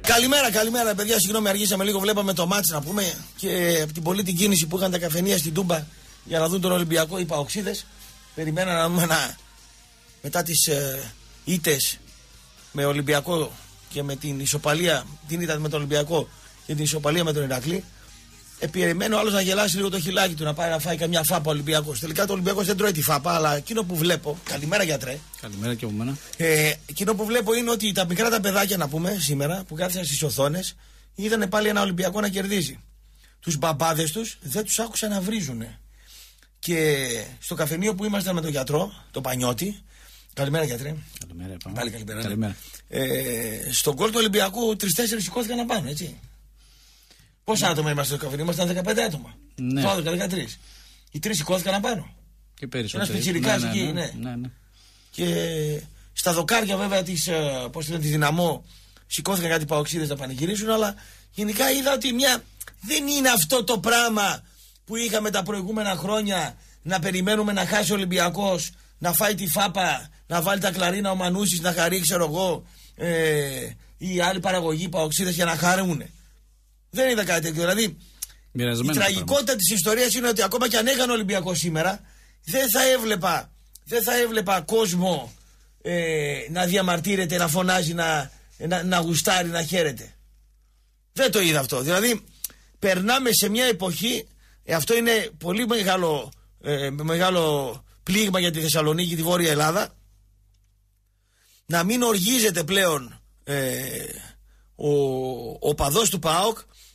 Καλημέρα, παιδιά. Συγγνώμη, αργήσαμε λίγο. Βλέπαμε το μάτς να πούμε και από την πολλή την κίνηση που είχαν τα καφενεία στην Τούμπα για να δουν τον Ολυμπιακό οι παοξίδες. Περιμέναν να δούμε μετά τις ήττες με Ολυμπιακό και με την ισοπαλία, την ήττα με τον Ολυμπιακό και την ισοπαλία με τον Ηρακλή. Περιμένω άλλο να γελάσει λίγο το χιλάκι του, να πάει να φάει καμιά φάπα ο Ολυμπιακός. Τελικά το Ολυμπιακός δεν τρώει τη φάπα, αλλά εκείνο που βλέπω. Καλημέρα, γιατρέ. Καλημέρα και από μένα. Εκείνο που βλέπω είναι ότι τα μικρά τα παιδάκια, να πούμε, σήμερα που κάθισαν στις οθόνες, είδανε πάλι ένα Ολυμπιακό να κερδίζει. Τους μπαμπάδες τους δεν τους άκουσαν να βρίζουνε. Και στο καφενείο που ήμασταν με τον γιατρό, τον Πανιώτη. Καλημέρα, γιατρέ. Καλημέρα, πάλι καλημέρα. Στον γκολ του Ολυμπιακού 3-4 σηκώθηκαν να πάνε, έτσι. Πόσα άτομα είμαστε στο καφενείο, ήμασταν 15 άτομα. Ναι. 12-13. Οι 3 σηκώθηκαν να πάνω. Και περισσότερο. Ένας πιτσιρικάς εκεί, ναι. Και στα δοκάρια βέβαια της Δυναμό σηκώθηκαν κάτι παοξίδες να πανηγυρίσουν, αλλά γενικά είδα ότι δεν είναι αυτό το πράγμα που είχαμε τα προηγούμενα χρόνια, να περιμένουμε να χάσει ο Ολυμπιακός, να φάει τη φάπα, να βάλει τα κλαρίνα ο Μανούσης, να χαρεί, ξέρω εγώ, ή άλλη παραγωγή παοξίδες για να χαρούν. Δεν είδα κάτι τέτοιο. Δηλαδή, η τραγικότητα της ιστορίας είναι ότι ακόμα και αν έκανε ο Ολυμπιακός σήμερα, δεν θα έβλεπα κόσμο να διαμαρτύρεται, να φωνάζει, να γουστάρει, να χαίρεται. Δεν το είδα αυτό. Δηλαδή, περνάμε σε μια εποχή, αυτό είναι πολύ μεγάλο πλήγμα για τη Θεσσαλονίκη, τη Βόρεια Ελλάδα, να μην οργίζεται πλέον ο παδός του ΠΑΟΚ,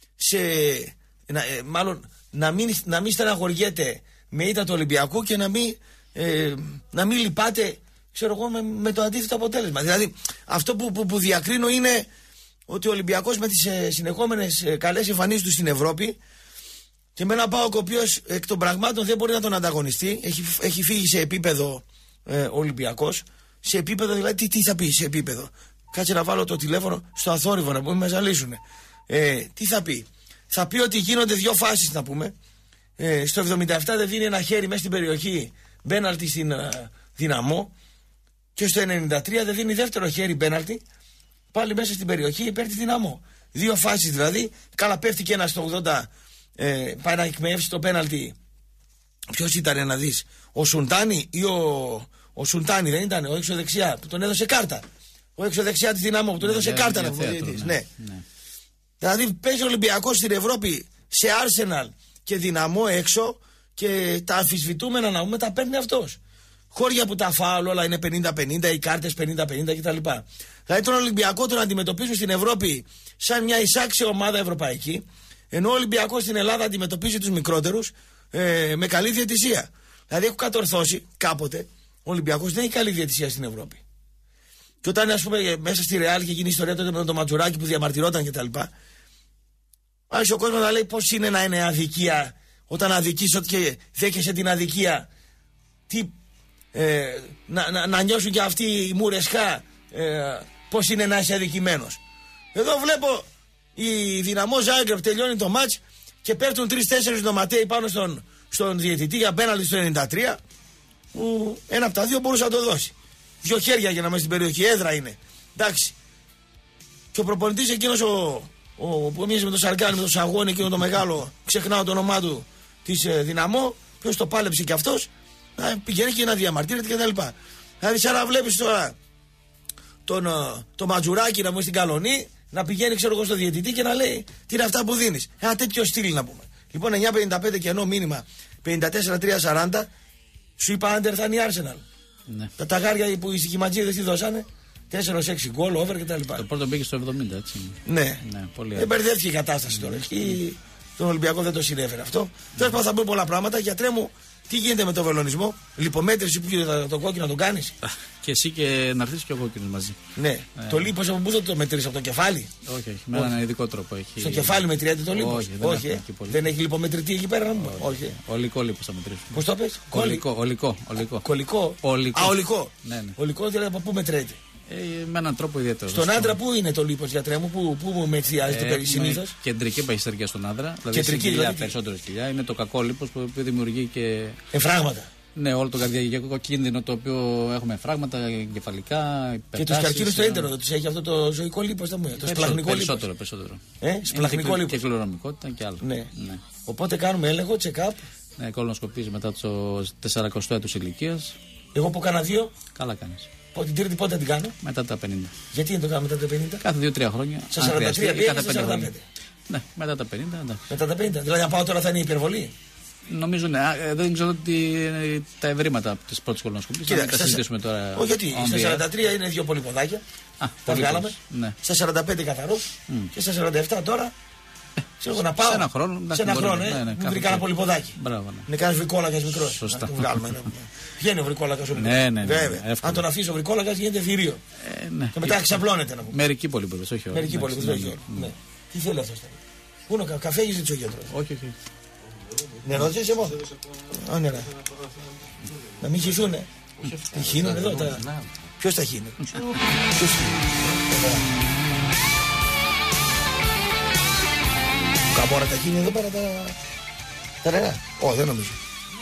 μάλλον να μην στεναχωριέται με ήττα του Ολυμπιακού και να μην λυπάται, ξέρω εγώ, με το αντίθετο αποτέλεσμα. Δηλαδή αυτό που διακρίνω είναι ότι ο Ολυμπιακός με τις συνεχόμενες καλές εμφανίσεις του στην Ευρώπη και με ένα ΠΑΟΚ ο οποίος εκ των πραγμάτων δεν μπορεί να τον ανταγωνιστεί, έχει φύγει σε επίπεδο Ολυμπιακός, σε επίπεδο δηλαδή τι θα πει σε επίπεδο. Κάτσε να βάλω το τηλέφωνο στο αθόρυβο να πούμε, με ζαλίσουνε. Τι θα πει. Θα πει ότι γίνονται δύο φάσεις, να πούμε. Στο 77 δεν δίνει ένα χέρι μέσα στην περιοχή, πέναλτι στην Δυναμό, και στο 93 δεν δίνει δεύτερο χέρι, πέναλτι πάλι μέσα στην περιοχή υπέρ τη Δυναμό. Δύο φάσεις δηλαδή. Καλά, πέφτει και ένα στο 80, πάει να εκμεύσει το πέναλτι. Ποιος ήταν να δεις, ο Σουντάνι ή ο Σουλτάνι, δεν ήταν, ο έξω δεξιά που τον έδωσε κάρτα. Ο έξω δεξιά τη Δυναμό που τον έδωσε κάρτα να βγει. Ναι. Δηλαδή παίζει ο Ολυμπιακός στην Ευρώπη σε Arsenal και Δυναμό έξω και τα αμφισβητούμενα να πούμε τα παίρνει αυτός. Χώρια που τα φάουλ όλα είναι 50-50, οι κάρτες 50-50 κτλ. Δηλαδή τον Ολυμπιακό τον αντιμετωπίζουν στην Ευρώπη σαν μια εισάξια ομάδα ευρωπαϊκή, ενώ ο Ολυμπιακός στην Ελλάδα αντιμετωπίζει τους μικρότερους με καλή διαιτησία. Δηλαδή έχω κατορθώσει κάποτε ο Ολυμπιακός δεν έχει καλή διαιτησία στην Ευρώπη. Και όταν, ας πούμε, μέσα στη Ρεάλ και γίνει η ιστορία τότε με τον Ματζουράκη που διαμαρτυρόταν κτλ. Άρχισε ο κόσμος να λέει πώς είναι να είναι αδικία, όταν αδικείς και δέχεσαι την αδικία. Να νιώσουν και αυτοί οι μουρεσχά πώς είναι να είσαι αδικημένος. Εδώ βλέπω η Δυναμό Ζάγκρεπ τελειώνει το μάτς και πέφτουν 3-4 νοματέοι πάνω στον διαιτητή για πέναλτι στο 93, που ένα από τα δύο μπορούσε να το δώσει. Δύο χέρια για να μέσα στην περιοχή, έδρα είναι. Εντάξει. Και ο προπονητής εκείνος που μίλησε με τον Σαργκάνη, με τον Σαγόνι, εκείνο το μεγάλο, ξεχνάω το όνομά του, της Δυναμό, ποιος το πάλεψε κι αυτός, να πηγαίνει και να διαμαρτύρεται κτλ. Δηλαδή, σαν να βλέπεις τώρα το Ματζουράκι να μου στην Καλονή, να πηγαίνει, ξέρω εγώ, στο διαιτητή και να λέει τι είναι αυτά που δίνεις. Ένα τέτοιο στυλ να πούμε. Λοιπόν, 9.55 και ενώ μήνυμα 54-3-40, σου είπα άντερ θα είναι η Arsenal. Ναι. Τα ταγάρια που οι σικηματζίδες τι δώσανε, 4-6 γκολ, over κτλ. Το πρώτο μπήκε στο 70, έτσι. Ναι, πολύ δεν μπερδεύτηκε η κατάσταση τώρα. Εκεί τον Ολυμπιακό δεν το συνέφερε αυτό. Τέλος πάντων, θα μπουν πολλά πράγματα. Γιατρέ μου, τι γίνεται με τον βελονισμό, λιπομέτρηση που γίνεται το κόκκινο να τον κάνεις. Και εσύ και να έρθεις και ο κόκκινος μαζί. Ναι. Το λίπος από πού θα το μετρήσεις, από το κεφάλι? Όχι, με έναν ειδικό τρόπο. Στο κεφάλι μετριέται το λίπος? Όχι. Δεν έχει λιπομετρητή εκεί πέρα? Όχι. Ολικό λίπος θα μετρήσουμε. Πώς το πες? Ολικό. Ολικό. Ναι. Ολικό δηλαδή από πού μετρέται? Με έναν τρόπο ιδιαίτερο. Στον άντρα πού είναι το λίπος, γιατρέ μου, πού μετριάζεται συνήθως? Κεντρική παχυσαρκία στον άντρα. Δηλαδή κεντρική, περισσότερο κοιλιά. Είναι το κακό λίπος που δημιουργεί και. Εμφράγματα. Ναι, όλο το καρδιαγγειακό κίνδυνο το οποίο έχουμε φράγματα, εγκεφαλικά, υπερτάσεις. Και τους καρκίνους στο ίντερνετ τους έχει αυτό το ζωικό λίπος, το σπλαχνικό λίπος. Περισσότερο. Σπλαχνικό λίπος. Και κληρονομικότητα και άλλο. Ναι. Οπότε κάνουμε έλεγχο, check-up. Ναι, κολονοσκοπίες μετά το 40 έτους ηλικίας. Εγώ που κάνα 2. Καλά κάνεις. Την τρίτη πότε την κάνω? Μετά τα 50. Γιατί δεν το κάνω μετά τα 50? Κάθε 2-3 χρόνια. Στα 43 πήγα, κάθε 5 χρόνια. Ναι, μετά τα 50. Εντάξει. Μετά τα 50. Δηλαδή, αν πάω τώρα θα είναι υπερβολή. Νομίζω ναι. Δεν ξέρω τα ευρήματα τη πρώτη κολονοσκοπής. Θα τα συζητήσουμε τώρα. Όχι, γιατί στα 43 είναι 2 πολυποδάκια. Τα βγάλαμε. Ναι. Στα 45 καθαρού. Και στα 47 τώρα. Ξέρω να πάω. Σε ένα χρόνο. Μου βρήκα ένα πολυποδάκι. Μπράβο. Είναι κανένα βρικόλακα μικρό. Σωστά. Βγαίνει ο βρικόλακα ο μικρό. Ναι. Βέβαια. Αν τον αφήσει ο βρικόλακα γίνεται θηρίο. Και μετά ξαπλώνεται να πούμε. Μερικοί πολυποδές, όχι όλοι. Μερικοί πολυποδές. Τι θέλει αυτό τώρα? Πού είναι ο καφέ, έχει ο γιατρό? Όχι. Νερό ζεις εγώ? Νερά. Να μην χυθούνε. Χύνουν εδώ τα... Ποιος τα χύνει? Καμόρα τα χύνει εδώ πέρα τα νερά? Όχι, δεν νομίζω.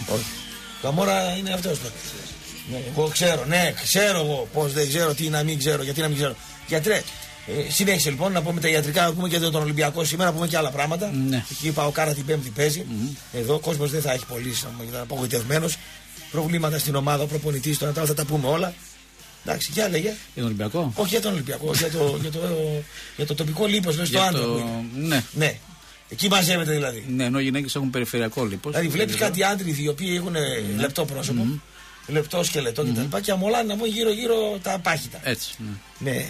Καμόρα είναι αυτός. Εγώ ξέρω εγώ πως δεν ξέρω, τι να μην ξέρω, γιατί να μην ξέρω. Γιατρέ, συνέχισε λοιπόν να πούμε τα ιατρικά, να πούμε και τον Ολυμπιακό σήμερα, να πούμε και άλλα πράγματα. Ναι. Εκεί πάω κάρα την Πέμπτη παίζει. Εδώ ο κόσμος δεν θα έχει πολύ, ήταν απογοητευμένος. Προβλήματα στην ομάδα, ο προπονητής, τώρα θα τα πούμε όλα. Εντάξει, για λέγε. Για τον Ολυμπιακό? Όχι για τον Ολυμπιακό, για το τοπικό λίπος, στο άντρο. Ναι. Εκεί μαζεύεται δηλαδή. Ναι, ενώ οι γυναίκες έχουν περιφερειακό λίπος. Δηλαδή βλέπει κάτι άντροι οι οποίοι έχουν λεπτό πρόσωπο, λεπτό σκελετό κτλ. Και αμολάνε να βγουν γύρω-γύρω τα πάχυτα. Έτσι. Ναι.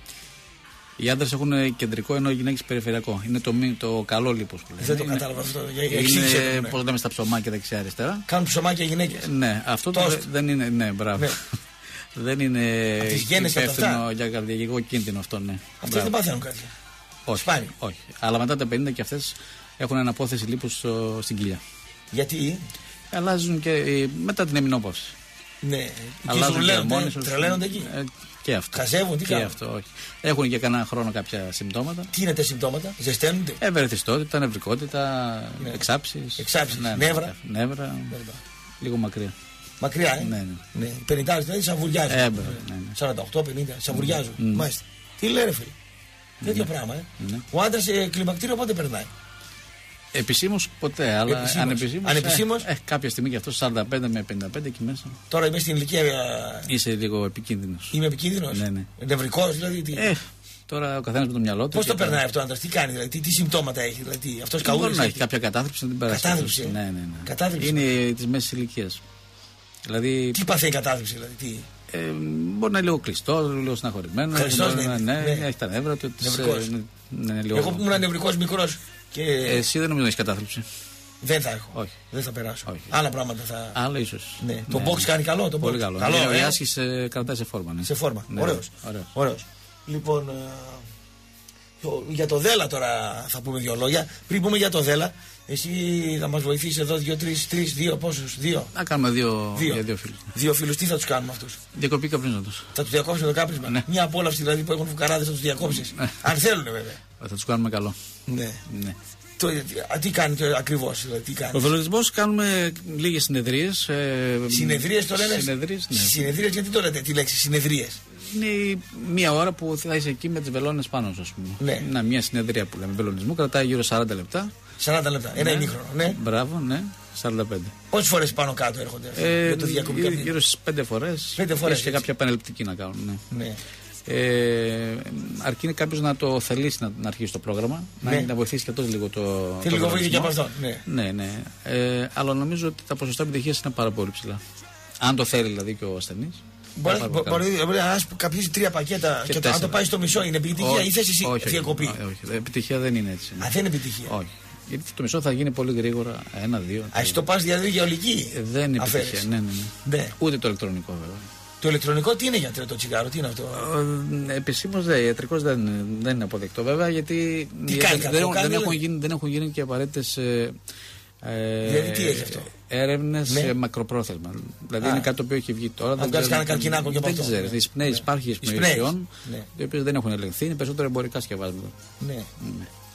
Οι άντρες έχουν κεντρικό ενώ οι γυναίκες περιφερειακό. Είναι το καλό λίπος που λέμε. Δεν το κατάλαβα αυτό. Είναι, πώς λέμε, στα ψωμάκια δεξιά-αριστερά. Κάνουν ψωμάκια γυναίκες. Ναι, αυτό δεν είναι. Ναι, μπράβο. Δεν είναι υπεύθυνο για καρδιαγγειακό κίνδυνο αυτό, ναι. Αυτές δεν πάθαινουν κάτι. Όχι. Αλλά μετά τα 50 και αυτές έχουν αναπόθεση λίπους στην κοιλιά. Γιατί? Αλλάζουν και μετά την εμεινόπαυση. Ναι, αλλάζουν, τρελαίνονται εκεί. Και αυτό. Χαζεύουν, τι κάνουν? Αυτό, όχι. Έχουν και κανένα χρόνο κάποια συμπτώματα. Τι είναι τα συμπτώματα? Ζεσταίνονται? Ευερεθιστότητα, νευρικότητα, εξάψεις. Νεύρα. Λίγο μακριά. Μακριά, ναι. 50 δηλαδή σαβουριάζουν. 48-50 σαβουριάζουν. Μάλιστα. Τι λέει, φίλε? Τέτοιο πράγμα. Ο άντρας κλιμακτήριο πότε περνάει? Επισήμως ποτέ, αλλά ανεπισήμως κάποια στιγμή και αυτό 45 με 55 εκεί μέσα. Τώρα είμαι στην ηλικία. Είσαι λίγο επικίνδυνος. Είμαι επικίνδυνος? Ναι. Νευρικός δηλαδή? Τώρα ο καθένας με το μυαλό του. Πώς το περνάει αυτό ο άντρας, τι κάνει, δηλαδή, τι συμπτώματα έχει? Δηλαδή, αυτός καούλης. Μπορεί να έχει κάποια κατάθλιψη να την περάσει. Κατάθλιψη. Ναι. Κατάθλιψη. Είναι της μέσης ηλικίας. Δηλαδή, τι παθαίνει η κατάθλιψη, δηλαδή, τι? Μπορεί να είναι λίγο κλειστό, λίγο συναχωρημένο. Έχει τα νεύρα του. Εγώ που ήμουν νευρικός μικρός. Και... Εσύ δεν νομίζω να έχει κατάθλιψη. Δεν θα έχω. Όχι. Δεν θα περάσω. Όχι. Άλλα πράγματα θα. Άλλα ίσως. Ναι. Το box κάνει καλό. Πολύ καλό. Ο Ιάσχης κρατάει σε φόρμα. Ναι. Σε φόρμα. Ναι. Ωραίος. Λοιπόν, για το Δέλα τώρα θα πούμε 2 λόγια. Πριν πούμε για το Δέλα, εσύ θα μας βοηθήσει εδώ 2-3, πόσους? 2. Να κάνουμε 2 φίλους. 2 φίλους, τι θα τους κάνουμε αυτούς? Διακοπή καπνίζοντος. Θα τους διακόψουμε το κάπνισμα. Ναι. Μια απόλαυση δηλαδή που έχουν φουκαράδες θα τους διακόψεις. Αν θέλουν βέβαια. Θα τους κάνουμε καλό. Ναι. Τι κάνει ακριβώς? Ο βελονισμός κάνουμε λίγες συνεδρίες. Συνεδρίες το λένε? Συνεδρίες, γιατί το λέτε τη λέξη συνεδρίες? Είναι μια ώρα που θα είσαι εκεί με τις βελόνες πάνω σου, ας πούμε. Ναι. Είναι μια συνεδρία που λέμε βελονισμού, κρατάει γύρω 40 λεπτά. 40 λεπτά, ένα ημίχρονο, ναι. Μπράβο, ναι, 45. Πόσες φορές πάνω κάτω έρχονται για το διακοπή? Γύρω στις 5 φορές. 5 φορές. Και κάποια επαναληπτική να κάνουν. Ναι. Αρκεί κάποιος να το θελήσει να αρχίσει το πρόγραμμα, να βοηθήσει και αυτός λίγο το. Θέλει λίγο βοήθεια και από αυτό. Ναι. Αλλά νομίζω ότι τα ποσοστά επιτυχίας είναι πάρα πολύ ψηλά. Αν το θέλει δηλαδή και ο ασθενής. Μπορεί να καπνίσει 3 πακέτα και αν το πάει στο μισό, είναι επιτυχία ή θες εσύ διακοπή? Όχι, επιτυχία δεν είναι έτσι. Δεν είναι επιτυχία. Όχι. Γιατί το μισό θα γίνει πολύ γρήγορα, 1-2. Εσύ το πας δηλαδή για ολική? Δεν είναι επιτυχία. Ναι. Ούτε το ηλεκτρονικό βέβαια. Το ηλεκτρονικό τι είναι, γιατρέ, το τσιγάρο, τι είναι αυτό? Επισήμως ιατρικός δεν είναι αποδεκτό βέβαια, γιατί δεν έχουν γίνει και απαραίτητες έρευνες μακροπρόθεσμα. Δηλαδή είναι κάτι το οποίο έχει βγει τώρα. Αν βγάλεις κανένα καρκινάκο και από αυτό. Δεν ξέρεις. Υπάρχει εισπνέησιον, οι οποίες δεν έχουν ελεγχθεί, είναι περισσότερο εμπορικά σκευάσματα. Ναι.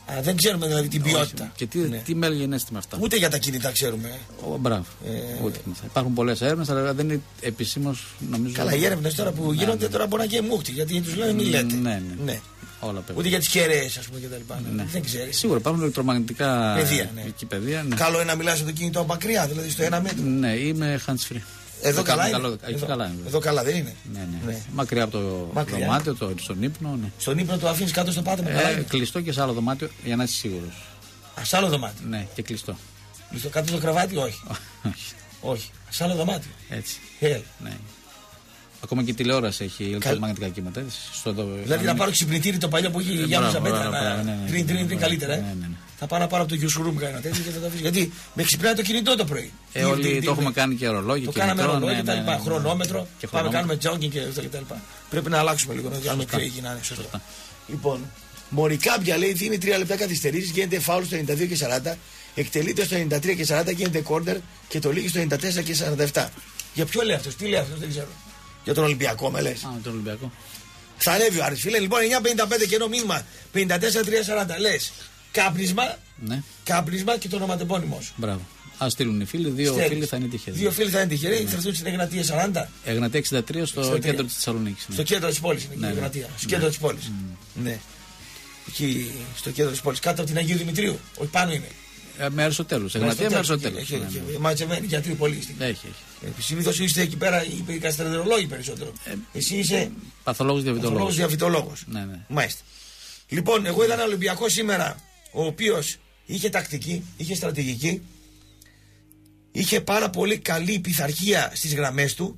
Δεν ξέρουμε δηλαδή την ποιότητα. Και τι μέλη γενέστε με αυτά. Ούτε για τα κινητά ξέρουμε. Μπράβο. Υπάρχουν πολλές έρευνες, αλλά δεν είναι επισήμως, νομίζω. Καλά, οι έρευνες τώρα που γίνονται τώρα μπορεί να και μούχτη, γιατί τους λένε μη λέτε. Ναι. Όλα ούτε για τις κεραίες, ας πούμε, κτλ. Δεν ξέρει. Σίγουρα υπάρχουν ηλεκτρομαγνητικά παιδεία. Ναι. Καλό είναι να μιλάς στο κινητό μακριά, δηλαδή στο 1 μέτρο. Ναι, είμαι hands free. Εδώ καλά είναι. Εδώ καλά δεν είναι. Ναι. Μακριά από το δωμάτιο, στον ύπνο. Ναι. Στον ύπνο το αφήνεις κάτω στο πάτωμα. Κλειστό και σε άλλο δωμάτιο για να είσαι σίγουρος. Σε άλλο δωμάτιο. Ναι, και κλειστό. Κλειστό κάτω στο κρεβάτι, όχι. Όχι. Σε άλλο δωμάτιο. Έτσι. Ναι. Ακόμα και η τηλεόραση έχει ηλεκτρομαγνητικά κύματα. Δηλαδή να πάρω ξυπνητήρι το παλιό που είχε για Γιάννου Ζαμπέτρα. Πριν καλύτερα. Θα πάω να πάρω από το Use Room κανένα τέτοιο και θα το αφήσω. Γιατί με ξυπνάει το κινητό το πρωί. Όλοι το έχουμε κάνει και ρολόγι. Το κάναμε ρολόγι κτλ. Χρονόμετρο. Πάμε κάνουμε jogging και αυτά κτλ. Πρέπει να αλλάξουμε λίγο να κάνουμε πιο υγιεινά. Λοιπόν, Μωρικάμπια λέει δίνει 3 λεπτά καθυστερήσεις, γίνεται φάουλ στο 92 και 40, εκτελείται στο 93 και 40, γίνεται κόρνερ και το λύγει στο 94 και 47. Για ποιο λέει αυτός, τι λέει αυτός, δεν ξέρω. Για τον Ολυμπιακό με λες. Τον Ολυμπιακό. Θα ανέβει ο Άρης, φίλε. Λοιπόν, 9.55 και ενώ μήνυμα 54-340. Λες κάπνισμα και το ονοματεπώνυμο σου. Μπράβο. Α στείλουν οι φίλοι, 2 φίλοι θα είναι τυχεροί. 2 φίλοι θα είναι τυχεροί, θα έρθουν στην Εγνατία 40. Εγνατία 63 στο κέντρο της Θεσσαλονίκης. Στο κέντρο της πόλης είναι η Εγνατία. Στο κέντρο της πόλης. Ναι. Εκεί στο κέντρο της πόλης, κάτω από την Αγίου Δημητρίου. Όχι πάνω είναι. Με Αριστοτέλους. Εγνατία με Αριστοτέλους. Μαζεμένοι γιατροί πολύ. Έχει. Συνήθως είστε εκεί πέρα οι καστρεντερολόγοι περισσότερο. Εσύ είσαι παθολόγος διαβητολόγος. Ναι. Μάλιστα. Λοιπόν, εγώ είδα ένα Ολυμπιακό σήμερα, ο οποίος είχε τακτική, είχε στρατηγική, είχε πάρα πολύ καλή πειθαρχία στις γραμμές του.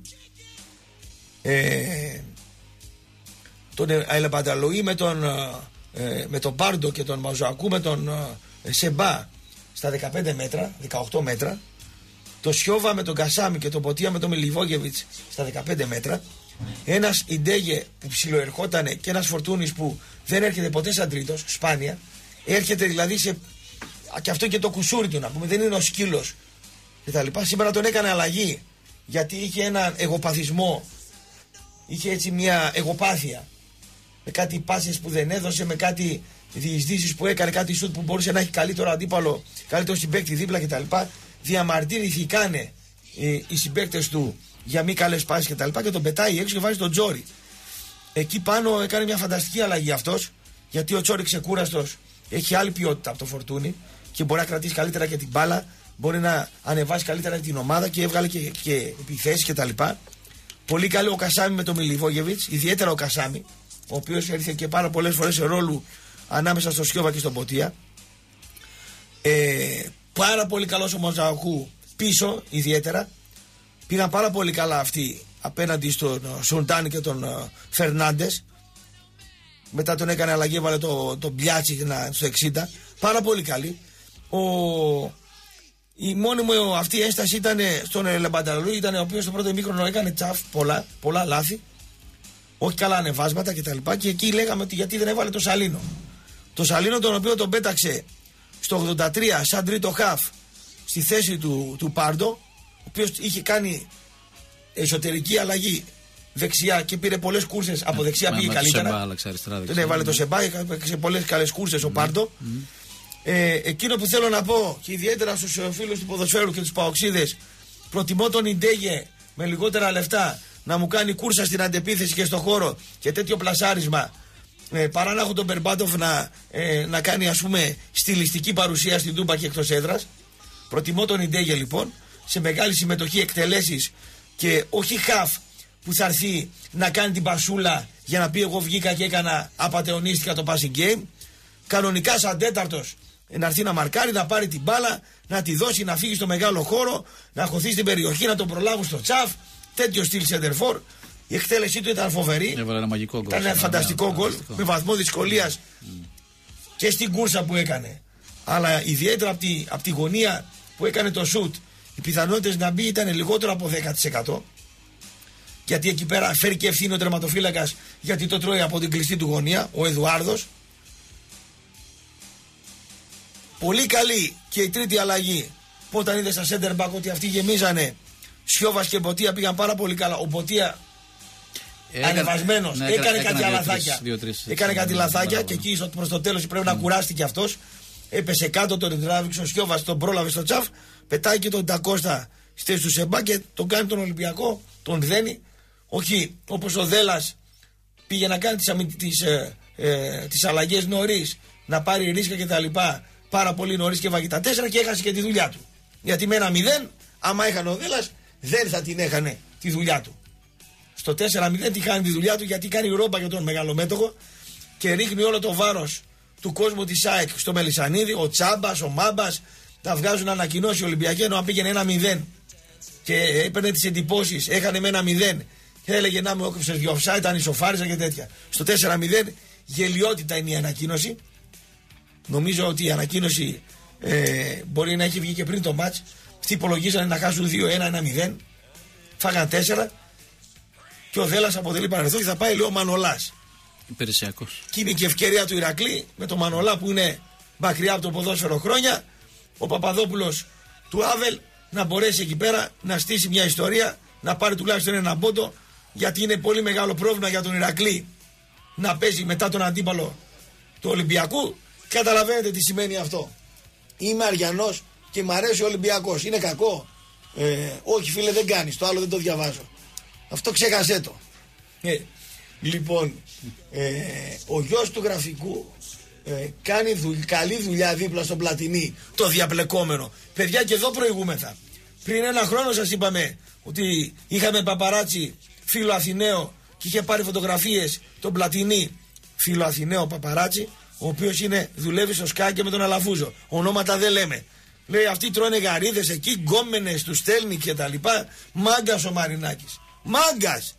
Τον Ελεπανταλοή με τον Πάρντο και τον Μαζουακού με τον Σεμπά στα 15 μέτρα, 18 μέτρα, το Σιώβα με τον Κασάμι και τον Ποτία με τον Μιλιβόγεβιτς στα 15 μέτρα, ένας Ιντέγε που ψιλοερχότανε και ένας Φορτούνης που δεν έρχεται ποτέ σαν τρίτος, σπάνια, έρχεται δηλαδή σε... και αυτό και το κουσούρι του να πούμε, δεν είναι ο σκύλος και τα λοιπά. Σήμερα τον έκανε αλλαγή γιατί είχε έναν εγωπαθισμό, είχε έτσι μια εγωπάθεια με κάτι πάσες που δεν έδωσε, με κάτι διεισδύσεις που έκανε, κάτι σουτ που μπορούσε να έχει καλύτερο αντίπαλο, καλύτερο συμπαίκτη δίπλα κτλ. Διαμαρτύρηθηκανε οι συμπαίκτες του για μη καλές πάσεις κτλ. Και τον πετάει έξω και βάζει τον Τζόρι. Εκεί πάνω έκανε μια φανταστική αλλαγή αυτός, γιατί ο Τζόρι ξεκούραστος έχει άλλη ποιότητα από το Φορτούνι και μπορεί να κρατήσει καλύτερα και την μπάλα, μπορεί να ανεβάσει καλύτερα την ομάδα και έβγαλε και επιθέσεις κτλ. Πολύ καλό ο Κασάμι με τον Μιλιβόγεβιτς, ιδιαίτερα ο Κασάμι, ο οποίος έρθε και πάρα πολλές φορές σε ρόλου ανάμεσα στο Σιώβα και στον Ποτία. Πάρα πολύ καλός ο Μαζακού πίσω, ιδιαίτερα. Πήγαν πάρα πολύ καλά αυτοί απέναντι στον Σουντάνι και τον Φερνάντες. Μετά τον έκανε αλλαγή, έβαλε τον Μπιάτσι στο 60. Πάρα πολύ καλή. Η μόνη μου αυτή η ένσταση ήταν στον Λεμπανταλού, ήταν ο οποίος στο πρώτο ημίχρονο έκανε τσαφ πολλά λάθη. Όχι καλά ανεβάσματα κτλ. Και εκεί λέγαμε ότι γιατί δεν έβαλε το Σαλίνο. Το Σαλίνο, τον οποίο τον πέταξε στο 83 σαν τρίτο χαφ στη θέση του Πάρντο, ο οποίος είχε κάνει εσωτερική αλλαγή δεξιά και πήρε πολλές κούρσες από δεξιά, πήγε καλύτερα. Δεν έβαλε το Σεμπά, σε πολλές καλές κούρσες ο Πάρντο. Εκείνο που θέλω να πω και ιδιαίτερα στους φίλους του ποδοσφαίρου και τους παοξίδες, προτιμώ τον Ιντέγε με λιγότερα λεφτά να μου κάνει κούρσα στην αντεπίθεση και στο χώρο και τέτοιο πλασάρισμα, παρά να έχω τον Μπερμπάτοφ να κάνει ας πούμε στιλιστική παρουσία στην Τούμπα και εκτός έδρας. Προτιμώ τον Ιντέγε λοιπόν σε μεγάλη συμμετοχή, εκτελέσεις και όχι χαφ που θα έρθει να κάνει την πασούλα για να πει εγώ βγήκα και έκανα, απατεωνίστηκα το passing game. Κανονικά σαν τέταρτος να έρθει να μαρκάρει, να πάρει την μπάλα, να τη δώσει, να φύγει στο μεγάλο χώρο, να χωθεί στην περιοχή, να τον προλάβουν στο τσαφ. Τέτοιο στυλ σεντερφόρ. Η εκτέλεσή του ήταν φοβερή. Έβαλε ένα μαγικό γκολ. Ήταν ένα φανταστικό γκολ με βαθμό δυσκολίας και στην κούρσα που έκανε. Αλλά ιδιαίτερα από τη γωνία που έκανε το σουτ, οι πιθανότητες να μπει ήταν λιγότερο από 10%. Γιατί εκεί πέρα φέρει και ευθύνη ο τερματοφύλακας, γιατί το τρώει από την κλειστή του γωνία, ο Εδουάρδος. Πολύ καλή και η τρίτη αλλαγή. Που όταν είδε στα center back ότι αυτοί γεμίζανε, Σιώβας και Ποτία πήγαν πάρα πολύ καλά. Ο Ποτία ανεβασμένος. Έκανε κάτι λαθάκια. Έκανε κάτι λαθάκια και εκεί προς το τέλος πρέπει να κουράστηκε αυτός. Έπεσε κάτω, τον τράβηξε ο Σιώβας, τον πρόλαβε στο τσαφ. Πετάει και τον Τακώστα στη θέση του Σεμπά και τον κάνει τον Ολυμπιακό. Τον δένει. Όχι όπως ο Δέλλας πήγε να κάνει τις αλλαγές νωρίς, να πάρει ρίσκα κτλ. Πάρα πολύ νωρίς και βάγει τα 4 και έχασε και τη δουλειά του. Γιατί με 1-0, άμα έχανε ο Δέλλας, δεν θα την έχανε τη δουλειά του. Στο 4-0 τη χάνει τη δουλειά του γιατί κάνει ρόμπα για τον μεγαλομέτωχο και ρίχνει όλο το βάρος του κόσμου της ΑΕΚ στο Μελισσανίδη. Ο Τσάμπας, ο Μάμπας τα βγάζουν να ανακοινώσει ο Ολυμπιακός, ενώ αν πήγαινε 1-0 και έπαιρνε τις εντυπώσεις, έχανε με 1-0 και έλεγε να με όκρυψες δυο offside, ήταν ισοφάριζα και τέτοια. Στο 4-0 γελιότητα είναι η ανακοίνωση. Νομίζω ότι η ανακοίνωση μπορεί να έχει βγει και πριν το μάτς. Αυτοί υπολογίζανε να χάσουν 2-1-1-0. Φάγαν 4 και ο Δέλλας αποτελεί παρελθόν και θα πάει, λέει, ο Μανολάς. Υπηρεσιακός. Και είναι και ευκαιρία του Ηρακλή με τον Μανολά που είναι μακριά από το ποδόσφαιρο χρόνια. Ο Παπαδόπουλος του Άβελ να μπορέσει εκεί πέρα να στήσει μια ιστορία, να πάρει τουλάχιστον ένα πόντο, γιατί είναι πολύ μεγάλο πρόβλημα για τον Ηρακλή να παίζει μετά τον αντίπαλο του Ολυμπιακού. Καταλαβαίνετε τι σημαίνει αυτό. Είμαι Αριανός και μ' αρέσει ο Ολυμπιακός. Είναι κακό? Όχι φίλε, δεν κάνεις. Το άλλο δεν το διαβάζω. Αυτό ξέχασέ το. Λοιπόν, ο γιος του γραφικού κάνει καλή δουλειά δίπλα στον Πλατινί, το διαπλεκόμενο. Παιδιά, και εδώ προηγούμεθα. Πριν ένα χρόνο σας είπαμε ότι είχαμε παπαράτσι φίλο Αθηναίο και είχε πάρει φωτογραφίες τον Πλατινί, φίλο Αθηναίο παπαράτσι, ο οποίος δουλεύει στο Sky και με τον Αλαφούζο. Ονόματα δεν λέμε. Λέει αυτοί τρώνε γαρίδες εκεί, γκόμενες, τους στέλνει και τα λοιπά. Μάγκας ο Μαρινάκης. Μάγκας!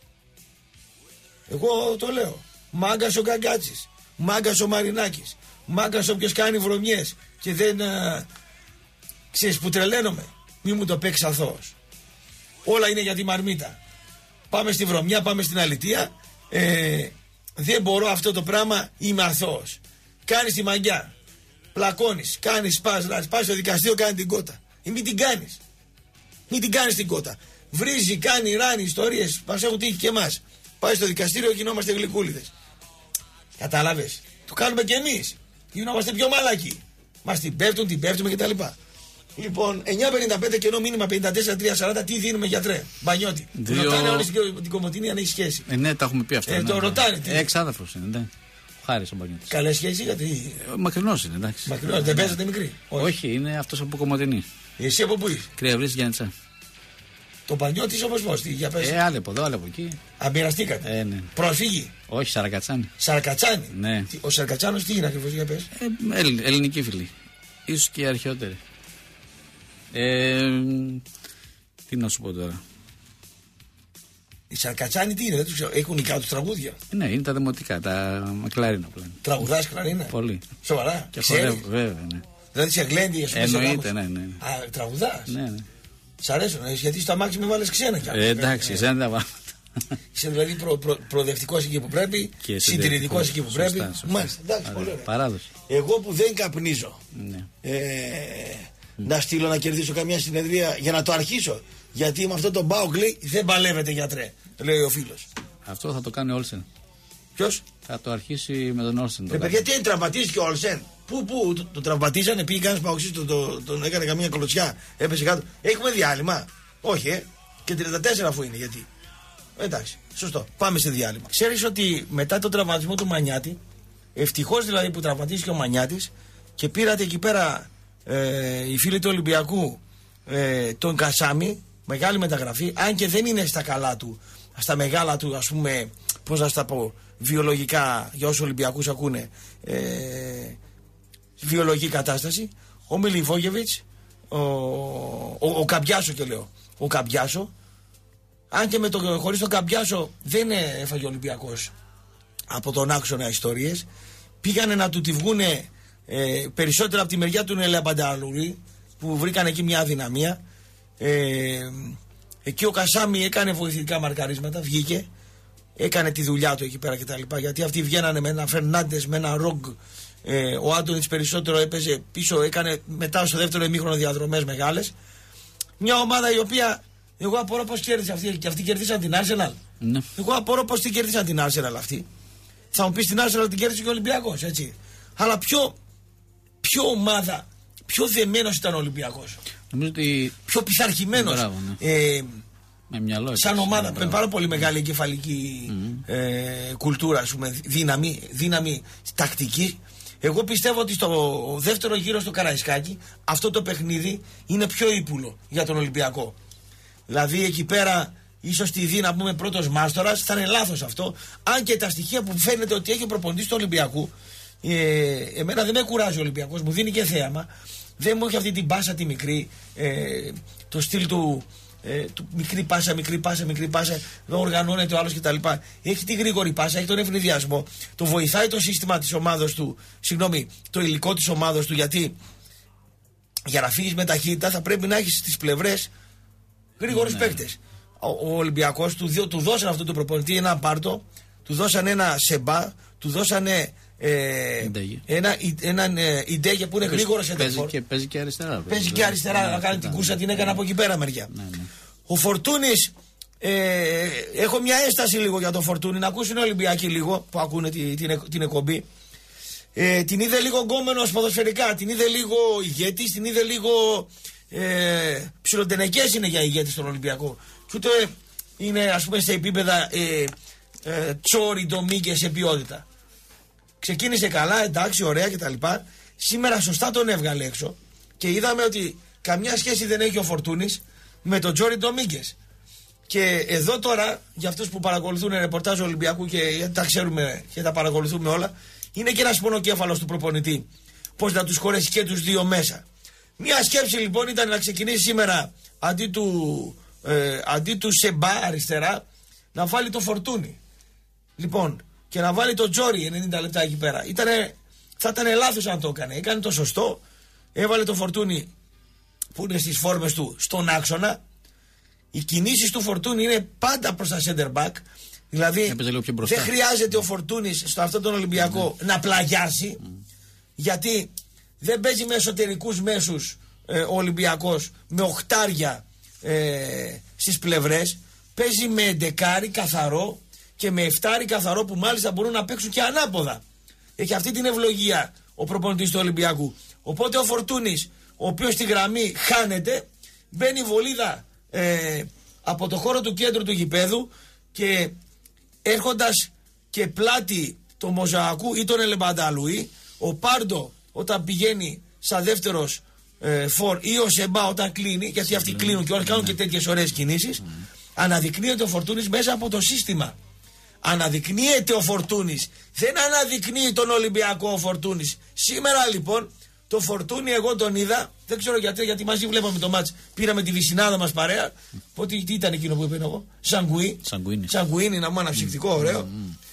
Εγώ το λέω. Μάγκας ο Γκαγκάτσης. Μάγκας ο Μαρινάκης. Μάγκας όποιος κάνει βρωμιές και δεν... ξέρεις που τρελαίνομαι. Μη μου το παίξει αθώος. Όλα είναι για τη μαρμίτα. Πάμε στη βρωμιά, πάμε στην αλητεία. Δεν μπορώ αυτό το πράγμα, είμαι αθώος. Κάνεις τη μαγιά. Πλακώνεις, κάνεις, πας στο δικαστήριο, κάνει την κότα. Μην την κάνεις. Μην την κάνεις την κότα. Βρίζει, κάνει, ράνει ιστορίες. Μας έχουν τύχει και εμάς. Πάει στο δικαστήριο, γινόμαστε γλυκούλιδες. Κατάλαβες. Το κάνουμε κι εμείς. Γινόμαστε πιο μαλακοί. Μας την πέφτουμε κτλ. Λοιπόν, 9.55 κενό μήνυμα 54.340. Τι δίνουμε, γιατρέ? Μπανιώτη. Ρωτάνε όλοι την Κομωτινή αν έχει σχέση. Ναι, τα έχουμε πει αυτά. Το ρωτάνε. Εξάδελφος είναι, ναι. Χάρης ο Μπανιώτης. Καλές σχέσεις, γιατί. Μακρινός είναι, εντάξει. Μακρινός, δεν παίζατε μικρή? Όχι, είναι αυτός από Κομωτινή. Εσύ από πού είσαι? Κρυαβρής Γιάννητσα. Το Πανιώτης όπως πώς, για πες. Άλλο από εδώ, άλλο από εκεί. Αμπειραστήκατε. Ναι. Πρόσφυγη. Όχι, Σαρακατσάνη. Σαρακατσάνη. Ναι. Ο Σαρακατσάνος τι είναι ακριβώς, για πες. Ελληνική φίλη. Ίσως και αρχαιότερη. Τι να σου πω τώρα. Οι Σαρακατσάνοι τι είναι, δεν τους ξέρω. Έχουν δικά τους τραγούδια. Ναι, είναι τα δημοτικά, τα κλαρίνα πλέον. Τραγουδάς κλαρίνα? Πολύ. Σοβαρά? Και χορεύω, βέβαια, ναι. Δηλαδή σε γλέντι, ας πούμε. Εννοείται, ναι. Α, τραγουδάς. Ναι. Σ' αρέσουν, γιατί στο αμάξι με βάλες ξένα κι άλλο. Εντάξει, εσένα δεν τα βάλω. Είσαι δηλαδή προοδευτικός εκεί που πρέπει, συντηρητικός εκεί που πρέπει. Μάλιστα, εντάξει, πολύ ωραία. Παράδοση. Εγώ που δεν καπνίζω, ναι. Να στείλω να κερδίσω καμιά συνεδρία για να το αρχίσω. Γιατί με αυτό το Μπάουκ λέει δεν παλεύετε, γιατρέ, λέει ο φίλος. Αυτό θα το κάνει ο Όλσεν. Ποιος? Θα το αρχίσει με τον Όλσεν. Παιδιά, τι τραυματίστηκε ο Όλσεν? Πού τον τραυματίσανε, πήγε κανένας παοξής, τον έκανε καμία κολοτσιά, έπεσε κάτω. Έχουμε διάλειμμα? Όχι, και 34 αφού είναι, γιατί. Εντάξει, σωστό. Πάμε σε διάλειμμα. Ξέρεις ότι μετά τον τραυματισμό του Μανιάτη, ευτυχώς δηλαδή που τραυματίστηκε ο Μανιάτης και πήρατε εκεί πέρα οι φίλοι του Ολυμπιακού τον Κασάμι, μεγάλη μεταγραφή, αν και δεν είναι στα καλά του, στα μεγάλα του, ας πούμε, πώς να στα πω, βιολογικά, για όσους Ολυμπιακούς ακούνε, βιολογική κατάσταση. Ο Μιλιβόγεβιτς, ο Καμπιάσο και λέω, ο Καμπιάσο, αν και χωρίς τον Καμπιάσο δεν έφαγε ο Ολυμπιακός από τον άξονα ιστορίες, πήγανε να του τη βγούνε περισσότερα από τη μεριά του Νελεμπανταλουρί, που βρήκαν εκεί μια αδυναμία. Εκεί ο Κασάμι έκανε βοηθητικά μαρκαρίσματα, βγήκε, έκανε τη δουλειά του εκεί πέρα κτλ. Γιατί αυτοί βγαίνανε με ένα Φερνάντες, με ένα Ρογκ. Ο Άντονιτς περισσότερο έπαιζε πίσω, έκανε μετά στο δεύτερο ημίχρονο διαδρομές μεγάλες. Μια ομάδα η οποία Εγώ απορώ πώς κέρδισε αυτή. Και αυτοί κερδίσαν την Arsenal. Ναι. Εγώ απορώ πώς την κέρδισαν την Arsenal αυτή. Θα μου πεις την Arsenal την κέρδισε και ο Ολυμπιακός, έτσι. Αλλά ποιο ομάδα, πιο δεμένος ήταν ο Ολυμπιακός. Νομίζω ότι. Πιο πειθαρχημένος. Μπράβο, ναι. Με μυαλό, σαν ομάδα, με πάρα πολύ μεγάλη εγκεφαλική κουλτούρα, ας πούμε, δύναμη τακτική. Εγώ πιστεύω ότι στο δεύτερο γύρο στο Καραϊσκάκι αυτό το παιχνίδι είναι πιο ύπουλο για τον Ολυμπιακό. Δηλαδή εκεί πέρα ίσως τη δει να πούμε πρώτος μάστορας, θα είναι λάθος αυτό. Αν και τα στοιχεία που φαίνεται ότι έχει ο προπονητής του Ολυμπιακού, εμένα δεν με κουράζει ο Ολυμπιακός, μου δίνει και θέαμα. Δεν μου έχει αυτή την πάσα τη μικρή, το στυλ του μικρή πάσα, δεν οργανώνεται ο άλλος κτλ. Έχει τη γρήγορη πάσα, έχει τον ευνηδιασμό. Το βοηθάει το σύστημα της ομάδας του, το υλικό της ομάδας του, γιατί για να φύγεις με ταχύτητα θα πρέπει να έχεις στις πλευρές γρήγορους παίκτες. Ο Ολυμπιακός του δώσαν αυτό το προπονητή ένα πάρτο, του δώσαν ένα σεμπά, του δώσανε έναν Ιντέγε που είναι γρήγορο σε τεφόρ. Παίζει και αριστερά. Παίζει και αριστερά, να κάνει την κούρσα, την έκανε από εκεί πέρα μεριά. Ο Φορτούνης, έχω μια ένσταση λίγο για τον Φορτούνη, να ακούσουν οι Ολυμπιακοί λίγο που ακούνε την εκπομπή. Την είδε λίγο γκόμενος ποδοσφαιρικά, την είδε λίγο ηγέτης, την είδε λίγο ψιλοτενεκές είναι για ηγέτη στον Ολυμπιακό. Και ούτε είναι, ας πούμε, σε επίπεδα Τσόρι, Ντομίγκε σε ποιότητα. Ξεκίνησε καλά, εντάξει, ωραία κτλ. Σήμερα σωστά τον έβγαλε έξω και είδαμε ότι καμιά σχέση δεν έχει ο Φορτούνης με τον Τζόρι Ντομίγκες. Και εδώ τώρα, για αυτούς που παρακολουθούν ρεπορτάζ Ολυμπιακού και τα ξέρουμε και τα παρακολουθούμε όλα, είναι και ένας πονοκέφαλος του προπονητή. Πώς να τους χωρέσει και τους δύο μέσα. Μια σκέψη λοιπόν ήταν να ξεκινήσει σήμερα αντί του Σεμπά αριστερά να βάλει το Φορτούνι. Λοιπόν, και να βάλει το Τζόρι 90 λεπτά εκεί πέρα. Θα ήταν λάθος αν το έκανε. Έκανε το σωστό. Έβαλε το Φορτούνι που είναι στις φόρμες του στον άξονα. Οι κινήσεις του Φορτούνι είναι πάντα προς τα center back. Δηλαδή δεν χρειάζεται ο Φορτούνις στο αυτόν τον Ολυμπιακό να πλαγιάσει. Γιατί δεν παίζει με εσωτερικούς μέσους ο Ολυμπιακός με οχτάρια στις πλευρές. Παίζει με δεκάρι καθαρό και με εφτάρι καθαρό που μάλιστα μπορούν να παίξουν και ανάποδα. Έχει αυτή την ευλογία ο προπονητής του Ολυμπιακού. Οπότε ο Φορτούνης, ο οποίος στη γραμμή χάνεται, μπαίνει βολίδα από το χώρο του κέντρου του γηπέδου και έρχοντας και πλάτη το Μοζαακού ή τον Ελεμπανταλουή, ο Πάρντο όταν πηγαίνει σαν δεύτερος φορ ή ο Σεμπά όταν κλείνει, γιατί αυτοί κλείνουν και όλοι κάνουν και τέτοιες ωραίες κινήσεις, αναδεικνύεται ο Φορτούνης μέσα από το σύστημα. Αναδεικνύεται ο Φορτούνης. Δεν αναδεικνύει τον Ολυμπιακό ο Φορτούνης. Σήμερα λοιπόν το Φορτούνι εγώ τον είδα. Δεν ξέρω γιατί μαζί βλέπαμε το μάτς. Πήραμε τη βυσσινάδα μας παρέα. Τι ήταν εκείνο που είπα εγώ. Σαγκουίνι, να μου αναψυκτικό, ωραίο.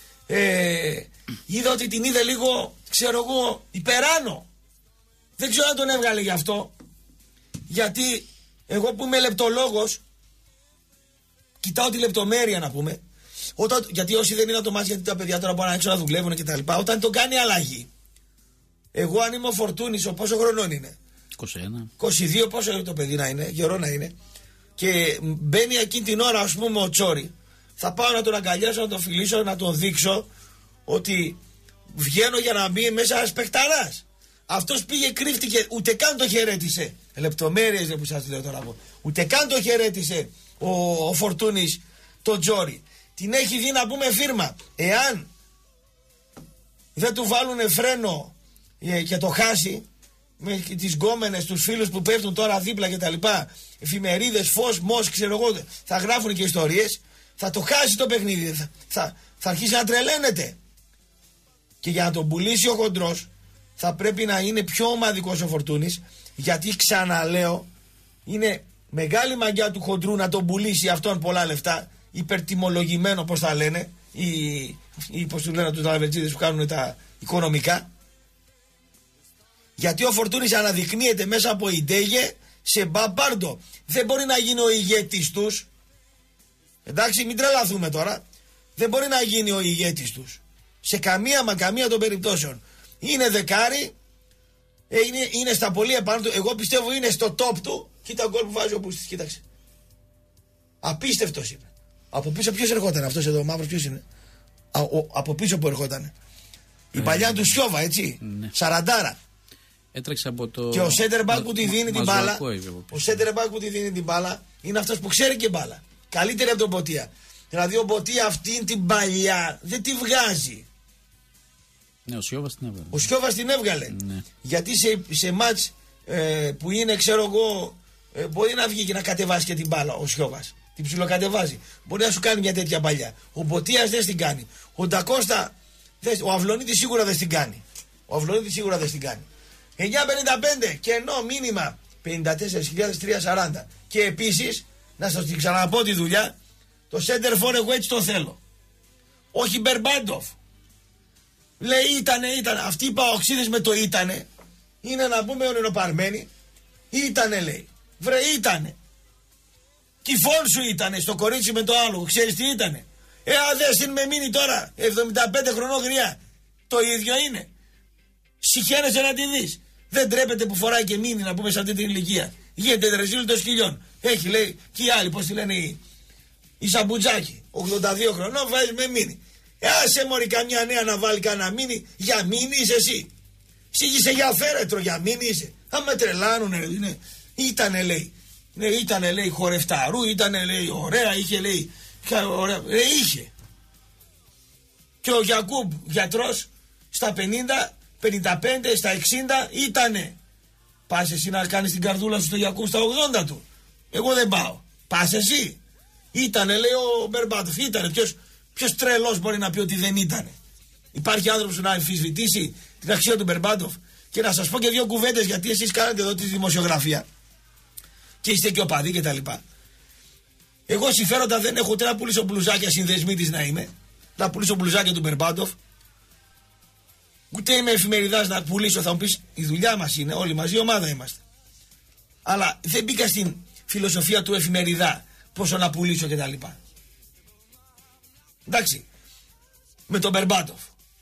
Είδα ότι την είδε λίγο, ξέρω εγώ, υπεράνω. Δεν ξέρω αν τον έβγαλε γι' αυτό. Γιατί εγώ που είμαι λεπτολόγος, κοιτάω τη λεπτομέρεια να πούμε. Γιατί όσοι δεν είδαν το μάτς, γιατί τα παιδιά τώρα πάνε έξω να δουλεύουν και τα λοιπά, όταν τον κάνει αλλαγή. Εγώ αν είμαι ο Φορτούνης, πόσο χρονών είναι? 21. 22, πόσο είναι το παιδί να είναι, γερό να είναι. Και μπαίνει εκείνη την ώρα, ας πούμε, ο Τσόρι. Θα πάω να τον αγκαλιάσω, να τον φιλήσω, να τον δείξω ότι βγαίνω για να μπει μέσα ένας παιχταράς. Αυτός πήγε, κρύφτηκε, ούτε καν το χαιρέτησε. Λεπτομέρειες που σας λέω τώρα εγώ. Ούτε καν το χαιρέτησε ο Φορτούνης τον Τζόρι. Την έχει δει να πούμε φίρμα. Εάν δεν του βάλουν φρένο και το χάσει με τις γκόμενες, τους φίλους που πέφτουν τώρα δίπλα και τα λοιπά, εφημερίδες, φως, μος, ξέρω εγώ, θα γράφουν και ιστορίες, θα το χάσει το παιχνίδι, θα αρχίσει να τρελαίνεται. Και για να τον πουλήσει ο χοντρός θα πρέπει να είναι πιο ομαδικός ο Φορτούνης, γιατί ξαναλέω είναι μεγάλη μαγιά του χοντρού να τον πουλήσει αυτόν πολλά λεφτά, υπερτιμολογημένο πώς θα λένε, ή πώς του λένε τους ταλαβετζίδες που κάνουν τα οικονομικά. Γιατί ο Φορτούνης αναδεικνύεται μέσα από Ιντέγε σε Μπαμπάρντο. Δεν μπορεί να γίνει ο ηγέτης τους. Εντάξει, μην τρελαθούμε τώρα. Δεν μπορεί να γίνει ο ηγέτης τους. Σε καμία των περιπτώσεων. Είναι δεκάρι, είναι στα πολύ επάνω του. Εγώ πιστεύω είναι στο top του. Κοίτα γκολ που βάζει ο Πούστης, κοίταξε. Απίστευτος είναι. Από πίσω ποιος ερχόταν αυτός εδώ ο μαύρος, ποιος είναι? Από πίσω που ερχόταν. Η παλιά του Σιώβα, έτσι. Ναι. Σαραντάρα. Έτρεξε από το. Και ο center back που τη δίνει την μπάλα. Ο center back που τη δίνει την μπάλα είναι αυτός που ξέρει και μπάλα. Καλύτερη από τον Μποτία. Δηλαδή ο Μποτία αυτήν την παλιά δεν τη βγάζει. Ναι, ο Σιώβας την έβγαλε. Ο Σιώβας την έβγαλε. Ναι. Γιατί σε μάτς που είναι, ξέρω εγώ, μπορεί να βγει και να κατεβάσει και την μπάλα ο Σιώβας. Την ψιλοκατεβάζει. Μπορεί να σου κάνει μια τέτοια παλιά. Ο Μποτίας δεν την κάνει. Ο Ντακώστα, ο Αυλονίτης σίγουρα δεν την κάνει. 9.55 και ενώ μήνυμα 54.340. Και επίσης, να σας την ξαναπώ τη δουλειά, το center for εγώ έτσι το θέλω. Όχι Μπερμπάντοφ. Λέει ήτανε. Αυτοί οι παοξίδες με το ήτανε είναι να πούμε ονειροπαρμένοι. Ήτανε λέει. Βρε ήτανε. Κυφών σου ήτανε στο κορίτσι με το άλλο. Ξέρεις τι ήτανε? Αδες είναι με μείνει τώρα 75 χρονών γριά. Το ίδιο είναι. Συχαίνεσαι να τη δεις. Δεν τρέπεται που φοράει και μείνει να πούμε σε αυτή την ηλικία. Γίνεται τρεζίλ των σκυλιών. Έχει λέει και οι άλλοι, πώς τη λένε, η Σαμπουτζάκη. 82 χρονών βάζει με μείνει. Άσε μωρή καμιά νέα να βάλει κανένα μείνει. Για μείνει είσαι εσύ. Είσαι για φέρετρο, για μείνει είσαι. Θα με τρελάνουνε. Ήτανε λέει. Ναι, ήτανε λέει χορευταρού, ήτανε λέει ωραία, είχε λέει. Ωραία, είχε. Και ο Γιακούμπ γιατρός στα 50, 55, στα 60 ήτανε. Πας εσύ να κάνεις την καρδούλα σου στο Γιακούμπ στα 80 του. Εγώ δεν πάω. Πας εσύ. Ήτανε λέει ο Μπερμπάντοφ. Ήτανε. Ποιος τρελός μπορεί να πει ότι δεν ήτανε? Υπάρχει άνθρωπος να αμφισβητήσει την αξία του Μπερμπάντοφ? Και να σας πω και δύο κουβέντες, γιατί εσείς κάνετε εδώ τη δημοσιογραφία και είστε και οπαδοί και τα λοιπά. Εγώ συμφέροντα δεν έχω, ούτε να πουλήσω μπλουζάκια συνδεσμίτης να είμαι, να πουλήσω μπλουζάκια του Μπερμπάντοφ, ούτε είμαι εφημεριδάς να πουλήσω. Θα μου πεις η δουλειά μας είναι, όλοι μαζί ομάδα είμαστε. Αλλά δεν μπήκα στην φιλοσοφία του εφημεριδά πόσο να πουλήσω και τα λοιπά. Εντάξει, με τον Μπερμπάντοφ.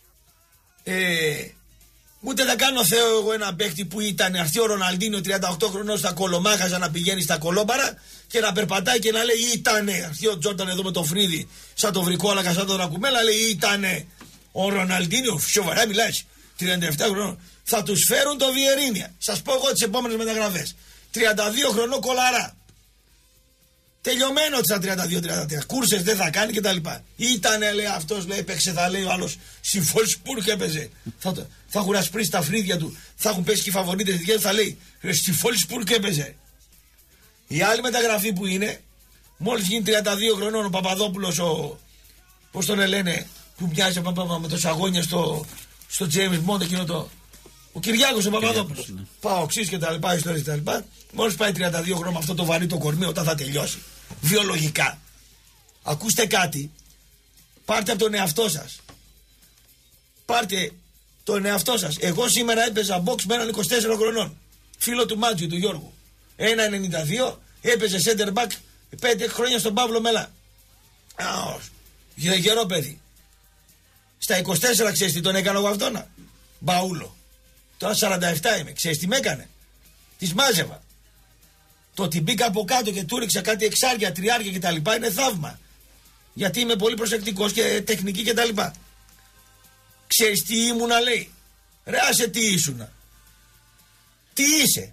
Ούτε θα κάνω Θεό εγώ ένα παίχτη που ήταν αρχαίο Ροναλντίνο 38 χρονών στα κολομάχαζα να πηγαίνει στα κολόμπαρα και να περπατάει και να λέει ήτανε. Αρχαίο Τζόρταν εδώ με το Φρίδι, σαν το Βρικόλακα, σαν το Δρακουμέλα, λέει ήτανε. Ο Ροναλντίνο, σοβαρά μιλάς, 37 χρονών. Θα τους φέρουν το Βιερίνια. Σας πω εγώ τις επόμενες μεταγραφές. 32 χρονών κολαρά. Τελειωμένο στα 32-33. Κούρσες δεν θα κάνει κτλ. Ήτανε, λέει αυτός, λέει, έπαιξε, θα λέει ο άλλος. Στη Φολσπούργκ έπαιζε. Θα έχουν ασπρίσει τα φρύδια του. Θα έχουν πέσει και οι φαβορίτες δικιά του. Θα λέει, στη Φολσπούργκ έπαιζε. Η άλλη μεταγραφή που είναι, μόλις γίνει 32 χρονών ο Παπαδόπουλος, πώς τον λένε, που μοιάζει με το σαγόνια στο James Bond, εκείνο το. Ο Κυριάκος ο Παπαδόπουλος. Ναι. Παοξής και τα λοιπά, ιστορίες και τα λοιπά. Μόλις πάει 32 χρόνια με αυτό το βαρύ το κορμί, όταν θα τελειώσει. Βιολογικά. Ακούστε κάτι. Πάρτε από τον εαυτό σας. Πάρτε τον εαυτό σας. Εγώ σήμερα έπαιζα box με έναν 24 χρονών. Φίλο του Μάτζιου, του Γιώργου. 1,92. Έπαιζε center back 5 χρόνια στον Παύλο Μελά. Γερό παιδί. Στα 24 ξέρεις τι τον έκανα εγώ αυτόνα? Μπαούλο. Τώρα 47 είμαι. Ξέρεις τι με έκανε? Τις μάζευα. Το ότι μπήκα από κάτω και του ρίξα κάτι εξάρια, τριάρια κτλ. Είναι θαύμα. Γιατί είμαι πολύ προσεκτικός και τεχνική κτλ. Ξέρεις τι ήμουνα, λέει? Ρε άσε τι ήσουνα. Τι είσαι?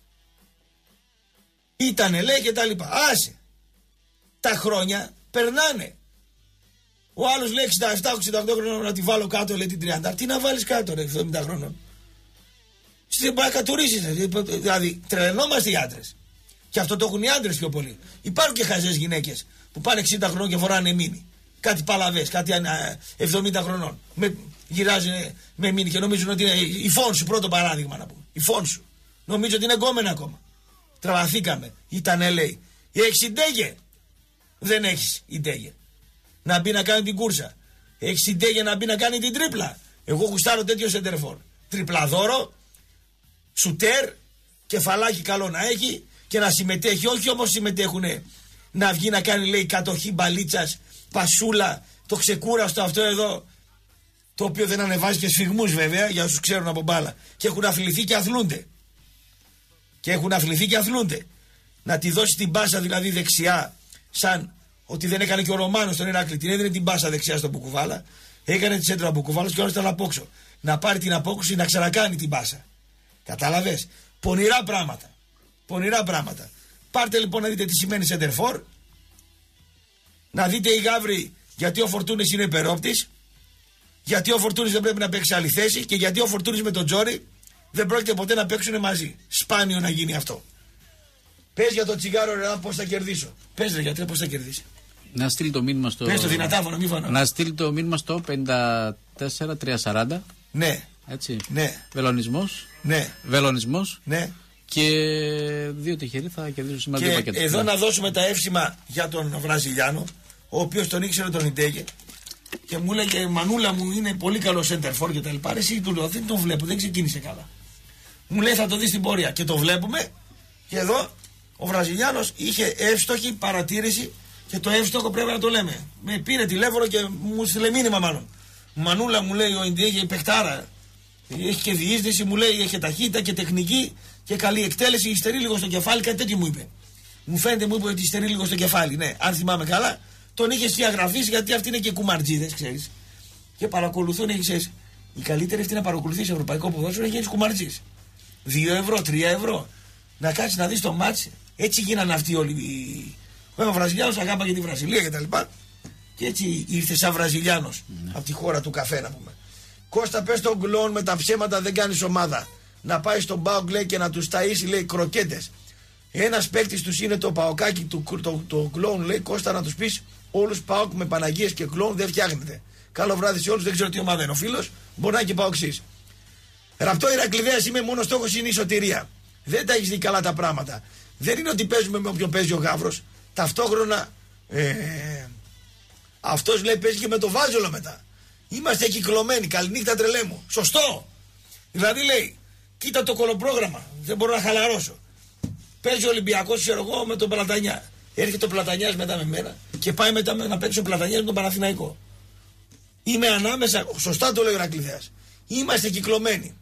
Ήτανε, λέει, κτλ. Άσε. Τα χρόνια περνάνε. Ο άλλος λέει 67-68 χρονών να τη βάλω κάτω, λέει την 30. Τι να βάλεις κάτω, ρε, 70 χρονών? Στην πάει κατουρίσεις, δηλαδή τρελαινόμαστε οι άντρες. Και αυτό το έχουν οι άντρες πιο πολύ. Υπάρχουν και χαζές γυναίκες που πάνε 60 χρονών και φοράνε μίνι. Κάτι παλαβές, κάτι 70 χρονών. Γυράζουν με μίνι και νομίζουν ότι είναι η Φόνσου, πρώτο παράδειγμα να πούμε. Η Φόνσου. Νομίζω ότι είναι γκόμενα ακόμα. Τραβαθήκαμε. Ήτανε, λέει. Έχεις συντέγε? Δεν έχεις συντέγε. Να μπει να κάνει την κούρσα. Έχεις συντέγε να μπει να κάνει την τρίπλα? Εγώ γουστάρω τέτοιο σεντερφόρ. Τριπλαδόρο, σουτέρ, κεφαλάκι καλό να έχει και να συμμετέχει. Όχι όμως συμμετέχουν να βγει να κάνει, λέει, κατοχή μπαλίτσας, πασούλα, το ξεκούραστο αυτό εδώ, το οποίο δεν ανεβάζει και σφιγμούς βέβαια, για όσους ξέρουν από μπάλα. Και έχουν αθληθεί και αθλούνται. Να τη δώσει την πάσα δηλαδή δεξιά σαν ότι δεν έκανε και ο Ρωμάνος στον Ηράκλειο. Την έδινε την πάσα δεξιά στον Μπουκουβάλα, έκανε τη σέντρα ο Μπουκουβάλας και όλος ήταν απόξω. Να πάρει την απόκρουση να ξανακάνει την πάσα. Κατάλαβες. Πονηρά πράγματα. Πονηρά πράγματα. Πάρτε λοιπόν να δείτε τι σημαίνει σεντερφόρ. Να δείτε οι γάβροι γιατί ο Φορτούνης είναι υπερόπτης. Γιατί ο Φορτούνης δεν πρέπει να παίξει άλλη θέση. Και γιατί ο Φορτούνης με τον Τζόρι δεν πρόκειται ποτέ να παίξουν μαζί. Σπάνιο να γίνει αυτό. Πες για το τσιγάρο ρε πώς θα κερδίσω. Πες ρε γιατί πώς θα κερδίσει. Να στείλει το μήνυμα στο. Πες το δυνατά φωνο, μη φωνώ. Να στείλει το μήνυμα στο 54340. Ναι. Έτσι. Ναι. Βελονισμός. Ναι. Βελονισμός. Ναι. Και 2 τυχεροί θα κερδίσουν σήμερα 2 πακέτα. Εδώ να δώσουμε τα εύσημα για τον Βραζιλιάνο, ο οποίος τον ήξερε τον Ιντέγε και μου λέγε Μανούλα μου είναι πολύ καλό center for και τα λοιπά. Εσύ του λέω δεν τον βλέπω, δεν ξεκίνησε καλά. Μου λέει θα το δεις στην πορεία και το βλέπουμε. Και εδώ ο Βραζιλιάνος είχε εύστοχη παρατήρηση και το εύστοχο πρέπει να το λέμε. Με πήρε τηλέφωνο και μου στείλε μήνυμα μάλλον. Μανούλα μου λέει ο Ιντέγε η παιχτάρα. Έχει και διείσδυση, μου λέει έχει ταχύτητα και τεχνική και καλή εκτέλεση. Υστερεί λίγο στο κεφάλι, κάτι τέτοιο μου είπε. Μου φαίνεται, μου είπε ότι υστερεί λίγο στο κεφάλι. Ναι, αν θυμάμαι καλά, τον είχε διαγραφείς γιατί αυτοί είναι και κουμαρτζίδες, ξέρεις. Και παρακολουθούν, ξέρεις. Η καλύτερη αυτή να παρακολουθεί ευρωπαϊκό ποδόσφαιρο έχει γίνει κουμαρτζής. 2 ευρώ, 3 ευρώ. Να κάτσεις να δεις το μάτς. Έτσι γίνανε αυτοί όλοι. Ο Βραζιλιάνος αγάπαγε τη Βραζιλία κτλ. Και έτσι ήρθε σαν Βραζιλιάνος από τη χώρα του καφέ να πούμε. Κώστα, πες τον Γκλόν με τα ψέματα δεν κάνεις ομάδα. Να πάει στον ΠΑΟΚ λέει και να τους ταΐσει λέει κροκέτες. Ένας παίκτης τους είναι το Παοκάκι το Γκλόν λέει Κώστα να τους πεις όλους ΠΑΟΚ με Παναγίες και Γκλόν δεν φτιάχνεται. Καλό βράδυ σε όλους, δεν ξέρω τι ομάδα είναι ο φίλος, μπορεί να είναι και ΠΑΟΚΣής. Ραπτό Ηρακλειδέας είμαι, μόνο στόχος είναι η σωτηρία. Δεν τα έχεις δει καλά τα πράγματα. Δεν είναι ότι παίζουμε με όποιον παίζει ο Γαύρος. Ταυτόχρονα αυτός λέει παίζει και με το Βάζελο μετά. Είμαστε κυκλωμένοι, καληνύχτα τρελέ μου. Σωστό. Δηλαδή λέει, κοίτα το κολοπρόγραμμα, δεν μπορώ να χαλαρώσω. Παίζει ο Ολυμπιακός, ξέρω εγώ, με τον Πλατανιά. Έρχεται ο Πλατανιάς μετά με μένα και πάει μετά να παίξει ο Πλατανιάς με τον Παναθηναϊκό. Είμαι ανάμεσα, σωστά το λέει ο Ηρακλειδέας. Είμαστε κυκλωμένοι.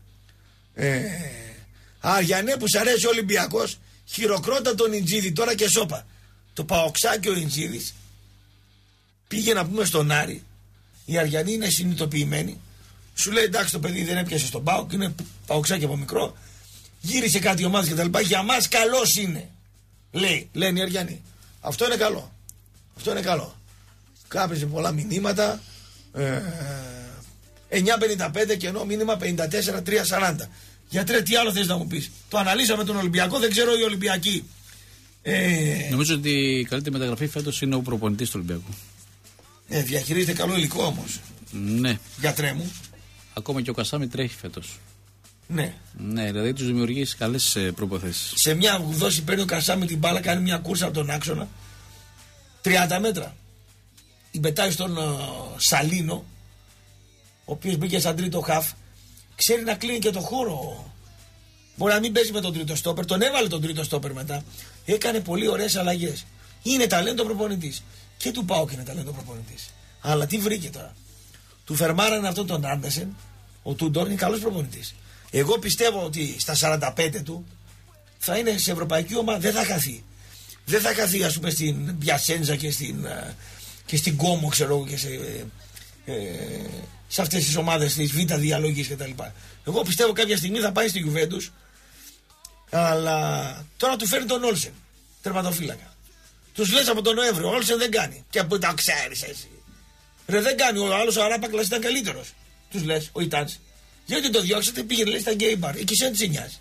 Αριανέ που σ' αρέσει ο Ολυμπιακός, χειροκρότα τον Ιντζίδη τώρα και σώπα. Το Παοξάκι ο Ιντζίδης πήγε να πούμε στον Άρη. Οι Αριανοί είναι συνειδητοποιημένοι. Σου λέει εντάξει το παιδί δεν έπιασε στον ΠΑΟΚ, είναι Παοξάκι από μικρό. Γύρισε κάτι ομάδες και τα λοιπά. Για μας καλός είναι. Λένε οι Αριανοί. Αυτό είναι καλό. Αυτό είναι καλό. Κάπεσε πολλά μηνύματα. 9.55 και ενώ μήνυμα 54.340. Γιατρέ, τι άλλο θες να μου πεις. Το αναλύσαμε τον Ολυμπιακό, δεν ξέρω οι Ολυμπιακοί. Νομίζω ότι η καλύτερη μεταγραφή φέτος είναι ο προπονητής του Ολυμπιακού. Διαχειρίζεται καλό υλικό όμως. Ναι. Γιατρέ μου. Ακόμα και ο Κασάμι τρέχει φέτος. Ναι. Ναι, δηλαδή τους δημιουργεί καλές προποθέσεις. Σε μια δόση παίρνει ο Κασάμι την μπάλα, κάνει μια κούρσα από τον άξονα. 30 μέτρα. Την πετάει στον Σαλίνο, ο οποίος μπήκε σαν τρίτο χαφ. Ξέρει να κλείνει και το χώρο. Μπορεί να μην παίζει με τον τρίτο στόπερ. Τον έβαλε τον τρίτο στόπερ μετά. Έκανε πολύ ωραίες αλλαγές. Είναι ταλέντο προπονητής. Και του ΠΑΟΚ είναι ταλέντο προπονητής. Αλλά τι βρήκε τώρα. Του φερμάρανε αυτόν τον Άντερσεν. Ο Τούντορ είναι καλός προπονητής. Εγώ πιστεύω ότι στα 45 του θα είναι σε ευρωπαϊκή ομάδα. Δεν θα χαθεί. Δεν θα χαθεί ας πούμε στην Πιασέντζα και στην Κόμο ξέρω και σε αυτές τις ομάδες της Β' διαλογής κτλ. Εγώ πιστεύω κάποια στιγμή θα πάει στη Γιουβέντους. Αλλά τώρα του φέρνει τον Όλσεν τερματοφύλακα. Τους λες από τον Νοέμβριο, ο Όλσεν δεν κάνει. Και από τα ξέρεις εσύ. Ρε δεν κάνει, ο άλλος ο Αράπακλας ήταν καλύτερος. Τους λες, ο Ιτάνς. Γιατί το διώξατε, πήγαινε λέει στα γκέι μπαρ. Εκεί σε νοιάζει.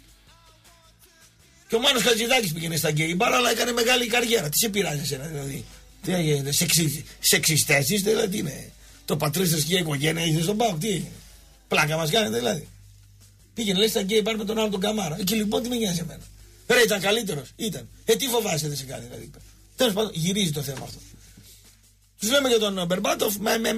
Και ο Μάνος Χατζηδάκης πήγαινε στα γκέι μπαρ, αλλά έκανε μεγάλη καριέρα. Τι σε πειράζει εσένα δηλαδή. Τι έγινε, σεξιστές είστε, δηλαδή τι είναι. Το πατρίστες και η οικογένεια είστε στον ΠΑΟΚ, τι έγινε. Πλάκα μας κάνετε δηλαδή. Πήγαινε λέει στα γκέι μπαρ με τον άλλο τον Καμάρα. Εκεί λοιπόν τι με νοιάζει εμένα. Ρε ήταν καλύτερος, ήταν. Τι φοβάσαι δεν σε κάνει δηλαδή. Τέλος πάντων γυρίζει το θέμα αυτό. Τους λέμε για τον Μπερμπάτοφ,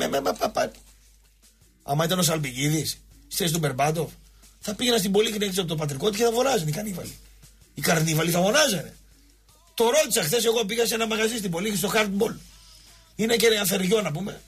άμα ήταν ο Σαλμπικίδης, στη θέση του Μπερμπάτοφ, θα πήγαινα στην Πολύκρινη έξω από το πατρικό του και θα φωνάζανε οι καρνίβαλοι. Οι καρνίβαλοι θα φωνάζανε. Το ρώτησα χθες, εγώ πήγα σε ένα μαγαζί στην Πολύκρινη στο hardball. Είναι και ένα θεριό να πούμε.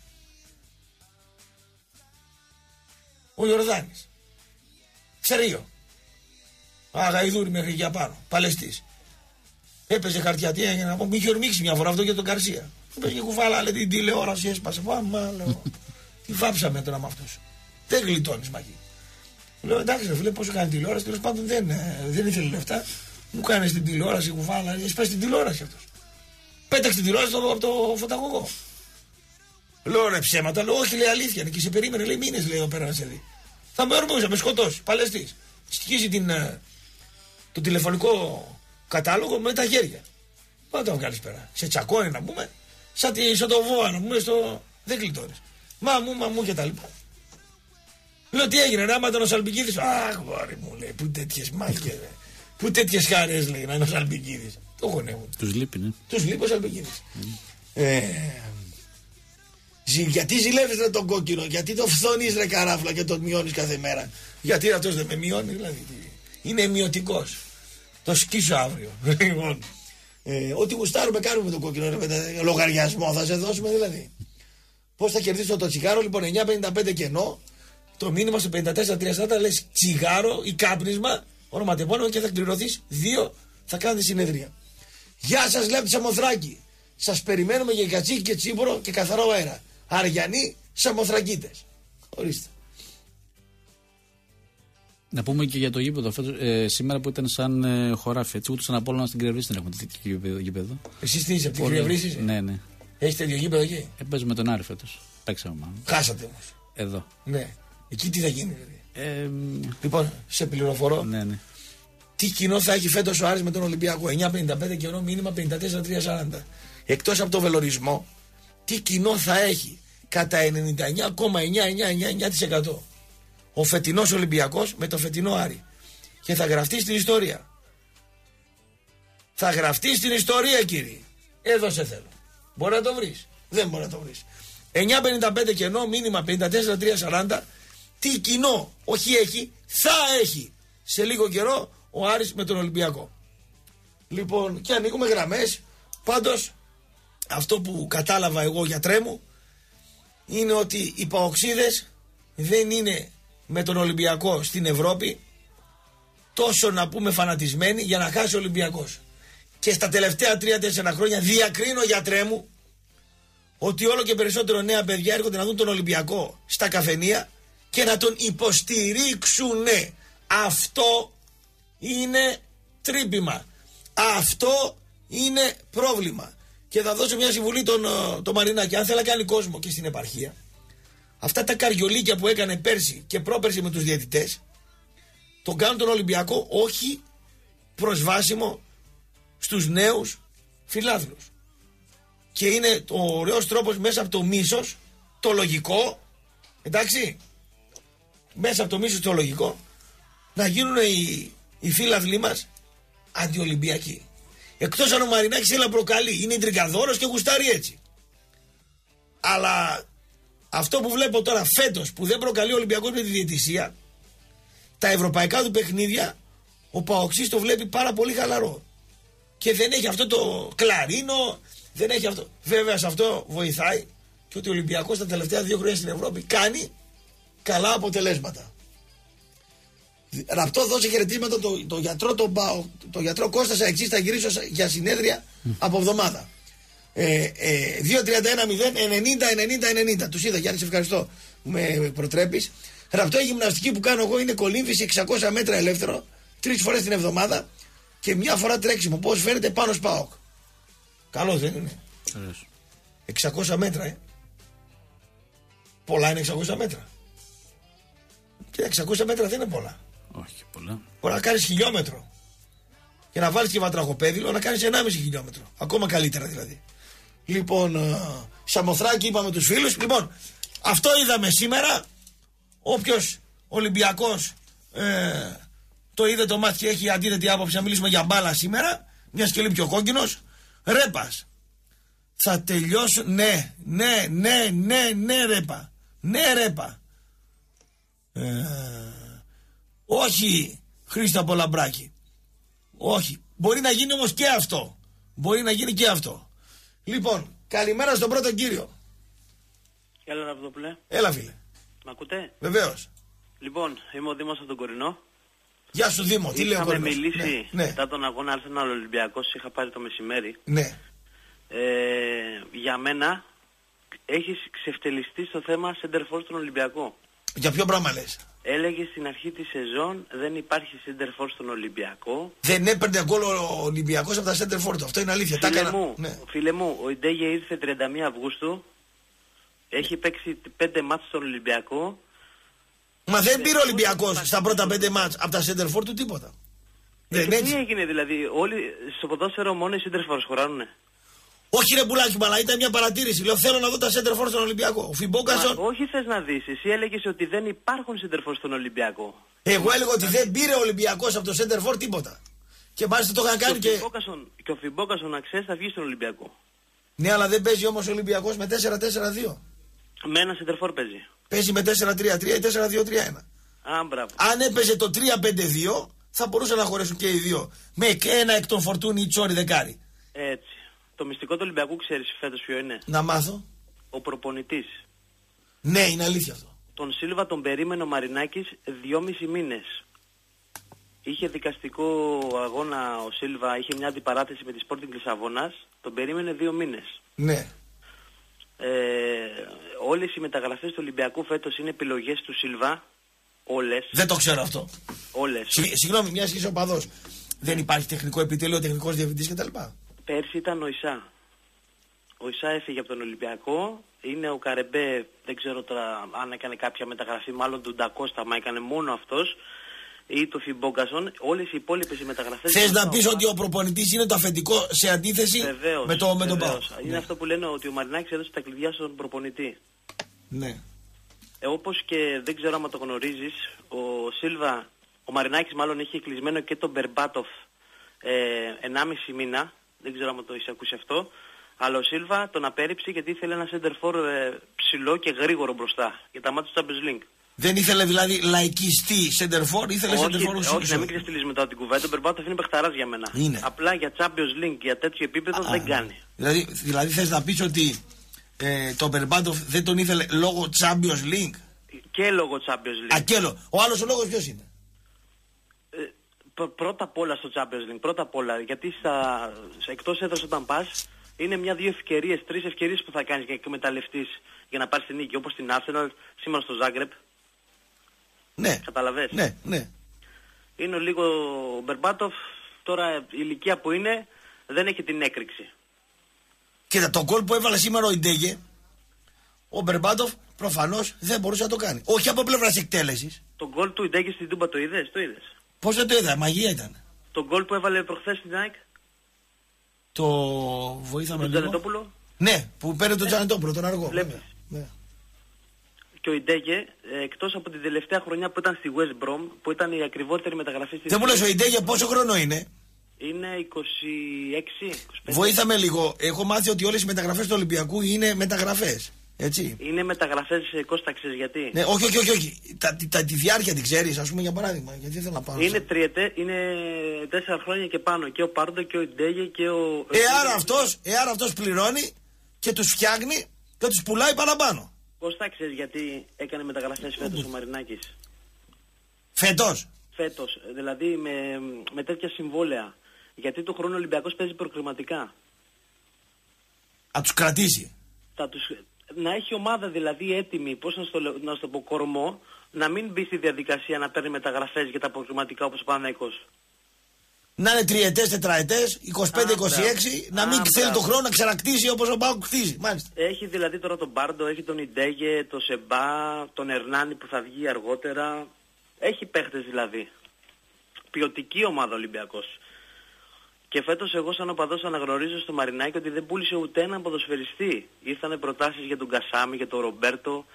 Ο Ιορδάνης. Ξερίο. Γαϊδούρι μέχρι για πάνω. Παλαιστής. Έπαιζε χαρτιά, τι έγινε να πω. Μου είχε ορμήξει μια φορά αυτό για τον Γκαρσία. Έπαιζε κουβάλα, λέει την τηλεόραση, έσπασε. Πάμε, λέω. Τι βάψαμε τώρα με αυτού. Δεν γλιτώνει μαγεί. Λέω εντάξει, ρε φίλε, πόσο κάνει τηλεόραση. Τέλος πάντων δεν ήθελε λεφτά. Μου κάνει την τηλεόραση, κουβάλα, έσπασε την τηλεόραση αυτό. Πέταξε την τηλεόραση από το φωταγωγό. Λέω ρε ψέματα, λέω όχι, λέει αλήθεια. Και σε περίμενε, λέει μήνες, λέει εδώ πέρα να σε δει. Θα με ορμούσε, με σκοτώσει, παλαιστή. Στοιχίζει το τηλεφωνικό κατάλογο με τα χέρια. Πάτε να βγάλει πέρα. Σε τσακώνει να πούμε, σαν το βόα να πούμε, δεν γλιτώνει. Μα μου και τα λοιπά. Λέω τι έγινε, ρε, άμα ήταν ο Σαλπικίδης. Αχ, μωρή μου, λέει, που τέτοιες μάχες, που τέτοιες χαρές, λέει, να είναι ο Σαλπικίδης. Το γονεύουν. Τους λείπει, ναι. Τους λείπει ο Σαλπικίδης. Γιατί ζηλεύεις ρε τον κόκκινο, γιατί το φθονείς ρε καράφλα και τον μειώνεις κάθε μέρα. Γιατί αυτός δεν με μειώνει, δηλαδή. Είναι μειωτικός. Το σκίσω αύριο. Λοιπόν, ό,τι γουστάρουμε κάνουμε τον κόκκινο, ρε, λογαριασμό θα σε δώσουμε δηλαδή. Πώς θα κερδίσω το τσιγάρο, λοιπόν, 9,55 κενό. Το μήνυμα στο 54,340 λες τσιγάρο ή κάπνισμα, ονοματεπώνυμο και θα κληρωθείς 2, θα κάνετε συνεδρία. Γεια σας, Λέπτη Σαμοθράκη. Σας περιμένουμε για κατσίκι και τσίπουρο και καθαρό αέρα. Αριανοί Σαμοθρακίτες. Ορίστε. Να πούμε και για το γήπεδο σήμερα που ήταν σαν χωράφι. Έτσι, ούτε σαν Απόλλωνα στην Κρυαβρύση δεν έχουμε τέτοιο γήπεδο. Εσείς τι είσαι, από την Κρυαβρύση? Ναι. Έχεις τέτοιο γήπεδο εκεί? Παίζουμε με τον Άρη φέτος. Παίξαμε μάλλον. Χάσατε όμως. Εδώ. Ναι. Εκεί τι θα γίνει, δηλαδή? Λοιπόν, σε πληροφορώ. Ναι. Τι κοινό θα έχει φέτος ο Άρης με τον Ολυμπιακό? 9,55 κενό, μήνυμα 54,340. Εκτός από το βελορισμό, τι κοινό θα έχει? Κατά 99,9999% ο φετινός Ολυμπιακός με το φετινό Άρη. Και θα γραφτεί στην ιστορία. Θα γραφτεί στην ιστορία, κύριε. Εδώ σε θέλω. Μπορεί να το βρεις? Δεν μπορεί να το βρεις. 9,55 κενό, μήνυμα 54,340. Τι κοινό, όχι έχει, θα έχει σε λίγο καιρό ο Άρης με τον Ολυμπιακό. Λοιπόν, και ανοίγουμε γραμμές. Πάντως, αυτό που κατάλαβα εγώ, γιατρέ μου, είναι ότι οι παοξίδες δεν είναι με τον Ολυμπιακό στην Ευρώπη τόσο, να πούμε, φανατισμένοι για να χάσει ο Ολυμπιακός. Και στα τελευταία 3-4 χρόνια διακρίνω, γιατρέ μου, ότι όλο και περισσότερο νέα παιδιά έρχονται να δουν τον Ολυμπιακό στα καφενεία και να τον υποστηρίξουνε. Αυτό είναι τρύπημα. Αυτό είναι πρόβλημα. Και θα δώσω μια συμβουλή τον Μαρινάκη. Αν θέλει να κάνει κόσμο και στην επαρχία, αυτά τα καριολίκια που έκανε πέρσι και πρόπερσι με τους διαιτητές, τον κάνουν τον Ολυμπιακό όχι προσβάσιμο στους νέους φιλάθλους. Και είναι ο ωραίος τρόπος μέσα από το μίσος, το λογικό, εντάξει, μέσα από το μίσος το λογικό, να γίνουν οι φίλαθλοι μας αντιολυμπιακοί. Εκτός αν ο Μαρινάκης θέλει να προκαλεί, είναι ιντριγκαδόρος και γουστάρει έτσι. Αλλά αυτό που βλέπω τώρα φέτος, που δεν προκαλεί ο Ολυμπιακός με τη διαιτησία, τα ευρωπαϊκά του παιχνίδια, ο Παοξής το βλέπει πάρα πολύ χαλαρό. Και δεν έχει αυτό το κλαρίνο, δεν έχει αυτό. Βέβαια σε αυτό βοηθάει και ότι ο Ολυμπιακός τα τελευταία 2 χρόνια στην Ευρώπη κάνει καλά αποτελέσματα. Ραπτό, δώσε χαιρετίσματα το γιατρό Κώστας Αεξής, θα γυρίσω για συνέδρια από εβδομάδα. 2-31-0-90-90-90. Τους είδα, Γιάννη, σε ευχαριστώ που με προτρέπεις. Ραπτό, η γυμναστική που κάνω εγώ είναι κολύμβηση 600 μέτρα ελεύθερο 3 φορές την εβδομάδα και μια φορά τρέξιμο. Πώς φαίνεται πάνω ΣΠΑΟΚ. Καλό δεν είναι? 600 μέτρα, Πολλά είναι 600 μέτρα. Και 600 μέτρα δεν είναι πολλά. Όχι πολλά. Μπορεί να κάνεις χιλιόμετρο. Και να βάλεις και βατραχοπέδιλο να κάνεις 1,5 χιλιόμετρο. Ακόμα καλύτερα δηλαδή. Λοιπόν, Σαμοθράκη είπαμε τους φίλους. Λοιπόν, αυτό είδαμε σήμερα. Όποιος Ολυμπιακός το είδε το μάτι και έχει αντίθετη άποψη, να μιλήσουμε για μπάλα σήμερα, μιας και λείπει ο κόκκινος. Ρέπας. Θα τελειώσουν. Ναι, Ρέπα. Ναι, Ρέπα. Όχι, Χρήστα Πολαμπράκη. Όχι. Μπορεί να γίνει όμως και αυτό. Μπορεί να γίνει και αυτό. Λοιπόν, καλημέρα στον πρώτο κύριο. Έλα, Ραπτόπουλε. Έλα, φίλε. Μ' ακούτε? Βεβαίως. Λοιπόν, είμαι ο Δήμος από τον Κορινό. Γεια σου Δήμο, τι λέει ο κόσμος? Είχαμε μιλήσει μετά τον αγώνα Arsenal Ολυμπιακός, είχα πάρει το μεσημέρι. Ναι. Για μένα έχεις ξεφτελιστεί στο θέμα center for στον Ολυμπιακό. Για ποιο πράγμα λες? Έλεγε στην αρχή της σεζόν δεν υπάρχει center for στον Ολυμπιακό. Δεν έπαιρνε γκολ ο Ολυμπιακός από τα center for του. Αυτό είναι αλήθεια. Φίλε μου, ο Ιντέγε ήρθε 31 Αυγούστου. Έχει παίξει 5 μάτς στον Ολυμπιακό. Μα δεν πήρε ο Ολυμπιακός στα πρώτα 5 μάτς από τα center for του τίποτα. Δεν τι έγινε δηλαδή? Όλοι στο ποδόσφαιρο μόνο οι center for χωράνουνε. Όχι ρε πουλάκι, αλλά ήταν μια παρατήρηση. Λέω θέλω να δω τα center for στον Ολυμπιακό. Ο Φιμπόκασον. Όχι θες να δεις. Εσύ έλεγες ότι δεν υπάρχουν center for στον Ολυμπιακό. Εγώ έλεγα ότι δεν πήρε ο Ολυμπιακός από το center for τίποτα. Και μάλιστα το είχαν κάνει και. Και ο Φιμπόκασον να ξέρει θα βγει στον Ολυμπιακό. Ναι, αλλά δεν παίζει όμως ο Ολυμπιακός με 4-4-2. Με ένα center for παίζει. Παίζει με 4-3-3 ή 4-2-3-1. Αν έπαιζε το 3-5-2 θα μπορούσαν να χωρέσουν και οι δύο. Με ένα εκ των Φορτούνι ή Τσόρι δεκάρι. Έτσι. Το μυστικό του Ολυμπιακού ξέρεις φέτος ποιο είναι? Να μάθω. Ο προπονητής. Ναι, είναι αλήθεια αυτό. Τον Σίλβα τον περίμενε ο Μαρινάκης 2,5 μήνες. Είχε δικαστικό αγώνα ο Σίλβα, είχε μια αντιπαράθεση με τη Sporting Λισαβόνας. Τον περίμενε 2 μήνες. Ναι. Όλες οι μεταγραφές του Ολυμπιακού φέτος είναι επιλογές του Σίλβα. Όλες. Δεν το ξέρω αυτό. Όλες. Συγγνώμη, μια είσαι οπαδός. Δεν υπάρχει τεχνικό επιτελείο, τεχνικός διευθυντής κτλ. Πέρσι ήταν ο Ισά. Ο Ισά έφυγε από τον Ολυμπιακό. Είναι ο Καρεμπέ, δεν ξέρω τώρα αν έκανε κάποια μεταγραφή, μάλλον του Ντακώστα, μα έκανε μόνο αυτός. Ή το Φιμπόγκασον. Όλες οι υπόλοιπες οι μεταγραφές. Θες να πεις ότι ο προπονητής είναι το αφεντικό σε αντίθεση με τον Πάο? Είναι αυτό που λένε ότι ο Μαρινάκης έδωσε τα κλειδιά στον προπονητή. Ναι. Όπως και δεν ξέρω άμα το γνωρίζεις, ο Σίλβα, ο Μαρινάκης μάλλον είχε κλεισμένο και τον Μπερμπάτοφ 1,5 μήνα. Δεν ξέρω άμα το είσαι ακούσει αυτό. Αλλά ο Σίλβα τον απέρριψε γιατί ήθελε ένα center for ψηλό και γρήγορο μπροστά για τα μάτια του Champions League. Δεν ήθελε δηλαδή λαϊκιστή center for, ήθελε center for. Όχι, να μην ξεστηλείς μετά την κουβέντα. Ο Μπερμπάτοφ είναι παιχταράς για μένα. Είναι. Απλά για Champions League, για τέτοιο επίπεδο δεν κάνει. Δηλαδή θες να πεις ότι τον Μπερμπάτοφ δεν τον ήθελε λόγω Champions League? Και λόγω Champions League. Ακέλο. Ο άλλος ο λόγος ποιος είναι? Πρώτα απ' όλα στο Champions League. Πρώτα απ' όλα. Γιατί εκτός έδρας όταν πας είναι μια-δύο ευκαιρίες, 3 ευκαιρίες που θα κάνεις και εκμεταλλευτείς για να πάρεις την νίκη. Όπως στην Arsenal σήμερα στο Ζάγκρεπ. Ναι. Καταλαβες? Ναι, ναι. Είναι λίγο ο Μπερμπάτοφ, τώρα η ηλικία που είναι δεν έχει την έκρηξη. Κοίτα, το γκολ που έβαλε σήμερα ο Ιντέγε, ο Μπερμπάτοφ προφανώς δεν μπορούσε να το κάνει. Όχι από πλευράς εκτέλεσης. Το γκολ του Ιντέγε στην Τούμπα το είδες? Πώς δεν το είδα, μαγεία ήταν. Το γκολ που έβαλε προχθές στην ΑΕΚ. Το βοήθαμε τον λίγο. Τζανετόπουλο. Ναι, που παίρνει τον Τζανετόπουλο, τον αργό. Ναι. Και ο Ιντέγε, εκτός από την τελευταία χρονιά που ήταν στη West Brom, που ήταν η ακριβότερη μεταγραφή στη. Δεν μου λες ο Ιντέγε πόσο χρόνο είναι? Είναι 26-25. Βοήθαμε λίγο. Έχω μάθει ότι όλες οι μεταγραφές του Ολυμπιακού είναι μεταγραφές. Έτσι. Είναι μεταγραφές Κώστα, ξέρεις γιατί? Ναι, όχι. Τη διάρκεια την ξέρεις, ας πούμε, για παράδειγμα. Γιατί θέλω να πάω. Είναι 4 χρόνια και πάνω. Και ο Πάρντο και ο Ιντέγε και ο. Άρα αυτός πληρώνει και τους φτιάχνει και τους πουλάει παραπάνω. Κώστα, ξέρεις γιατί έκανε μεταγραφές φέτος ο Μαρινάκης? Φέτος. Δηλαδή με τέτοια συμβόλαια. Γιατί το χρόνο ο Ολυμπιακός παίζει προκριματικά. Να τους κρατήσει. Να έχει ομάδα δηλαδή έτοιμη, πώς να στο πω, κορμό, να μην μπει στη διαδικασία να παίρνει μεταγραφές για τα προκριματικά όπως ο Παναθηναϊκός. Να είναι 3ετές, 4ετές, 25-26, να μην θέλει τον χρόνο να ξανακτήσει όπως ο Πάοκ χτίζει. Μάλιστα. Έχει δηλαδή τώρα τον Μπάρντο, έχει τον Ιντέγε, τον Σεμπά, τον Ερνάνη που θα βγει αργότερα. Έχει παίχτες δηλαδή. Ποιοτική ομάδα Ολυμπιακός. Και φέτος εγώ σαν οπαδός αναγνωρίζω στο Μαρινάκη ότι δεν πούλησε ούτε έναν ποδοσφαιριστή. Ήρθανε προτάσεις για τον Κασάμι, για τον Ρομπέρτο.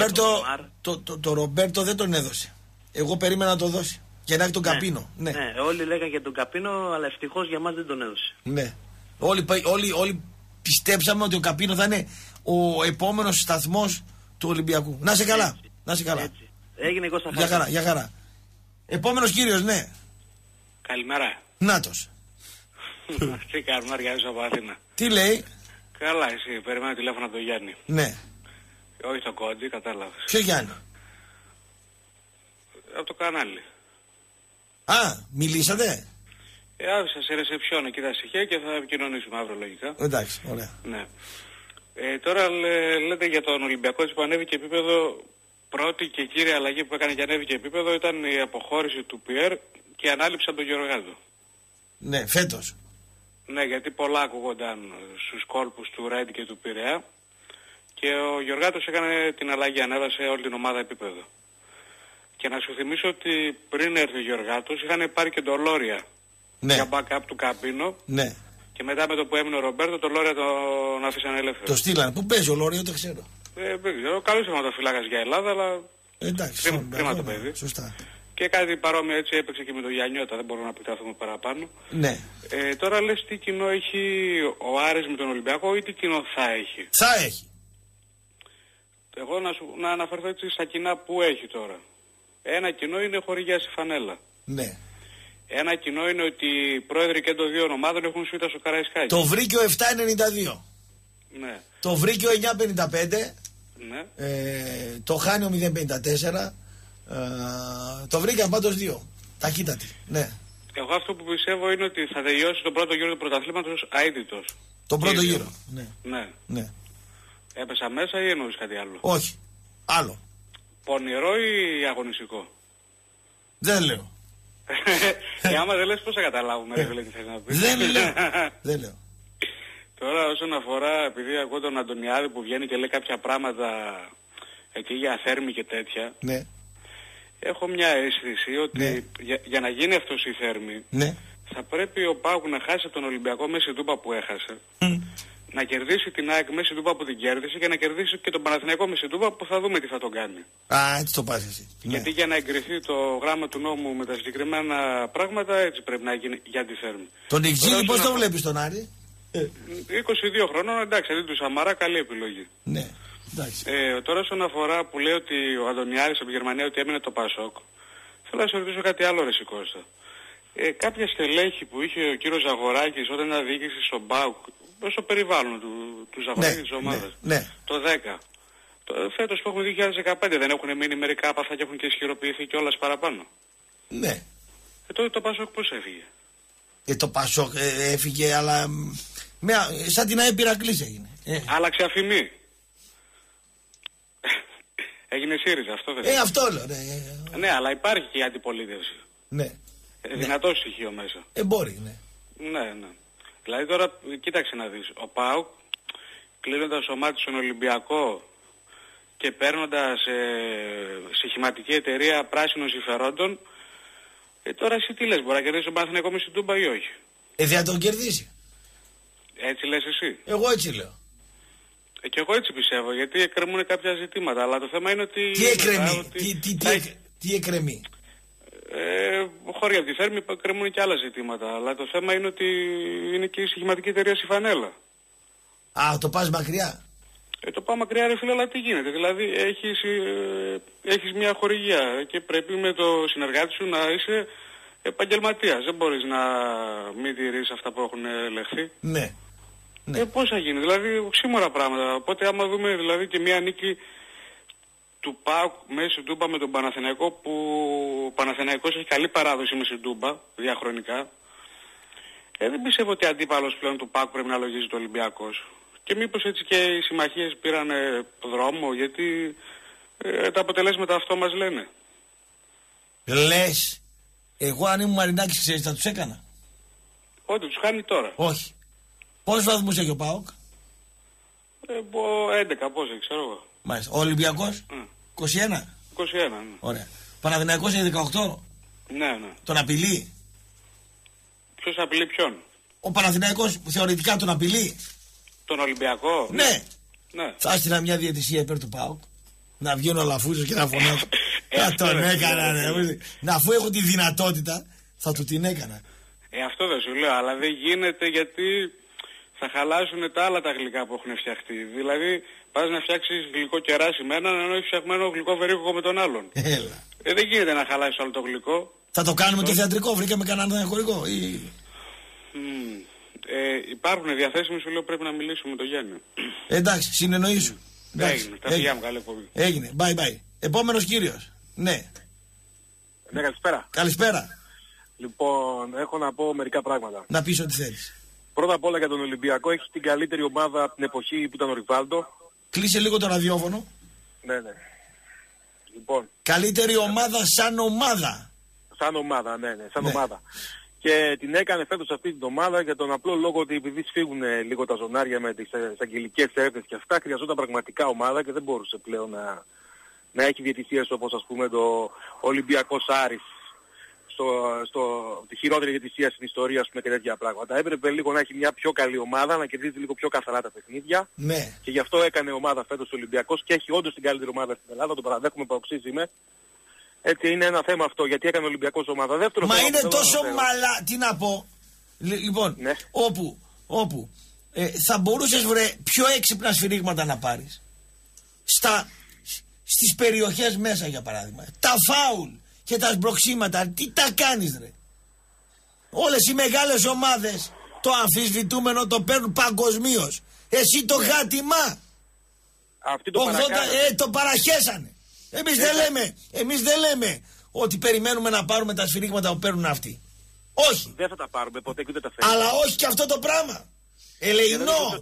Το Ρομπέρτο δεν τον έδωσε. Εγώ περίμενα να το δώσει. Και να έχει τον Καπίνο. Ναι, όλοι λέγανε για τον Καπίνο, αλλά ευτυχώς για μας δεν τον έδωσε. Ναι. Όλοι πιστέψαμε ότι ο Καπίνο θα είναι ο επόμενος σταθμός του Ολυμπιακού. Να σε καλά. Έτσι. Να σε καλά. Έτσι. Έγινε εγώ στα χάρη. Για χαρά. Επόμενος κύριος, ναι. Καλημέρα. Νάτος. Τι κάνουμε, Αριάννης από Αθήνα. Τι λέει? Καλά, εσύ, περιμένω τηλέφωνο από τον Γιάννη. Ναι. Όχι το κόντι, κατάλαβες. Ποιο Γιάννη? Από το κανάλι. Α, μιλήσατε. Άφησα σε ρεσεψιόν εκεί τα στοιχεία και θα επικοινωνήσουμε αύριο λογικά. Εντάξει, ωραία. Ναι. Τώρα λέτε για τον Ολυμπιακό που ανέβηκε επίπεδο. Πρώτη και κύρια αλλαγή που έκανε και ανέβηκε επίπεδο ήταν η αποχώρηση του Πιέρ και η ανάληψη από τον Γεωργάτο. Ναι, φέτος. Ναι, γιατί πολλά ακούγονταν στους κόλπους του Ρέντ και του Πειραιά και ο Γεωργάτος έκανε την αλλαγή, ανέβασε όλη την ομάδα επίπεδο. Και να σου θυμίσω ότι πριν έρθει ο Γεωργάτος είχαν πάρει και τον Λόρια για backup του Καμπίνο. Ναι. Και μετά με το που έμεινε ο Ρομπέρτο, τον Λόρια τον αφήσαν ελεύθερο. Το στείλανε. Πού παίζει ο Λόρια, δεν ξέρω. Δεν ξέρω. Καλός τερματοφύλακας για Ελλάδα, αλλά. Εντάξει, κρίμα το παιδί. Σωστά. Και κάτι παρόμοιο έτσι έπαιξε και με τον Γιαννιώτα, δεν μπορούμε να επεκταθούμε παραπάνω. Ναι. Τώρα λες τι κοινό έχει ο Άρης με τον Ολυμπιακό ή τι κοινό θα έχει. Θα έχει. Εγώ να αναφερθώ έτσι στα κοινά που έχει τώρα. Ένα κοινό είναι χορηγιά στη φανέλα. Ναι. Ένα κοινό είναι ότι οι πρόεδροι και των δύο ομάδων έχουν σούτα στο Καραϊσκάκι. Το βρήκε ο 7,92. Ναι. Το βρήκε ο 9,55. Ναι. Το χάνει ο 0,54. Το βρήκαν πάντως δύο. Ταχύτατη. Ναι. Εγώ αυτό που πιστεύω είναι ότι θα τελειώσει τον πρώτο γύρο του πρωταθλήματος αίτητος. Τον πρώτο γύρο. Ναι. Έπεσα μέσα ή εννοείς κάτι άλλο? Όχι. Άλλο. Πονηρό ή αγωνιστικό? Δεν λέω. Άμα δεν λες πώς θα καταλάβουμε ρε φίλε τι θες να πεις. Δεν λέω. Τώρα όσον αφορά, επειδή ακούω τον Αντωνιάδη που βγαίνει και λέει κάποια πράγματα εκεί για Θέρμη και τέτοια. Ναι. Έχω μια αίσθηση ότι για να γίνει αυτός η Θέρμη θα πρέπει ο ΠΑΟΚ να χάσει τον Ολυμπιακό μέση τούπα που έχασε. Να κερδίσει την ΑΕΚ μέση τούπα που την κέρδισε και να κερδίσει και τον Παναθηναϊκό μέση τούπα που θα δούμε τι θα τον κάνει. Α, έτσι το πας εσύ. Γιατί για να εγκριθεί το γράμμα του νόμου με τα συγκεκριμένα πράγματα έτσι πρέπει να γίνει για τη Θέρμη. Τον Ιγζήλη πώς το βλέπεις τον Άρη? 22 χρονών, εντάξει, αντί του Σαμαρά, καλή επιλογή. Ναι, εντάξει. Τώρα όσον αφορά που λέει ότι ο Αντωνιάδης από Γερμανία ότι έμεινε το Πασόκ, θέλω να σε ρωτήσω κάτι άλλο ρε Σικώστα. Κάποια στελέχη που είχε ο κύριος Ζαγοράκης όταν ήταν διοίκηση στον ΠΑΟΚ, στο περιβάλλον του Ζαγοράκη της ομάδας, το 10. Φέτος που έχουμε 2015 δεν έχουν μείνει μερικά από αυτά και έχουν και ισχυροποιηθεί κιόλας παραπάνω. Ναι. Τότε το Πασόκ πώς έφυγε? Το Πασόκ έφυγε, αλλά σαν την ΑΕ Ηρακλής έγινε. Άλλαξε αφημί. Έγινε ΣΥΡΙΖΑ, αυτό δεν είναι? Αυτό λέω, ναι, αλλά υπάρχει και η αντιπολίτευση. Ναι. Δυνατό στοιχείο μέσα. Μπορεί, ναι. Ναι. Δηλαδή τώρα, κοίταξε να δεις. Ο ΠΑΟΚ, κλείνοντας ο μάτι στον Ολυμπιακό και παίρνοντας στοιχηματική εταιρεία πράσινων συμφερόντων, τώρα εσύ τι λες, μπορεί να κερδίσει τον Παναθηναϊκό με στην Τούμπα ή όχι? Θα τον κερδίσει. Έτσι λες εσύ? Εγώ έτσι λέω. Και εγώ έτσι πιστεύω, γιατί εκκρεμούν κάποια ζητήματα, αλλά το θέμα είναι ότι... Τι εκκρεμεί, τι εκκρεμεί? Χώρια από τη Θέρμη εκκρεμούν και άλλα ζητήματα, αλλά το θέμα είναι ότι είναι και η στοιχηματική εταιρεία στη φανέλα. Α, το πας μακριά? Το πάω μακριά ρε φίλε, αλλά τι γίνεται, δηλαδή έχεις μια χορηγία και πρέπει με το συνεργάτη σου να είσαι επαγγελματίας, δεν μπορείς να μην τηρείς αυτά που έχουν ελεγχθεί. Ναι. Πώς θα γίνει, δηλαδή οξύμορα πράγματα. Οπότε άμα δούμε δηλαδή και μια νίκη του ΠΑΟΚ μέσα στην Τούμπα με τον Παναθηναϊκό, που ο Παναθηναϊκός έχει καλή παράδοση μέσα στην Τούμπα διαχρονικά, δεν πιστεύω ότι αντίπαλος πλέον του ΠΑΟΚ πρέπει να λογίζει το Ολυμπιακός. Και μήπως έτσι και οι συμμαχίες πήραν δρόμο, γιατί τα αποτελέσματα αυτό μας λένε. Λες, εγώ αν ήμουν Μαρινάκης ξέρεις θα τους έκανα? Ό,τι τους κάνει τώρα. Όχι. Πόσους βαθμούς έχει ο ΠΑΟΚ? 11, πώς ξέρω εγώ. Μάλιστα. Ο Ολυμπιακός? 21. 21, ναι. Ωραία. Παναθηναϊκός έχει 18. Ναι. Τον απειλεί? Ποιος απειλεί ποιον? Ο Παναθηναϊκός θεωρητικά τον απειλεί? Τον Ολυμπιακό? Ναι. Θα έστειλα μια διαιτησία υπέρ του ΠΑΟΚ. Να βγαίνουν ο Λαφούζος και να φωνάζουν. Θα τον έκανα, ρε. Αφού έχω τη δυνατότητα, θα του την έκανα. Αυτό δεν σου λέω, αλλά δεν γίνεται, γιατί θα χαλάσουν τα άλλα τα γλυκά που έχουν φτιαχτεί. Δηλαδή, πας να φτιάξεις γλυκό κεράσι με έναν, ενώ έχει φτιαγμένο γλυκό βερίκοκο με τον άλλον. Έλα. Δεν γίνεται να χαλάσεις όλο το γλυκό. Θα το κάνουμε το θεατρικό, βρήκαμε κανέναν χωρικό ή... Υπάρχουν διαθέσιμοι, σου λέω πρέπει να μιλήσουμε με τον Γιάννη. Εντάξει, συνεννοήσου. Έγινε, τα φιλιά μου, καλή εκπομπή. Έγινε, bye bye. Επόμενος κύριος. Ναι. Ναι, καλησπέρα. Καλησπέρα. Λοιπόν, έχω να πω μερικά πράγματα. Να πεις ό,τι θέλεις. Πρώτα απ' όλα για τον Ολυμπιακό, έχει την καλύτερη ομάδα από την εποχή που ήταν ο Ριβάλντο. Κλείσε λίγο το ραδιόφωνο. Ναι. Λοιπόν. Καλύτερη ομάδα σαν ομάδα. Σαν ομάδα, ναι, σαν ομάδα. Και την έκανε φέτος αυτή την ομάδα για τον απλό λόγο ότι επειδή σφίγγουν λίγο τα ζωνάρια με τις αγγελικές έρευνες και αυτά, χρειαζόταν πραγματικά ομάδα και δεν μπορούσε πλέον να έχει διαιτησίες όπως ας πούμε το Ολυμπιακός Άρης, τη χειρότερη διαιτησία στην ιστορία, ας πούμε, και τέτοια πράγματα. Έπρεπε λίγο να έχει μια πιο καλή ομάδα, να κερδίζει λίγο πιο καθαρά τα παιχνίδια. Ναι. Και γι' αυτό έκανε ομάδα φέτος ο Ολυμπιακός και έχει όντως την καλύτερη ομάδα στην Ελλάδα, το παραδέχομαι, παοξής είμαι. Έτσι είναι ένα θέμα αυτό, γιατί έκανε ο Ολυμπιακός ομάδα. Δεύτερο μα θέμα, είναι τόσο μαλά, τι να πω. Λοιπόν, ναι. όπου θα μπορούσες πιο έξυπνα σφυρίγματα να πάρεις. Στις περιοχές μέσα για παράδειγμα. Τα φάουλ και τα σμπροξίματα, τι τα κάνεις ρε. Όλες οι μεγάλες ομάδες το αμφισβητούμενο το παίρνουν παγκοσμίως. Εσύ το γάτιμα. Αυτοί το το παραχέσανε. Εμείς δεν λέμε ότι περιμένουμε να πάρουμε τα σφυρίγματα που παίρνουν αυτοί. Όχι. Δεν θα τα πάρουμε ποτέ και ούτε τα θέλουμε. Αλλά όχι και αυτό το πράγμα. Ελεηνό,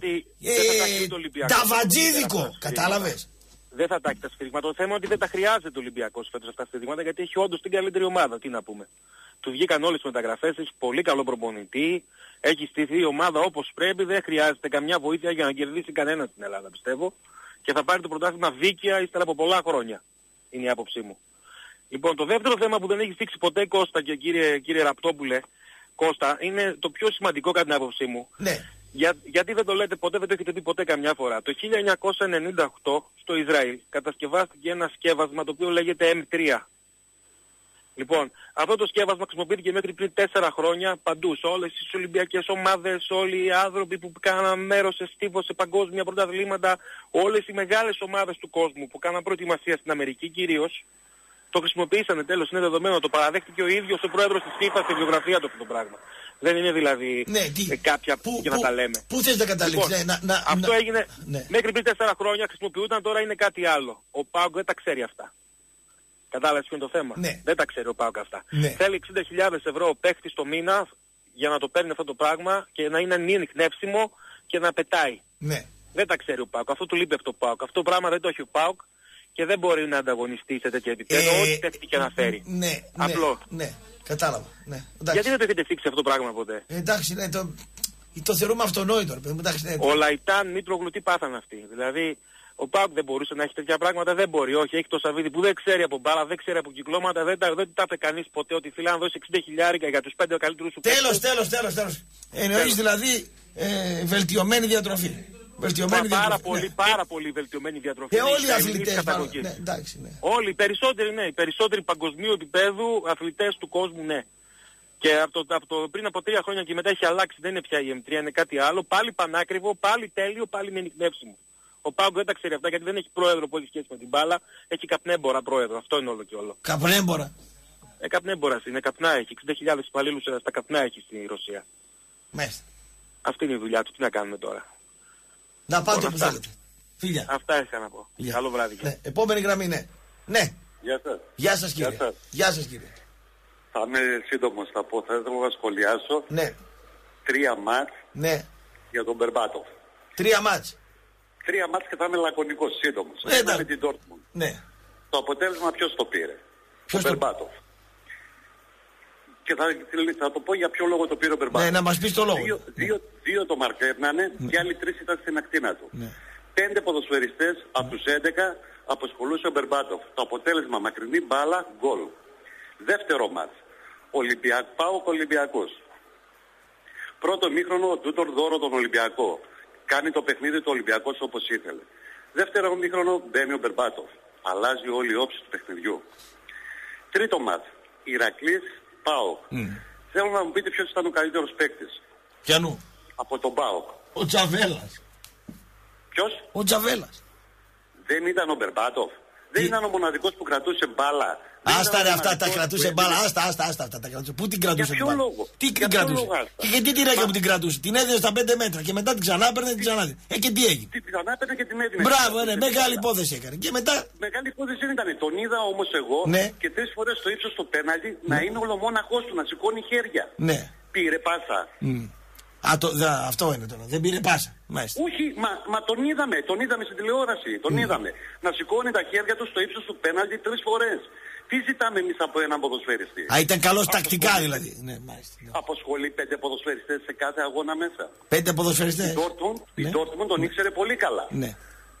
ταβατζίδικο, κατάλαβες. Δεν θα τα έχει τα σφυρίγματα. Το θέμα είναι ότι δεν τα χρειάζεται ο Ολυμπιακός φέτος αυτά τα σφυρίγματα, γιατί έχει όντως την καλύτερη ομάδα. Τι να πούμε. Του βγήκαν όλες τις μεταγραφές, έχει πολύ καλό προπονητή, έχει στηθεί η ομάδα όπως πρέπει, δεν χρειάζεται καμιά βοήθεια για να κερδίσει κανένα στην Ελλάδα, πιστεύω. Και θα πάρει το πρωτάθλημα δίκαια ύστερα από πολλά χρόνια. Είναι η άποψή μου. Λοιπόν, το δεύτερο θέμα που δεν έχει θίξει ποτέ Κώστα και κύριε Ραπτόπουλε, Κώστα, είναι το πιο σημαντικό κατά την άποψή μου. Ναι. Γιατί δεν το λέτε ποτέ, δεν το έχετε δει ποτέ καμιά φορά. Το 1998 στο Ισραήλ κατασκευάστηκε ένα σκεύασμα το οποίο λέγεται M3. Λοιπόν, αυτό το σκεύασμα χρησιμοποιήθηκε μέχρι πριν 4 χρόνια παντού, σε όλες τις Ολυμπιακές ομάδες, όλοι οι άνθρωποι που κάναν μέρος σε στίβο, σε παγκόσμια πρωταθλήματα, όλες οι μεγάλες ομάδες του κόσμου που κάναν προετοιμασία στην Αμερική κυρίως, το χρησιμοποίησανε, τέλος, είναι δεδομένο, το παραδέχτηκε ο ίδιος ο πρόεδρος της FIFA στη βιογραφία του αυτό το πράγμα. Δεν είναι δηλαδή κάποια και να τα λέμε. Πού θες να καταλήξεις? Λοιπόν, αυτό έγινε μέχρι πριν 4 χρόνια, χρησιμοποιούταν, τώρα είναι κάτι άλλο. Ο ΠΑΟΚ δεν τα ξέρει αυτά. Κατάλαβες ποιο είναι το θέμα. Ναι. Δεν τα ξέρει ο ΠΑΟΚ αυτά. Ναι. Θέλει 60.000 ευρώ ο παίχτης το μήνα για να το παίρνει αυτό το πράγμα και να είναι ανιχνεύσιμο και να πετάει. Ναι. Δεν τα ξέρει ο ΠΑΟΚ. Αυτό του λείπει από το ΠΑΟΚ. Αυτό το πράγμα δεν το έχει ο ΠΑΟΚ και δεν μπορεί να ανταγωνιστεί σε τέτοια επίπεδο ό,τι τέχνη και να φέρει. Ναι. Απλό. Ναι. Κατάλαβα. Ναι. Γιατί δεν το έχετε θίξει αυτό το πράγμα ποτέ? Εντάξει, ναι, το θεωρούμε αυτονόητο. Ο Λαϊτάν, Μήτρογλου, τι πάθαν αυτοί? Δηλαδή, ο ΠΑΟΚ δεν μπορούσε να έχει τέτοια πράγματα, δεν μπορεί. Όχι, έχει το Σαββίδι που δεν ξέρει από μπάλα, δεν ξέρει από κυκλώματα, δεν τα είπε κανείς ποτέ ότι θέλει να δώσει 60.000 για τους 5 καλύτερους σου παίκτες. Τέλος. Εννοείς δηλαδή βελτιωμένη διατροφή. Πάρα πολύ βελτιωμένη διατροφή. Και όλοι οι αθλητές. Ναι. Όλοι, οι περισσότεροι παγκοσμίου επίπεδου αθλητές του κόσμου, ναι. Και πριν από 3 χρόνια και μετά έχει αλλάξει, δεν είναι πια η M3, είναι κάτι άλλο. Πάλι πανάκριβο, πάλι τέλειο, πάλι με ενιχνεύσιμο. Ο ΠΑΟΚ δεν τα ξέρει αυτά γιατί δεν έχει πρόεδρο που έχει σχέση με την μπάλα, έχει καπνέμπορα πρόεδρο. Αυτό είναι όλο και όλο. Καπνέμπορα. Καπνέμπορα είναι, καπνά έχει. 60.000 υπαλλήλους στα καπνά έχει στη Ρωσία. Μάλιστα. Αυτή είναι η δουλειά του, τι να κάνουμε τώρα. Να πάτε όπου θέλετε. Φίλια. Αυτά είχα να πω. Καλό βράδυ. Ναι. Επόμενη γραμμή, ναι. Ναι. Γεια σας κύριε. Γεια σας κύριε. Θα είμαι σύντομος, θα πω, θα ήθελα να σχολιάσω. Ναι. 3 μάτς για τον Μπερμπάτοφ. 3 μάτς. 3 μάτς και θα είμαι λακωνικός, σύντομος. Ένα με την Dortmund. Ναι. Το αποτέλεσμα ποιος το πήρε? Ο Μπερμπάτοφ. Και θα το πω για ποιο λόγο το πήρε ο Μπερμπάτοφ. Ναι, να μας πεις το λόγο. Δύο το μαρκέρνανε και άλλοι 3 ήταν στην ακτίνα του. 5 ποδοσφαιριστές από τους 11 αποσχολούσε ο Μπερμπάτοφ. Το αποτέλεσμα μακρινή μπάλα, γκολ. Δεύτερο μάτς. ΠΑΟΚ Ολυμπιακός. Πρώτο ημίχρονο ο Τούτορ δώρο τον Ολυμπιακό. Κάνει το παιχνίδι του Ολυμπιακός όπως ήθελε. Δεύτερο ημίχρονο μπαίνει ο Μπερμπάτοφ. Αλλάζει όλη η όψη του παιχνιδιού. Τρίτο μάτς. Ηρακλής ΠΑΟΚ. Θέλω να μου πείτε ποιος ήταν ο καλύτερος παίκτης. Ποιανού? Από τον ΠΑΟΚ. Ο Τζαβέλας. Ποιος? Ο Τζαβέλας. Δεν ήταν ο Μπερμπάτοφ. Δεν ήταν ο μοναδικός που κρατούσε μπάλα Άστα ρε, αυτά τα κρατούσε μπάλα. Άστα αυτά τα κρατούσε. Πού την κρατούσε την μπάλα? Τι την κρατούσε? Και γιατί την έκανε που την κρατούσε? Την έδινε στα 5 μέτρα και μετά την ξανά έπαιρνε, την ξανά. Και τι έγινε? Την ξανά έπαιρνε και την έδινε. Μπράβο, ναι, μεγάλη υπόθεση έκανε. Και μετά. Μεγάλη υπόθεση δεν ήταν. Τον είδα όμως εγώ και 3 φορές στο ύψος του πέναλτι να είναι ολομόναχος του, να σηκώνει χέρια. Ναι. Πήρε πάσα. Αυτό είναι τώρα. Δεν πήρε πάσα. Μάλιστα. Όχι, μα τον είδαμε στην τηλεόραση. Τον είδαμε. Να σηκώνει τα χέρια του στο ύψος του πέναλτι 3 φορές. Τι ζητάμε εμείς από έναν ποδοσφαιριστή? Ήταν καλός τακτικά δηλαδή. Ναι, μάλιστα. Αποσχολεί 5 ποδοσφαιριστές σε κάθε αγώνα μέσα. 5 ποδοσφαιριστές. Η Dortmund τον ήξερε πολύ καλά. Ναι.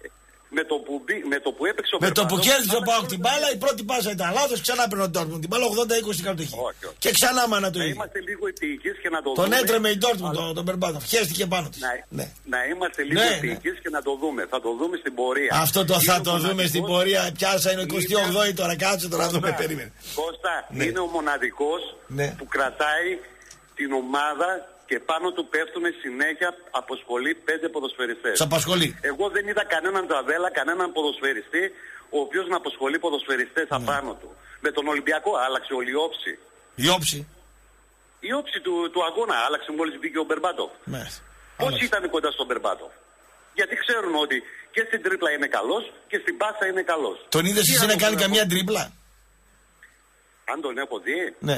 Με το που έπαιξε ο με το που κέρδισε ο ΠΑΟΚ την μπάλα, η πρώτη πάσα ήταν λάθος, ξανά παίρνει ο Dortmund την μπάλα 80-20 κατοχή. Και ξανά μάνα το ίδιο. Να είμαστε λίγο επίοικείς και να το τον δούμε. Τον έτρεμε η Dortmund, τον Μπερμπάτοφ. Χαίστηκε πάνω της. Να είμαστε λίγο επίοικείς και να το δούμε. Θα το δούμε στην πορεία. Αυτό το θα το δούμε στην πορεία. Πιάσα είναι 28η τώρα, κάτσε τώρα να δούμε. Περίμενε. Κώστα, είναι ο μοναδικός που κρατάει την ομάδα. Και πάνω του πέφτουν συνέχεια, αποσχολεί 5 ποδοσφαιριστές. Σ' απασχολεί. Εγώ δεν είδα κανέναν ταβέλα, κανέναν ποδοσφαιριστή, ο οποίος να αποσχολεί ποδοσφαιριστές απάνω του. Με τον Ολυμπιακό άλλαξε όλη η όψη. Η όψη? Η όψη του αγώνα άλλαξε μόλις μπήκε ο Μπερμπάτοφ. Πώς ήταν κοντά στον Μπερμπάτοφ? Γιατί ξέρουν ότι και στην τρίπλα είναι καλός και στην πάσα είναι καλός. Τον είδες εσύ να κάνει καμία τρίπλα? Αν τον έχω δει, ναι.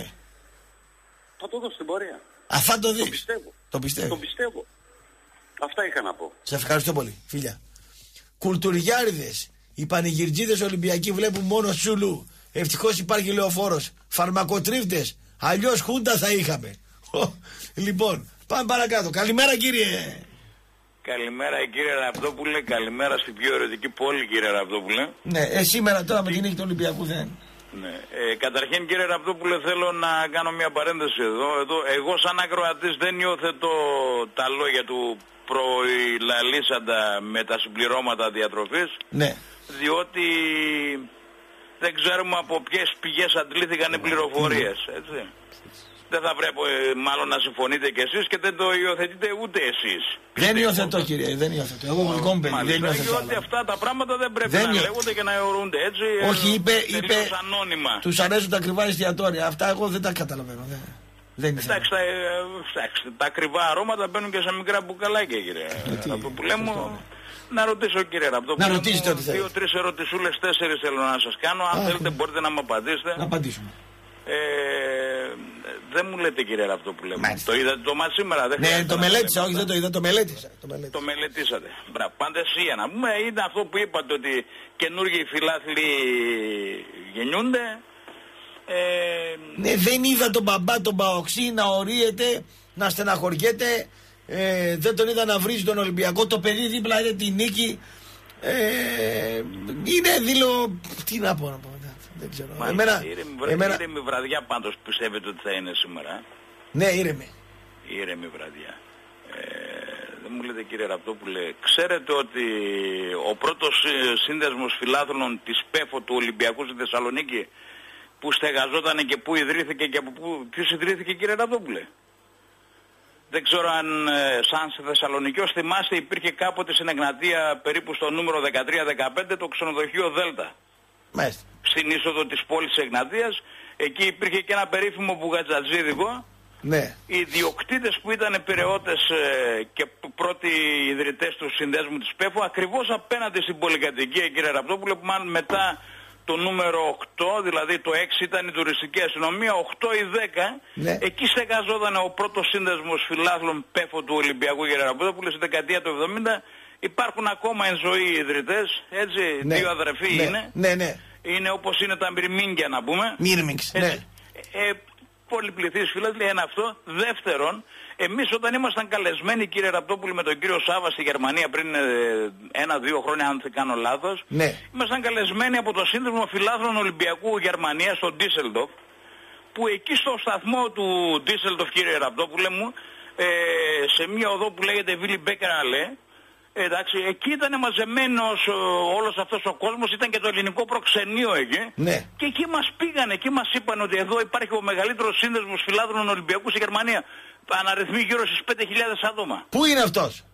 Θα το δω στην πορεία. Θα το δεις. Το πιστεύω. Αυτά είχα να πω. Σε ευχαριστώ πολύ, φίλια. Κουλτουριάριδες, οι πανηγυρτζίδες Ολυμπιακοί βλέπουν μόνο Σουλού. Ευτυχώς υπάρχει λεωφόρος. Φαρμακοτρίφτες, αλλιώς χούντα θα είχαμε. Λοιπόν, πάμε παρακάτω. Καλημέρα κύριε. Καλημέρα κύριε Ραπτόπουλε, καλημέρα στην πιο ερωτική πόλη κύριε Ραπτόπουλε. Ναι, σήμερα τώρα με την νίκη του Ολυμπιακού δεν. Ναι. Καταρχήν κύριε Ραπτόπουλε θέλω να κάνω μια παρένθεση εδώ. Εγώ σαν ακροατής δεν υιοθετώ τα λόγια του προηλαλήσαντα με τα συμπληρώματα διατροφής. Ναι. Διότι δεν ξέρουμε από ποιες πηγές αντλήθηκαν οι πληροφορίες. Έτσι. Δεν θα πρέπει μάλλον να συμφωνείτε κι εσείς και δεν το υιοθετείτε ούτε εσείς. Δεν υιοθετώ κύριε, δεν υιοθετώ. Εγώ γλυκό παιδί, δεν υιοθετώ. Διότι αυτά τα πράγματα δεν πρέπει να λέγονται και να αιωρούνται έτσι. Όχι, είπε ανώνυμα. Τους αρέσουν τα ακριβά εστιατόρια. Αυτά εγώ δεν τα καταλαβαίνω. Εντάξει, τα ακριβά αρώματα μπαίνουν και σε μικρά μπουκαλάκια κύριε. Αυτό που λέμε. Να ρωτήσω κύριε Ραπτόπουλε. Να ρωτήσετε ό,τι θέλετε. 2-3 ερωτησούλες, 4 θέλω να σας κάνω. Αν θέλετε μπορείτε να μου απαντήσετε. Να απαντήσουμε. Δεν μου λέτε κύριε Ραπτόπουλε. Το είδατε το μάτς σήμερα? Ναι, το μελέτησα, όχι δεν το είδα, το μελέτησα. Το μελετήσατε. Παντεσία να πούμε, είναι αυτό που είπατε ότι καινούργιοι φιλάθλοι γεννιούνται. Ναι, δεν είδα τον μπαμπά τον Παοξή να ορίεται, να στεναχωριέται. Δεν τον είδα να βρίζει τον Ολυμπιακό. Το παιδί δίπλα είναι τη νίκη. Είναι δήλω. Τι να πω. Δεν ξέρω. Ήρεμη βραδιά πάντως πιστεύετε ότι θα είναι σήμερα? Ναι, ήρεμη. Ήρεμη βραδιά. Δεν μου λέτε κύριε Ραπτόπουλε, ξέρετε ότι ο πρώτος σύνδεσμος φιλάθλων της ΠΕΦΟ του Ολυμπιακού στη Θεσσαλονίκη που στεγαζόταν και που ιδρύθηκε και από ποιους ιδρύθηκε κύριε Ραπτόπουλε? Δεν ξέρω αν σαν Θεσσαλονικιός θυμάστε, υπήρχε κάποτε στην Εγνατία περίπου στο νούμερο 13-15 το ξενοδοχείο Δέλτα. Μάλιστα. Στην είσοδο της πόλης Εγνατίας, εκεί υπήρχε και ένα περίφημο μπουγατζατζίδικο. Ναι. Οι ιδιοκτήτες που ήταν πειραιώτες και πρώτοι ιδρυτές του συνδέσμου της ΠΕΦΟ, ακριβώς απέναντι στην πολυκατοικία κύριε Ραπτόπουλε, που μάλλον μετά το νούμερο 8, δηλαδή το 6 ήταν η τουριστική αστυνομία, 8 ή 10, ναι. Εκεί στεγαζόταν ο πρώτος σύνδεσμος φιλάθλων ΠΕΦΟ του Ολυμπιακού κύριε Ραπτόπουλε, στη δεκαετία του 70. Υπάρχουν ακόμα εν ζωή οι ιδρυτές, έτσι, ναι. 2 αδερφοί είναι. Ναι. Είναι όπως είναι τα Μυρμήγκια να πούμε. Μύρμιγκς, ναι. Πολυπληθείς φιλάθλοι, ένα αυτό. Δεύτερον, εμείς όταν ήμασταν καλεσμένοι κύριε Ραπτόπουλη με τον κύριο Σάβα στη Γερμανία πριν 1-2 χρόνια αν δεν κάνω λάθος, ναι. Ήμασταν καλεσμένοι από το Σύνδεσμο Φιλάθλων Ολυμπιακού Γερμανίας στο Ντίσελντοφ, που εκεί στο σταθμό του Ντίσελντοφ κύριε Ραπτόπουλε μου, σε μια οδό που λέγεται Βίλι Μπέκερ Αλέ, εντάξει, εκεί ήταν μαζεμένος όλος αυτός ο κόσμος, ήταν και το ελληνικό προξενείο εκεί. Ναι. Και εκεί μας πήγανε, εκεί μας είπαν ότι εδώ υπάρχει ο μεγαλύτερος σύνδεσμος φιλάθλων Ολυμπιακού στη Γερμανία. Αναριθμεί γύρω στις 5.000 άτομα. Πού είναι αυτός?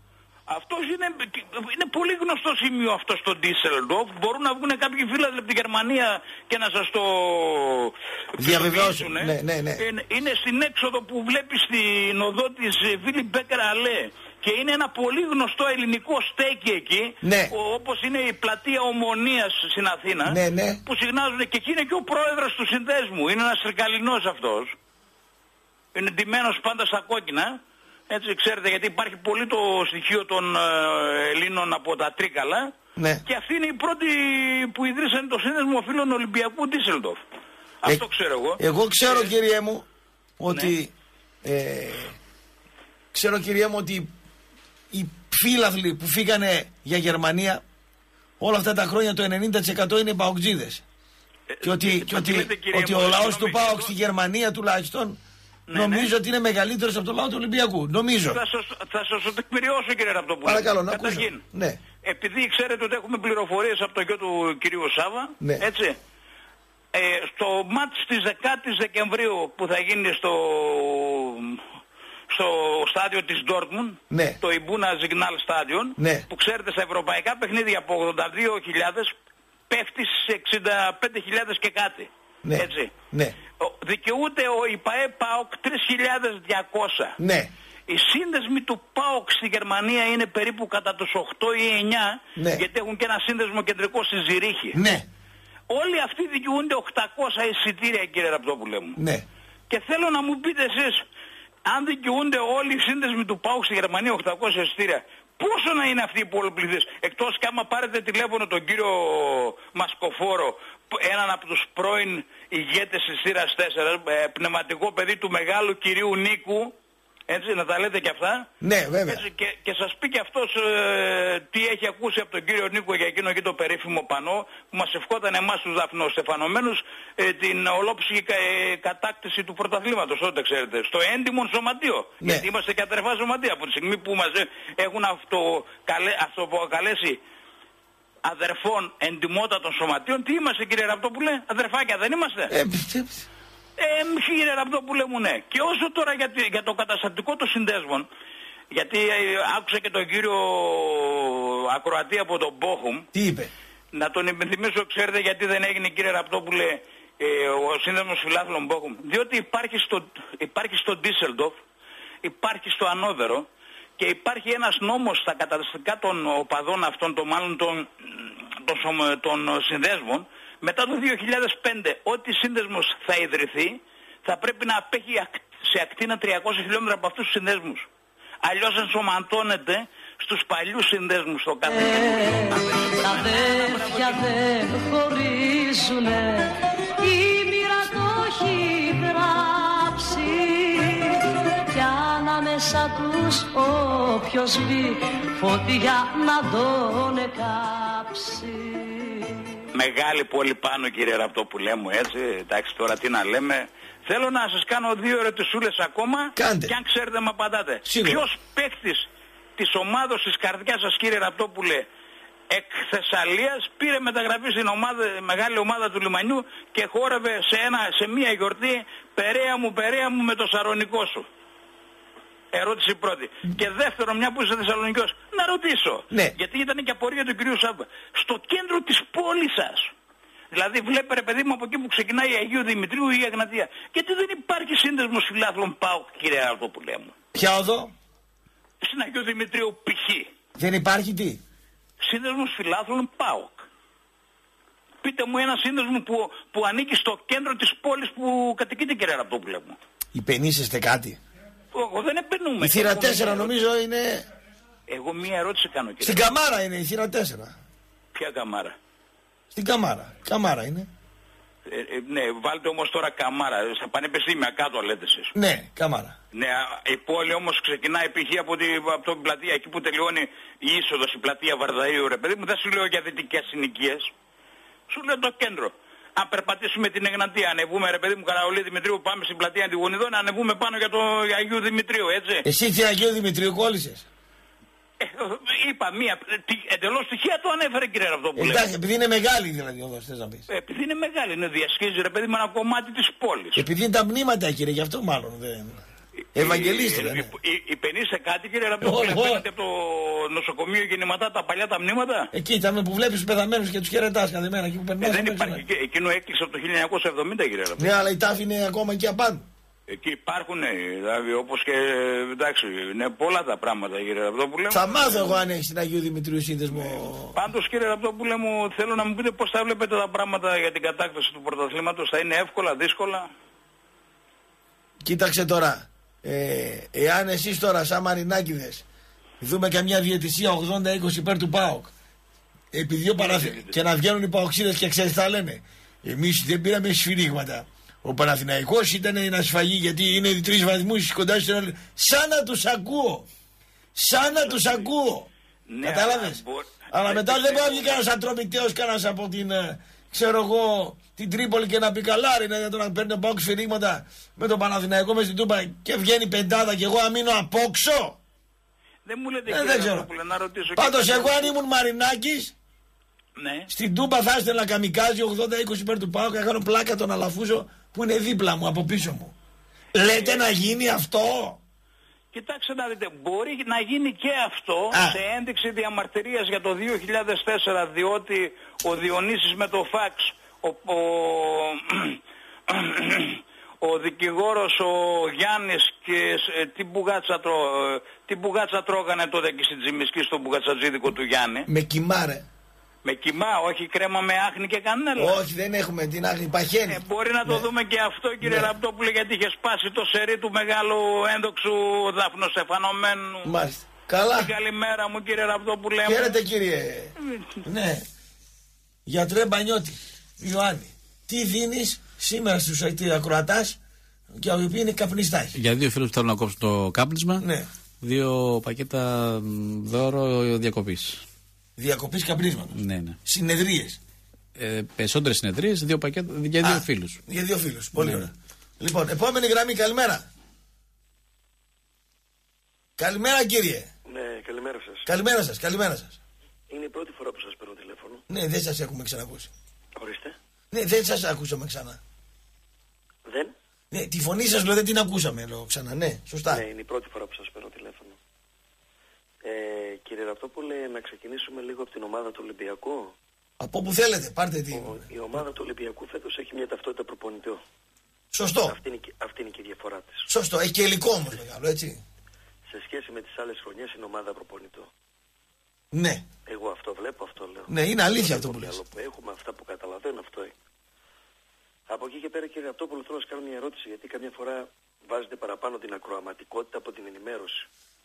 Αυτός είναι πολύ γνωστό σημείο αυτό στο Ντίσελντορφ. Μπορούν να βγουν κάποιοι φίλοι από τη Γερμανία και να σας το διαβεβαιώσουν. Ναι. Είναι στην έξοδο που βλέπεις στην οδό της Βίλι Μπέκερ Αλέ. Και είναι ένα πολύ γνωστό ελληνικό στέκι εκεί, ναι. Όπως είναι η πλατεία Ομονίας στην Αθήνα, ναι. που συχνάζουν, και εκεί είναι και ο πρόεδρος του συνδέσμου. Είναι ένας τρικαλινός αυτός. Είναι ντυμένος πάντα στα κόκκινα. Έτσι, ξέρετε, γιατί υπάρχει πολύ το στοιχείο των Ελλήνων από τα Τρίκαλα. Ναι. Και αυτοί είναι οι πρώτοι που ιδρύσαν το σύνδεσμο φίλων Ολυμπιακού Ντίσελντορφ. Αυτό ξέρω εγώ. Εγώ ξέρω, κύριε μου, ότι ξέρω, κυρία μου, ότι οι φίλαθλοι που φύγανε για Γερμανία όλα αυτά τα χρόνια το 90% είναι παοκτζίδες. Και ότι ο λαός του ΠΑΟΚ στη Γερμανία τουλάχιστον νομίζω ότι είναι μεγαλύτερος από το λαό του Ολυμπιακού. Νομίζω. Θα σας το τεκμηριώσω, κύριε Ραπτόπουλο. Παρακαλώ, να ακούσω. Ναι. Επειδή ξέρετε ότι έχουμε πληροφορίες από το γιο του κυρίου Σάβα, ναι. Έτσι, στο μάτς της 10ης Δεκεμβρίου που θα γίνει στο στάδιο της Ντόρτμουντ, ναι. Το Ιμπούνα Ζιγνάλ Στάντιον, ναι. Που ξέρετε στα ευρωπαϊκά παιχνίδια από 82.000 πέφτει σε 65.000 και κάτι. Ναι. Έτσι. Ναι. Δικαιούται ο ΙΠΑΕ ΠΑΟΚ 3.200. Ναι. Οι σύνδεσμοι του ΠΑΟΚ στη Γερμανία είναι περίπου κατά τους 8 ή 9, ναι. Γιατί έχουν και ένα σύνδεσμο κεντρικό στη Ζηρίχη. Ναι. Όλοι αυτοί δικαιούνται 800 εισιτήρια, κύριε Ραπτόπουλε μου. Ναι. Και θέλω να μου πείτε εσείς, αν δικαιούνται όλοι οι σύνδεσμοι του ΠΑΟΚ στη Γερμανία 800 εισιτήρια, πόσο να είναι αυτοί οι πολυπληθείς? Εκτός και άμα πάρετε τηλέφωνο τον κύριο Μασκοφόρο, έναν από τους πρώην ηγέτες της θύρας 4, πνευματικό παιδί του μεγάλου κυρίου Νίκου, έτσι, να τα λέτε και αυτά. Ναι, βέβαια. Έτσι, και σας πει και αυτός τι έχει ακούσει από τον κύριο Νίκο για εκείνο και το περίφημο πανό που μας ευχόταν εμάς τους δαφνοστεφανωμένους την ολόψυχη κατάκτηση του πρωταθλήματος, τότε ξέρετε, στο έντιμον σωματείο. Ναι. Γιατί είμαστε και αδερφά σωματεία από τη στιγμή που μας έχουν αυτοποκαλέσει αδερφών εντιμότατων σωματείων. Τι είμαστε, κύριε Ραπτόπουλε? Αδερφάκια δεν είμαστε? Κύριε Ραπτόπουλε μου, ναι. Και όσο τώρα για το καταστατικό των συνδέσμων, γιατί άκουσα και τον κύριο ακροατή από τον Μπόχουμ. Τι είπε? Να τον υπενθυμίσω, ξέρετε γιατί δεν έγινε, κύριε Ραπτόπουλε, ο σύνδεσμος φιλάθλων Μπόχουμ? Διότι υπάρχει στο Ντίσελντορφ, υπάρχει στο Ανόβερο και υπάρχει ένας νόμος στα καταστατικά των οπαδών αυτών, των συνδέσμων. Μετά το 2005, ό,τι σύνδεσμος θα ιδρυθεί, θα πρέπει να απέχει σε ακτίνα 300 χιλιόμετρα από αυτούς τους συνδέσμους. Αλλιώς ενσωματώνεται στους παλιούς συνδέσμους στο κάθε τα αδέρφια δεν χωρίζουνε, η μοίρα το έχει γράψει, κι ανάμεσα τους όποιος μπει, φωτιά να τον εκάψει. Μεγάλη πόλη πάνω, κύριε Ραπτόπουλέ μου, έτσι, εντάξει, τώρα τι να λέμε. Θέλω να σας κάνω 2 ερωτησούλες ακόμα. Κάντε. Και αν ξέρετε με απαντάτε. Ποιος παίκτης της ομάδος της καρδιάς σας, κύριε Ραπτόπουλε, εκ Θεσσαλίας, πήρε μεταγραφή στην μεγάλη ομάδα του Λιμανιού και χόρευε σε μία γιορτή «Περαία μου με το σαρονικό σου»? Ερώτηση πρώτη. Και δεύτερο, μια που είσαι Θεσσαλονικιός, να ρωτήσω. Ναι. Γιατί ήταν και απορία του κυρίου Σάμπα. Στο κέντρο της πόλης σας, δηλαδή βλέπετε, παιδί μου, από εκεί που ξεκινάει η Αγίου Δημητρίου ή η Εγνατία, γιατί δεν υπάρχει σύνδεσμος φιλάθλων ΠΑΟΚ, κύριε Ραπτόπουλέ μου? Ποια οδό? Στην Αγίου Δημητρίου π.χ. Δεν υπάρχει τι? Σύνδεσμος φιλάθλων ΠΑΟΚ. Πείτε μου ένα σύνδεσμο που ανήκει στο κέντρο της πόλης που κατοικείται, κύριε Ραπτόπουλέ μου. Υπενήσεστε κάτι? Εγώ δεν επενούμε. Η θύρα 4 νομίζω είναι. Εγώ μία ερώτηση κάνω, κύριε. Στην Καμάρα είναι η θύρα 4. Ποια Καμάρα? Στην Καμάρα. Καμάρα είναι. Ναι, βάλτε όμως τώρα Καμάρα. Στα πανεπιστήμια κάτω λέτε εσείς. Ναι, Καμάρα. Ναι, η πόλη όμως ξεκινάει π.χ. από την πλατεία, εκεί που τελειώνει η είσοδος, η πλατεία Βαρδαΐου, ρε παιδί μου. Δεν σου λέω για δυτικές συνοικίες. Σου λέω το κέντρο. Αν περπατήσουμε την Εγνατία, ανεβούμε, ρε παιδί μου, Καραολί Δημητρίου, πάμε στην πλατεία Αντιγονιδών, ανεβούμε πάνω για το Αγίου Δημητρίου, έτσι. Εσύ και Αγίου Δημητρίου κόλλησες? Είπα μία, εντελώς τυχαία το ανέφερε, κύριε Ραπτόπουλε. Εντάξει, επειδή είναι μεγάλη δηλαδή οδός, θες να πεις? Επειδή είναι μεγάλη, είναι διασχίζει, ρε παιδί, με ένα κομμάτι της πόλης. Επειδή είναι τα μνήματα, κύριε, γι' αυτό μάλλον δεν. Ευαγγελίστη, η Πενή σε κάτι, κύριε Ραπτόπουλε, φαίνεται από το νοσοκομείο γεννηματά τα παλιά τα μνήματα. Εκεί ήταν που βλέπεις τους πεθαμένους και τους χαιρετάς κάθε μέρα. Εκεί που περνάς. Δεν υπάρχει. Εκείνο έκλεισε από το 1970, κύριε Ραπτόπουλε. Ναι, αλλά η τάφη είναι ακόμα εκεί απάνω. Εκεί υπάρχουν, δηλαδή, όπως και, εντάξει, είναι πολλά τα πράγματα, κύριε Ραπτόπουλε. Θα μάθω εγώ αν έχεις την Αγίου Δημητρίου σύνδεσμο. Πάντως, κύριε Ραπτόπουλε μου, θέλω να μου πείτε πώς θα βλέπετε τα πράγματα για την κατάκτηση του πρωταθλήματος. Θα είναι εύκολα, δύσκολα? Κοίταξε τώρα, εάν εσείς τώρα σαν Μαρινάκηδες δούμε καμιά διαιτησία 80-20 υπέρ του ΠΑΟΚ, επειδή και να βγαίνουν οι παοξίδες και ξέρεις τι θα λένε, εμείς δεν πήραμε σφυρίγματα. Ο Παναθηναϊκός ήταν να σφαγεί γιατί είναι 3 βαθμούς κοντά στον άλλο. Σαν να τους ακούω. Σαν να τους ακούω. Ναι, κατάλαβες. Αλλά μετά δεν μπορεί να βγει κανένας ατρομητέος, κανένας από την, ξέρω εγώ, την Τρίπολη και να πει καλά, είναι να παίρνει τον ΠΑΟΚ σφυρίγματα με τον Παναθηναϊκό μες στην Τούμπα και βγαίνει πεντάδα και εγώ αμήνω απόξω. Δεν μου λέτε κύριε να ρωτήσω. Πάντως εγώ αν ήμουν Μαρινάκης, ναι, στην Τούμπα θα έστελνα καμικάζι 80-20 υπέρ του ΠΑΟΚ και θα κάνω πλάκα τον Αλαφούζο που είναι δίπλα μου, από πίσω μου. Λέτε να γίνει αυτό? Κοιτάξτε να δείτε, μπορεί να γίνει και αυτό σε ένδειξη διαμαρτυρίας για το 2004, διότι ο Διονύσης με το φαξ, ο δικηγόρος ο Γιάννης και τι μπουγάτσα τρώγανε τότε και στην Τζιμισκή στο μπουγατσατζίδικο του Γιάννη. Με κοιμάρε. Με κοιμά, όχι κρέμα με άχνη και κανέλα. Όχι, δεν έχουμε την άχνη, παχαίνει. Μπορεί να το δούμε και αυτό, κύριε Ραπτόπουλε, γιατί είχε σπάσει το σερί του μεγάλου ένδοξου δαφνοσεφανωμένου. Μάλιστα. Καλά. Καλημέρα μου, κύριε Ραπτόπουλε. Χαίρετε, κύριε. Ναι. Γιατρέ Μπανιώτη, Ιωάννη, τι δίνεις σήμερα στους ακροατάς για οι οποίοι είναι καπνιστάς? Για 2 φίλους που θέλουν να κόψουν το κάπνισμα, 2 πακέτα δώρο διακοπής. Διακοπής καπνίσματος. Ναι. Συνεδρίες. Περισσότερες συνεδρίες, 2 πακέτα για 2 φίλους. Για 2 φίλους. Πολύ ωραία. Λοιπόν, επόμενη γραμμή, καλημέρα. Καλημέρα, κύριε. Ναι, καλημέρα σας. Καλημέρα σας, καλημέρα σας. Είναι η πρώτη φορά που σας παίρνω τηλέφωνο. Ναι, δεν σας έχουμε ξανακούσει. Ορίστε. Ναι, δεν σας ακούσαμε ξανά. Δεν? Ναι, τη φωνή σας λέω δεν την ακούσαμε, λέω ξανά. Ναι, σωστά. Ναι, είναι η πρώτη φορά που σας παίρνω τηλέφωνο. Κύριε Ραπτόπουλε, να ξεκινήσουμε λίγο από την ομάδα του Ολυμπιακού. Από που θέλετε, πάρτε τι. Η ομάδα του Ολυμπιακού φέτος έχει μια ταυτότητα προπονητή. Σωστό. Αυτή είναι και η διαφορά της. Σωστό, έχει και υλικό όμως μεγάλο, έτσι. Σε σχέση με τις άλλες χρονιές είναι ομάδα προπονητή. Ναι. Εγώ αυτό βλέπω, αυτό λέω. Ναι, είναι αλήθεια αυτό που λες. Που έχουμε, αυτά που καταλαβαίνω, αυτό είναι. Από εκεί και πέρα, κύριε Ραπτόπουλο, θέλω να σας κάνω μια ερώτηση, γιατί καμιά φορά βάζετε παραπάνω την ακροαματικότητα από την ενημέρωση.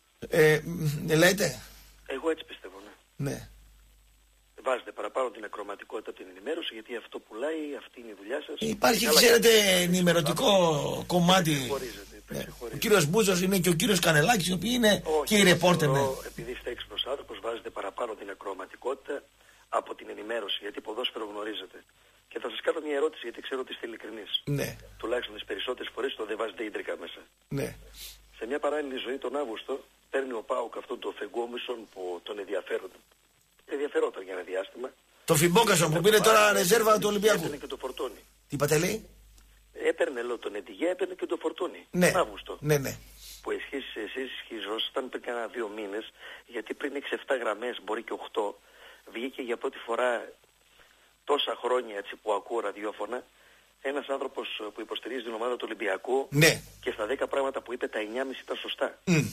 Λέτε. Εγώ έτσι πιστεύω, ναι. Ναι. Βάζετε παραπάνω την ακροαματικότητα από την ενημέρωση, γιατί αυτό πουλάει, αυτή είναι η δουλειά σας. Υπάρχει, ξέρετε, ενημερωτικό κομμάτι. Ο κύριος Μπούζος είναι και ο κύριος Κανελάκης, οι οποίοι είναι και οι ρεπόρτερ. Ναι. Επειδή είστε έξυπνος άνθρωπος, βάζετε παραπάνω την ακροαματικότητα από την ενημέρωση, γιατί ποδόσφαιρο γνωρίζετε. Και θα σας κάνω μια ερώτηση, γιατί ξέρω ότι είστε ειλικρινείς. Ναι. Τουλάχιστον τις περισσότερες φορές το δεν βάζετε ίντρικα μέσα. Ναι. Σε μια παράλληλη ζωή τον Αύγουστο παίρνει ο ΠΑΟΚ αυτόν τον Φεγκόμισον που τον ενδιαφερόταν για ένα διάστημα. Το Φιμπόκασον που πήρε τώρα ρεζέρβα του Ολυμπιακού. Έπαιρνε και το Φορτούνι. Τι είπατε, λέει? Έπαιρνε, λέω, τον Εντιγέ, έπαιρνε και το Φορτούνι. Ναι. Τον Αύγουστο. Ναι, ναι. Που εσείς ισχυζόσασταν πριν κάνα 2 μήνες, γιατί πριν 6-7 γραμμές, μπορεί και 8, βγήκε για πρώτη φορά τόσα χρόνια, έτσι που ακούω ραδιόφωνα, ένας άνθρωπος που υποστηρίζει την ομάδα του Ολυμπιακού, ναι, και στα 10 πράγματα που είπε τα 9,5 ήταν σωστά.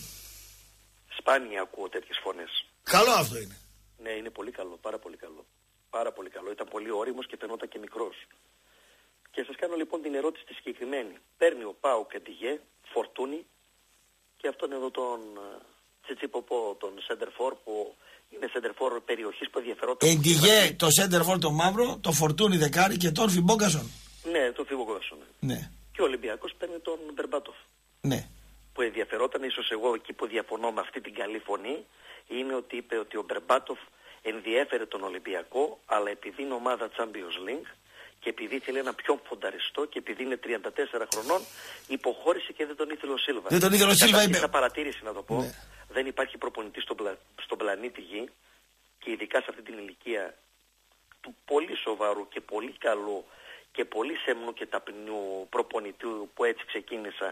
Σπάνια ακούω τέτοιες φωνές. Καλό αυτό είναι. Ναι, είναι πολύ καλό, πάρα πολύ καλό. Πάρα πολύ καλό. Ήταν πολύ όριμος και φαινόταν και μικρός. Και σας κάνω λοιπόν την ερώτηση τη συγκεκριμένη. Παίρνει ο ΠΑΟΚ Εντιγέ, Φορτούνι και αυτόν εδώ τον Τσιτσίποπο, τον Σέντερφορ που είναι Σέντερφορ περιοχής που ενδιαφερόταν. Εντιγέ, το Σέντερφορ το μαύρο, το Φορτούνι δεκάρι και τον Φιμπόκασον. Ναι, τον Φιμπόκασον. Ναι. Και ο Ολυμπιακός παίρνει τον Μπερμπάτοφ. Ναι. Που ενδιαφερόταν, ίσως εγώ εκεί που διαφωνώ με αυτή την καλή φωνή, είναι ότι είπε ότι ο Μπερμπάτοφ ενδιέφερε τον Ολυμπιακό, αλλά επειδή είναι ομάδα Champions League και επειδή ήθελε ένα πιο φονταριστό και επειδή είναι 34 χρονών, υποχώρησε και δεν τον ήθελε ο Σίλβα. Δεν τον ήθελε ο Σίλβα, είπε. Μια παρατήρηση να το πω. Ναι. Δεν υπάρχει προπονητή στον πλανήτη Γη και ειδικά σε αυτή την ηλικία του πολύ σοβαρού και πολύ καλού και πολύ σέμνου και ταπεινού προπονητού που έτσι ξεκίνησα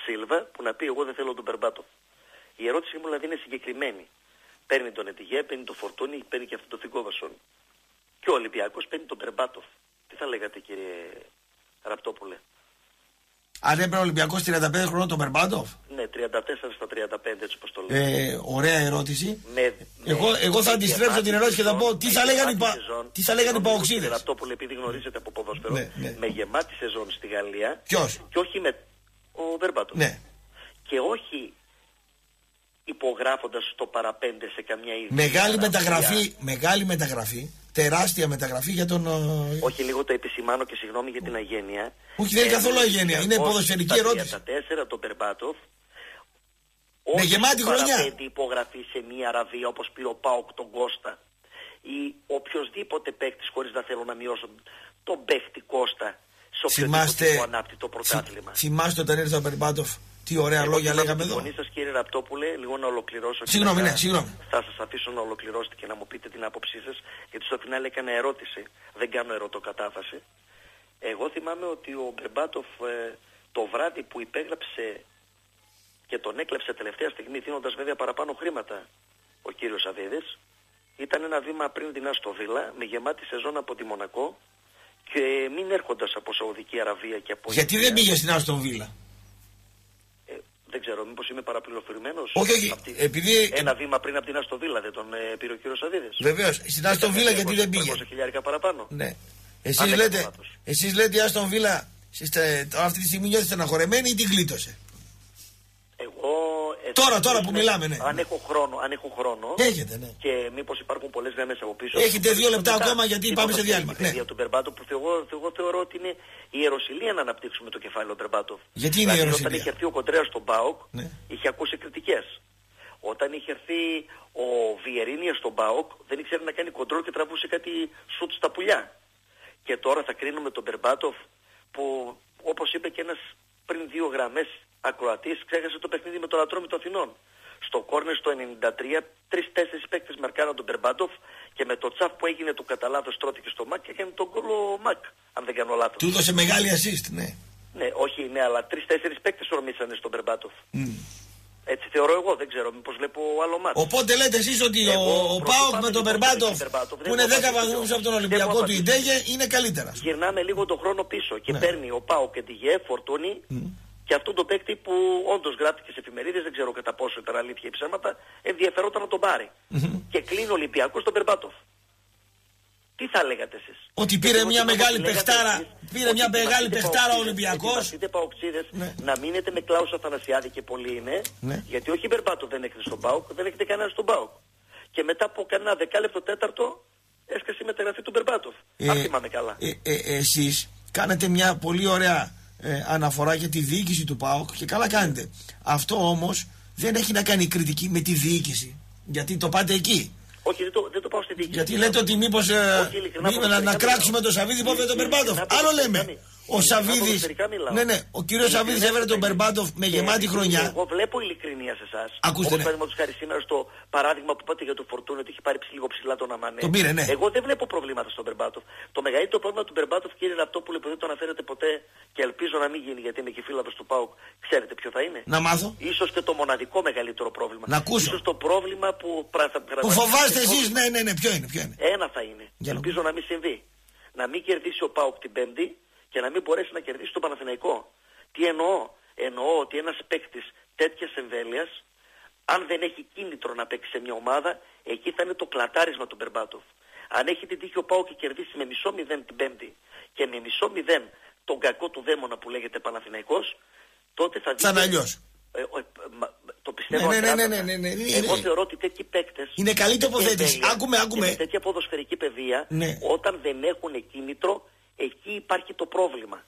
Σίλβα που να πει εγώ δεν θέλω τον Μπερμπάτοφ. Η ερώτησή μου δηλαδή είναι συγκεκριμένη. Παίρνει τον Ετιγέ, παίρνει τον Φορτούνι, παίρνει και αυτόν τον Φιγκόβασον. Και ο Ολυμπιακός παίρνει τον Μπερμπάτοφ. Τι θα λέγατε κύριε Ραπτόπουλε? Αν έπαιρνε ο Ολυμπιακός 35 χρονών τον Μπερμπάτοφ. Ναι, 34 στα 35 έτσι όπως το λέω. Ωραία ερώτηση. Εγώ θα αντιστρέψω την ερώτηση και θα πω τι θα λέγανε οι παοξίδες. Κύριε Ραπτόπουλε, επειδή γνωρίζετε από ποδόσφαιρο, με γεμάτη σεζόν στη Γαλλία. Ποιος? Και όχι με ο Μπερμπάτοφ. Ναι. Και όχι υπογράφοντας το παραπέντε σε καμιά ίδια. Μεγάλη μεταγραφή, τεράστια μεταγραφή για τον... Όχι, λίγο το επισημάνω και συγγνώμη για την αγένεια. Όχι, δεν είναι καθόλου αγένεια, είναι ποδοσφαιρική ερώτηση. Τα 4 τον Μπερμπάτοφ, με γεμάτη χρονιά. Παραπέντε υπογραφή σε μια Αραβία όπως πήρε ο ΠΑΟΚ τον Κώστα ή οποιοσδήποτε παίκτης, χωρίς να θέλω να μειώσω τον παίκτη Κώστα σε οποιοδήποτε ανάπτυτο πρωτάθλημα. Θυμάστε όταν ήρθε ο Μπερμπάτοφ? Τι ωραία λόγια λέγαμε εδώ. Φωνή σας κύριε Ραπτόπουλε, λίγο να ολοκληρώσω. Συγγνώμη. Θα σας αφήσω να ολοκληρώσετε και να μου πείτε την άποψή σας, γιατί στο φινάλε έκανα ερώτηση. Δεν κάνω ερωτοκατάθεση. Εγώ θυμάμαι ότι ο Μπερμπάτοφ το βράδυ που υπέγραψε και τον έκλεψε τελευταία στιγμή, δίνοντας βέβαια παραπάνω χρήματα ο κύριος Σαββίδης, ήταν ένα βήμα πριν την Άστον Βίλα, με γεμάτη σεζόν από τη Μονακό και μην έρχοντας από Σαουδική Αραβία και από... Γιατί δεν πήγε στην Άστον Βίλα? Δεν ξέρω, μήπως είμαι παραπληροφορημένος. Όχι. Επειδή... Ένα βήμα πριν από την Άστον Βίλα δεν τον πήρε ο κύριος Σαββίδης. Βεβαίως. Στην Άστον Βίλα γιατί δεν πήγε? 200.000 παραπάνω. Ναι. Εσείς λέτε η Άστον Βίλα αυτή τη στιγμή νιώθει στεναχωρεμένη ή την γλίτωσε? Τώρα που μιλάμε, ναι. Αν έχω χρόνο. Έχετε, ναι. Και μήπως υπάρχουν πολλές γραμμές από πίσω. Έχετε 2 λεπτά ακόμα γιατί πάμε σε διάλειμμα. Η παιδεία του Μπερμπάτοφ που εγώ θεωρώ ότι είναι η ιεροσυλία να αναπτύξουμε το κεφάλαιο Μπερμπάτοφ. Γιατί είναι η ιεροσυλία? Όταν είχε έρθει ο Κοντρέας στον ΠΑΟΚ, ναι, είχε ακούσει κριτικές. Όταν είχε έρθει ο Βιερίνια στον ΠΑΟΚ, δεν ήξερε να κάνει κοντρόλ και τραβούσε κάτι σουτ στα πουλιά. Και τώρα θα κρίνουμε τον Μπερμπάτοφ που, όπως είπε και ένας πριν 2 γραμμές ακροατής, ξέχασε το παιχνίδι με τον Ατρόμητο Αθηνών. Στο κόρνερ στο 93, 3-4 παίκτες μαρκάραν τον Μπερμπάτοφ και με το τσαφ που έγινε του κατά λάθος τρώθηκε στο Μακ και έκανε τον κόλλο Μακ, αν δεν κάνω λάθος. Του έδωσε μεγάλη assist, ναι. Ναι, όχι, ναι, αλλά 3-4 παίκτες ορμήσανε στον Μπερμπάτοφ. Έτσι θεωρώ εγώ, δεν ξέρω, μήπως βλέπω άλλο μάτι. Οπότε λέτε εσείς ότι ο ΠΑΟΚ με τον Μπερμπάτοφ που είναι 10 βαθμούς από τον Ολυμπιακό του Ιντέγε είναι καλύτερα. Γυρνάμε λίγο τον χρόνο πίσω και παίρνει ο ΠΑΟΚ και τη ΓΕ, Φορτούνι και αυτόν τον παίκτη που όντως γράφτηκε σε εφημερίδες, δεν ξέρω κατά πόσο ήταν αλήθεια ή ψέματα, ενδιαφερόταν να τον πάρει. Και κλείνει ο Ολυμπιακός τον Μπερμπάτοφ. Τι θα λέγατε εσείς? Ότι πήρε μια μεγάλη παιχτάρα, ο Ολυμπιακός. Είστε παοξίδες, να μείνετε με Κλάους Αθανασιάδη και πολλοί είναι, γιατί όχι Μπερμπάτοφ δεν έχετε στον ΠΑΟΚ, δεν έχετε κανένα στον ΠΑΟΚ. Και μετά από κανένα 10 λεπτό τέταρτο έσκασε η μεταγραφή του Μπερμπάτοφ. Αν θυμάμαι καλά. Εσείς κάνετε μια πολύ ωραία αναφορά για τη διοίκηση του ΠΑΟΚ και καλά κάνετε. Αυτό όμως δεν έχει να κάνει κριτική με τη διοίκηση. Γιατί το πάτε εκεί. Όχι, δεν το πάω στη διοίκηση. Γιατί λέτε ότι μήπως να κράξουμε τον Σαββίδη που έφερε τον Μπερμπάτοφ. Άλλο λέμε. Ο Σαββίδης. Ναι, ο κύριος Σαββίδης έφερε τον Μπερμπάτοφ με γεμάτη χρονιά. Εγώ βλέπω ειλικρινία σε εσάς. Ακούστε. Όπως παραδείγματος χάρη σήμερα στο παράδειγμα που είπατε για το Φορτούνι ότι έχει πάρει λίγο ψηλά τον Αμανέ. Τον πήρε, ναι. Εγώ δεν βλέπω προβλήματα στον Μπερμπάτοφ. Το μεγαλύτερο πρόβλημα του Μπερμπάτοφ, κύριε Ραπτόπουλε, που δεν το αναφέρετε ποτέ και ελπίζω να μην γίνει γιατί είμαι και φίλαδος του ΠΑΟΚ, ξέρετε ποιο θα είναι? Να μάθω. Ίσως και το μοναδικό μεγαλύτερο πρόβλημα. Να ακούσω. Ίσως το πρόβλημα που φοβάστε εσείς, ναι, ποιο είναι? Ένα θα είναι. Ελπίζω να μην συμβεί. Να μην κερδίσει ο ΠΑΟΚ την Πέμπτη και να μην μπορέσει να κερδίσει το Παναθηναϊκό. Τι εννοώ? Εννοώ ότι ένας παίκτης τέτοιας εμβέλειας, αν δεν έχει κίνητρο να παίξει σε μια ομάδα, εκεί θα είναι το κλατάρισμα του Μπερμπάτοφ. Αν έχει την τύχη ο ΠΑΟΚ και κερδίσει με 0-0 την Πέμπτη και με 0-0 τον κακό του δαίμονα που λέγεται Παναθηναϊκός, τότε θα δει. Σαν αλλιώς. Το πιστεύω. Ναι. Εγώ θεωρώ ότι τέτοιοι παίκτες. Είναι καλή τοποθέτηση. Άκουμε. Σε τέτοια ποδοσφαιρική παιδεία, όταν δεν έχουν κίνητρο, εκεί υπάρχει το πρόβλημα.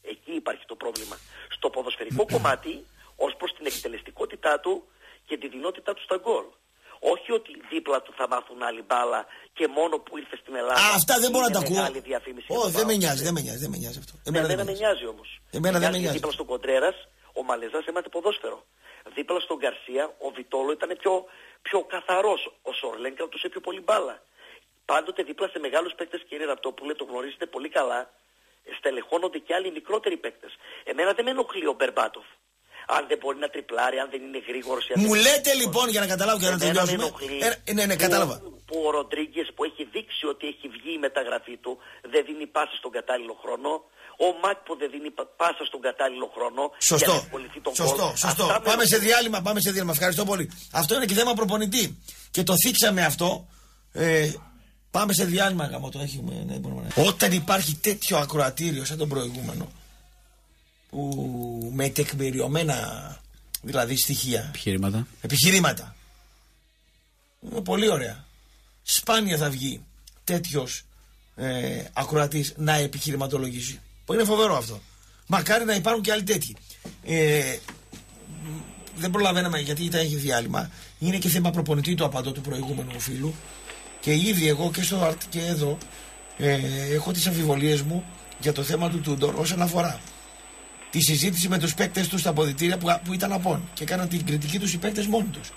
Στο ποδοσφαιρικό κομμάτι, ως προς την εκτελεστικότητά του και τη δυνότητά του στα γκολ. Όχι ότι δίπλα του θα μάθουν άλλη μπάλα και μόνο που ήρθε στην Ελλάδα. Αυτά δεν μπορώ να τα ακούω. Δεν με νοιάζει αυτό. Εμένα με νοιάζει όμως. Δίπλα στον Κοντρέρας, ο Μαλεζάς έμαθε ποδόσφαιρο. Δίπλα στον Γκαρσία, ο Βιτόλο ήταν πιο καθαρός. Ο Σορλέν κρατούσε πιο πολύ μπάλα. Πάντοτε δίπλα σε μεγάλους παίκτες, κύριε Ραπτόπουλε, το γνωρίζετε πολύ καλά, στελεχώνονται και άλλοι μικρότεροι παίκτες. Εμένα δεν με ενοχλεί ο Μπερμπάτοφ. αν δεν μπορεί να τριπλάρει, αν δεν είναι γρήγορος. Μου λέτε λοιπόν, για να καταλάβω και να τελειώσουμε. Ναι, κατάλαβα. Που ο Ροντρίγκες που έχει δείξει ότι έχει βγει η μεταγραφή του, δεν δίνει πάσα στον κατάλληλο χρόνο. Ο Μακ που δεν δίνει πάσα στον κατάλληλο χρόνο. Σωστό. Σωστό. Πάμε σε διάλειμμα. Ευχαριστώ πολύ. Αυτό είναι και θέμα προπονητή. Και το θίξαμε αυτό. Πάμε σε διάλειμμα, Όταν υπάρχει τέτοιο ακροατήριο σαν τον προηγούμενο, που με τεκμηριωμένα δηλαδή στοιχεία, επιχειρήματα, είναι πολύ ωραία. Σπάνια θα βγει τέτοιος ακροατής να επιχειρηματολογήσει. Που είναι φοβερό αυτό. Μακάρι να υπάρχουν και άλλοι τέτοιοι. Δεν προλαβαίναμε γιατί ήταν έχει διάλειμμα. Είναι και θέμα προπονητή, το απαντώ του προηγούμενου φίλου. Και ήδη εγώ και στο ΑΡΤ και εδώ έχω τις αμφιβολίες μου για το θέμα του Τούντορ όσον αφορά τη συζήτηση με τους παίκτες τους στα αποδυτήρια που ήταν απόν και έκαναν την κριτική τους οι παίκτες μόνοι τους.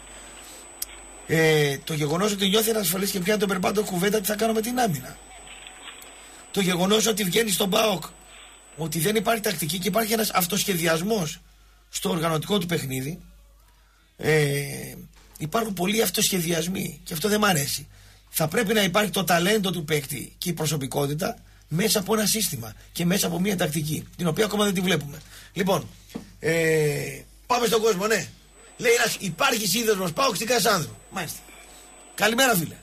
Το γεγονός ότι νιώθει ανασφαλής και πιάνει τον Μπερμπάντοφ κουβέντα τι θα κάνω με την άμυνα. Το γεγονός ότι βγαίνει στον ΠΑΟΚ ότι δεν υπάρχει τακτική και υπάρχει ένας αυτοσχεδιασμός στο οργανωτικό του παιχνίδι. Υπάρχουν πολλοί αυτοσχεδιασμοί και αυτό δεν μ' αρέσει. Θα πρέπει να υπάρχει το ταλέντο του παίκτη και η προσωπικότητα μέσα από ένα σύστημα και μέσα από μια τακτική, την οποία ακόμα δεν τη βλέπουμε. Λοιπόν, πάμε στον κόσμο, ναι. Λέει ένας, υπάρχει σύνδεσμος ΠΑΟΚ στην Κασάνδρου. Μάλιστα. Καλημέρα, φίλε.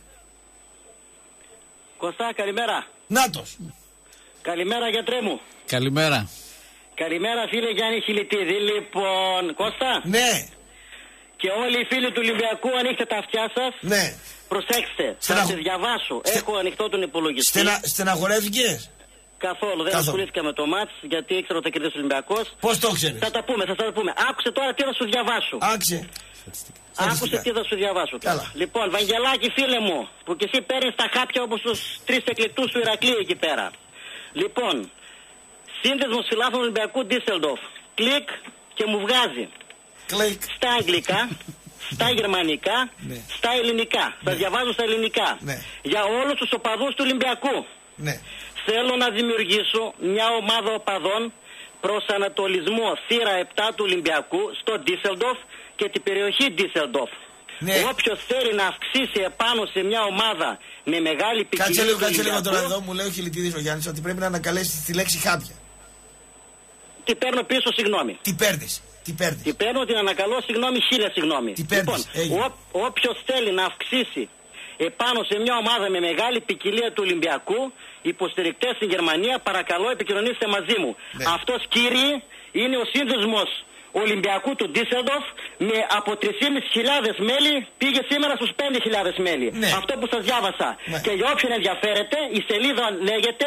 Κωστά, καλημέρα. Νάτος. Καλημέρα, γιατρέ μου. Καλημέρα. Καλημέρα, φίλε Γιάννη Χιλιτίδη. Λοιπόν, Κώστα. Ναι. Και όλοι οι φίλοι του Ολυμπιακού, ανοίξτε τα αυτιά σας. Ναι. Προσέξτε, θα σας διαβάσω. Έχω ανοιχτό τον υπολογιστή. Στεναχωρέθηκες? Καθόλου, δεν ασχολήθηκα με το μάτς γιατί ήξερα ότι θα κερδίσει ο Ολυμπιακός. Πώς το ξέρεις? Θα τα πούμε. Άκουσε τώρα τι θα σου διαβάσω. Άκουσε τι θα σου διαβάσω. Καλά. Λοιπόν, Βαγγελάκη, φίλε μου, που κι εσύ παίρνεις τα χάπια όπως τους 3 εκλεκτούς του Ηρακλείου εκεί πέρα. Λοιπόν, σύνδεσμος φιλάθλων Ολυμπιακού Ντίσελντορφ. Κλικ και μου βγάζει. Κλικ. Στα αγγλικά, στα γερμανικά, ναι. Στα ελληνικά. Θα διαβάζω στα ελληνικά. Ναι. Για όλους τους οπαδούς του Ολυμπιακού. Ναι. Θέλω να δημιουργήσω μια ομάδα οπαδών προς ανατολισμό θύρα 7 του Ολυμπιακού στο Ντίσελντορφ και την περιοχή Ντίσελντορφ. Ναι. Όποιος θέλει να αυξήσει επάνω σε μια ομάδα με μεγάλη ποικιλία. Κάτσε λίγο τώρα εδώ, μου λέει ο Χιλιτίδης ο Γιάννης ότι πρέπει να ανακαλέσει τη λέξη χάπια. Τι παίρνω πίσω, συγγνώμη. Τι παίρνεις? Τι παίρνω, την ανακαλώ, συγγνώμη, 1000 συγγνώμη. Λοιπόν, όποιος θέλει να αυξήσει επάνω σε μια ομάδα με μεγάλη ποικιλία του Ολυμπιακού, υποστηρικτές στην Γερμανία, παρακαλώ επικοινωνήστε μαζί μου. Ναι. Αυτός, κύριοι, είναι ο σύνδεσμος Ολυμπιακού του Ντίσελντορφ με από 3.500 μέλη πήγε σήμερα στους 5.000 μέλη. Ναι. Αυτό που σας διάβασα. Ναι. Και για όποιον ενδιαφέρεται, η σελίδα λέγεται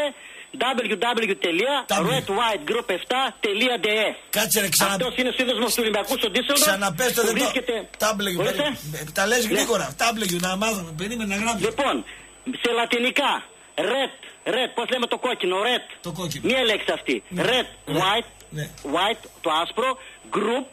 www.redwhiteGroup7.de. Κάτσε ρε, αυτός είναι ο σύνδεσμος του Ολυμπιακού στο Ντίσελντορφ. Ξαναπες το δεν βρίσκεται... Τα λες γρήγορα. W, να μάθουμε. Περίμενε να γράψουμε. Λοιπόν, σε λατινικά, red, πώς λέμε το κόκκινο, red. Το κόκκινο. Μία λέξη αυτή. Ναι. Red, Ναι. white, το άσπρο, group.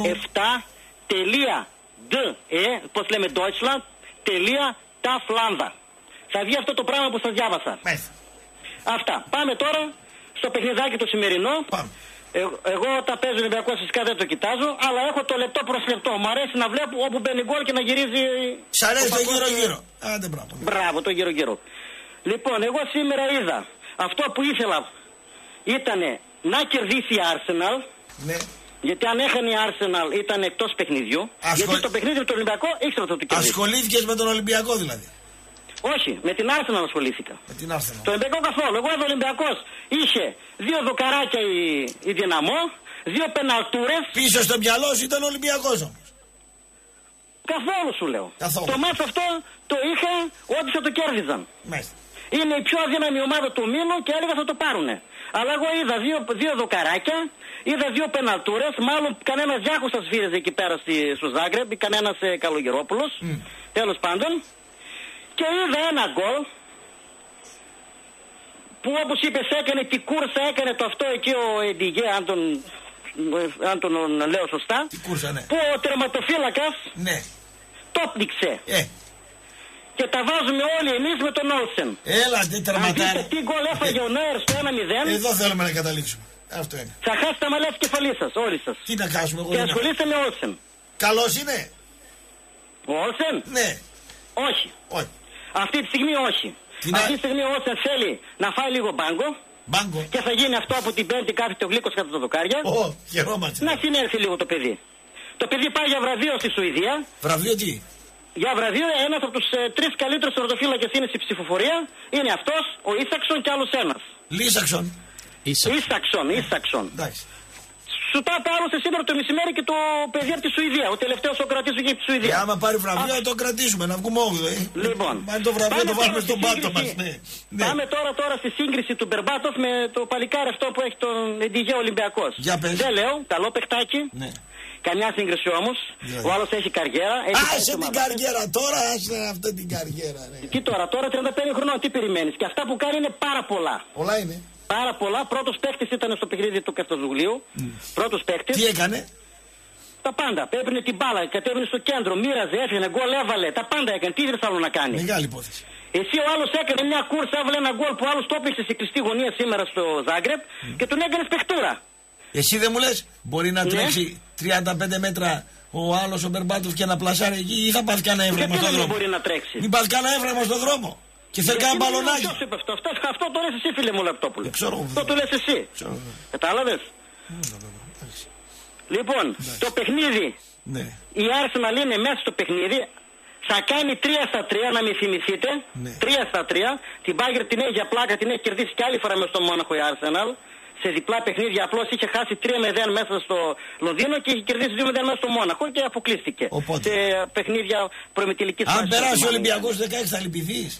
7.de, πώς λέμε Deutschland, τα Φλάνδα. Θα βγει αυτό το πράγμα που σας διάβασα. Μάλιστα. Αυτά. Πάμε τώρα στο παιχνιδάκι το σημερινό. Πάμε. Εγώ τα παίζω Ολυμπιακός φυσικά δεν το κοιτάζω, αλλά έχω το λεπτό προς λεπτό. Μου αρέσει να βλέπω όπου μπαίνει γκολ και να γυρίζει. Σ' αρέσει το γύρω-γύρω. Άντε, μπράβο. Μπράβο, το γύρω-γύρω. Λοιπόν, εγώ σήμερα είδα αυτό που ήθελα ήταν να κερδίσει η Arsenal. Ναι. Γιατί αν έχανε η Arsenal ήταν εκτός παιχνιδιού. Γιατί το παιχνίδι του Ολυμπιακού ήξερα ότι το κερδίσει. Ασχολήθηκες με τον Ολυμπιακό δηλαδή? Όχι, με την Arsenal ασχολήθηκα. Με την Arsenal. Το Ολυμπιακό καθόλου. Εγώ εδώ ο Ολυμπιακός είχε 2 δοκαράκια η Δυναμό, 2 πεναλτούρες. Πίσω στο μυαλό σου ήταν ο Ολυμπιακός όμως? Καθόλου σου λέω. Καθόλου. Το μάτς αυτό το είχα ότι θα το κέρδιζαν. Μάλιστα. Είναι η πιο αδύναμη ομάδα του μήνου και έλεγα θα το πάρουνε. Αλλά εγώ είδα 2 δοκαράκια, είδα 2 πεναλτούρες, μάλλον κανένας Γιάχος θα σφύριζε εκεί πέρα στο Ζάγκρεπ, κανένας Καλογερόπουλος, τέλος πάντων. Και είδα ένα γκολ που όπως είπες έκανε την κούρσα, έκανε το αυτό εκεί ο Εντιγέ, αν τον λέω σωστά. Τι κούρσα, ναι. Που ο τερματοφύλακας το πνίξε. Και τα βάζουμε όλοι εμείς με τον Όλσεν. Έλα, τι τερματάρι. Αν δείτε τι γκολ έφαγε ο Νόερ στο 1-0. Εδώ θέλουμε να καταλήξουμε. Αυτό είναι. Θα χάσετε τα μαλλιά της κεφαλής σας, όλοι σας. Τι να κάνουμε, εγώ. Και ασχολείστε με Όλσεν. Καλός είναι. Ο Όλσεν? Ναι. Όχι. Όχι. Αυτή τη στιγμή όχι. Αυτή τη στιγμή ο Όλσεν θέλει να φάει λίγο μπάγκο. Μπάγκο. Και θα γίνει αυτό από την Πέμπτη κάθεται ο Γλύκος κατά τα δοκάρια. Χαιρόμαστε. Να συνέλθει λίγο το παιδί. Το παιδί πάει για βραβείο στη Σουηδία. Βραβείο τι? Για βραβείο, ένας από τους 3 καλύτερους τερματοφύλακες είναι στη ψηφοφορία. Είναι αυτός, ο Ίσαξον και άλλος ένας. Λίσαξον. Ίσαξον. Εντάξει. Σου τα άλλωστε σήμερα το μεσημέρι και το παιδί από τη Σουηδία. Ο τελευταίος ο κρατής που είχε από τη Σουηδία. Και άμα πάρει βραβείο θα το κρατήσουμε, να βγούμε 8η. Λοιπόν. Πάμε το βραβείο, το βάλουμε στον πάτο μας. Ναι. Πάμε τώρα στη σύγκριση του Μπερμπάτοφ με το παλικάρι αυτό που έχει τον Εντιγέ Ολυμπιακός. Για πες. Δεν λέω, καλό παιχτάκι. Ναι. Καμιά σύγκριση όμως. Ο άλλος έχει καριέρα. Άσε την καριέρα τώρα, άσε αυτή την καριέρα. Ναι. Τι τώρα 35 χρονών, τι περιμένεις? Και αυτά που κάνει είναι πάρα πολλά. Πολλά είναι. Πάρα πολλά. Πρώτος παίκτης ήταν στο παιχνίδι του Κασταζουγλίου. Πρώτος παίκτης. Τι έκανε? Τα πάντα. Έπαιρνε την μπάλα, κατέβαινε στο κέντρο, μοίραζε, έφυγε, γκολ έβαλε. Τα πάντα έκανε. Τι ήθελε άλλο να κάνει? Μεγάλη υπόθεση. Εσύ ο άλλος έκανε μια κούρσα, έβαλε ένα γκολ που άλλος το έπαιξε σε κλειστή γωνία σήμερα στο Ζάγκρεπ και τον έκανε παιχτούρα. Εσύ δεν μου λες, μπορεί να τρέξει 35 μέτρα ο άλλος ο Μπερμπάτοφ και να πλασάρει εκεί ή θα πάθει κανένα έβραγμα στον δρόμο? Μπορεί να τρέξει. Μην πάθει κανένα έβραγμα στον δρόμο. Και θέλει κανένα μπαλονάκι. Αυτό το λες εσύ, φίλε μου Λεπτόπουλε. Αυτό το λες εσύ. Κατάλαβες? Λοιπόν, το παιχνίδι. Η Arsenal είναι μέσα στο παιχνίδι. Θα κάνει 3-3, να μην θυμηθείτε. 3-3. Την Bayern την έχει για πλάκα, την έχει κερδίσει και άλλη φορά μες στο Μόναχο η Arsenal. Σε διπλά παιχνίδια, απλώς είχε χάσει 3-0 μέσα στο Λονδίνο και είχε κερδίσει 2-0 μέσα στο Μόναχο και αποκλείστηκε. Οπότε. Σε παιχνίδια προημιτελικής φάσης. Αν περάσει ο Ολυμπιακός 16 θα λυπηθείς?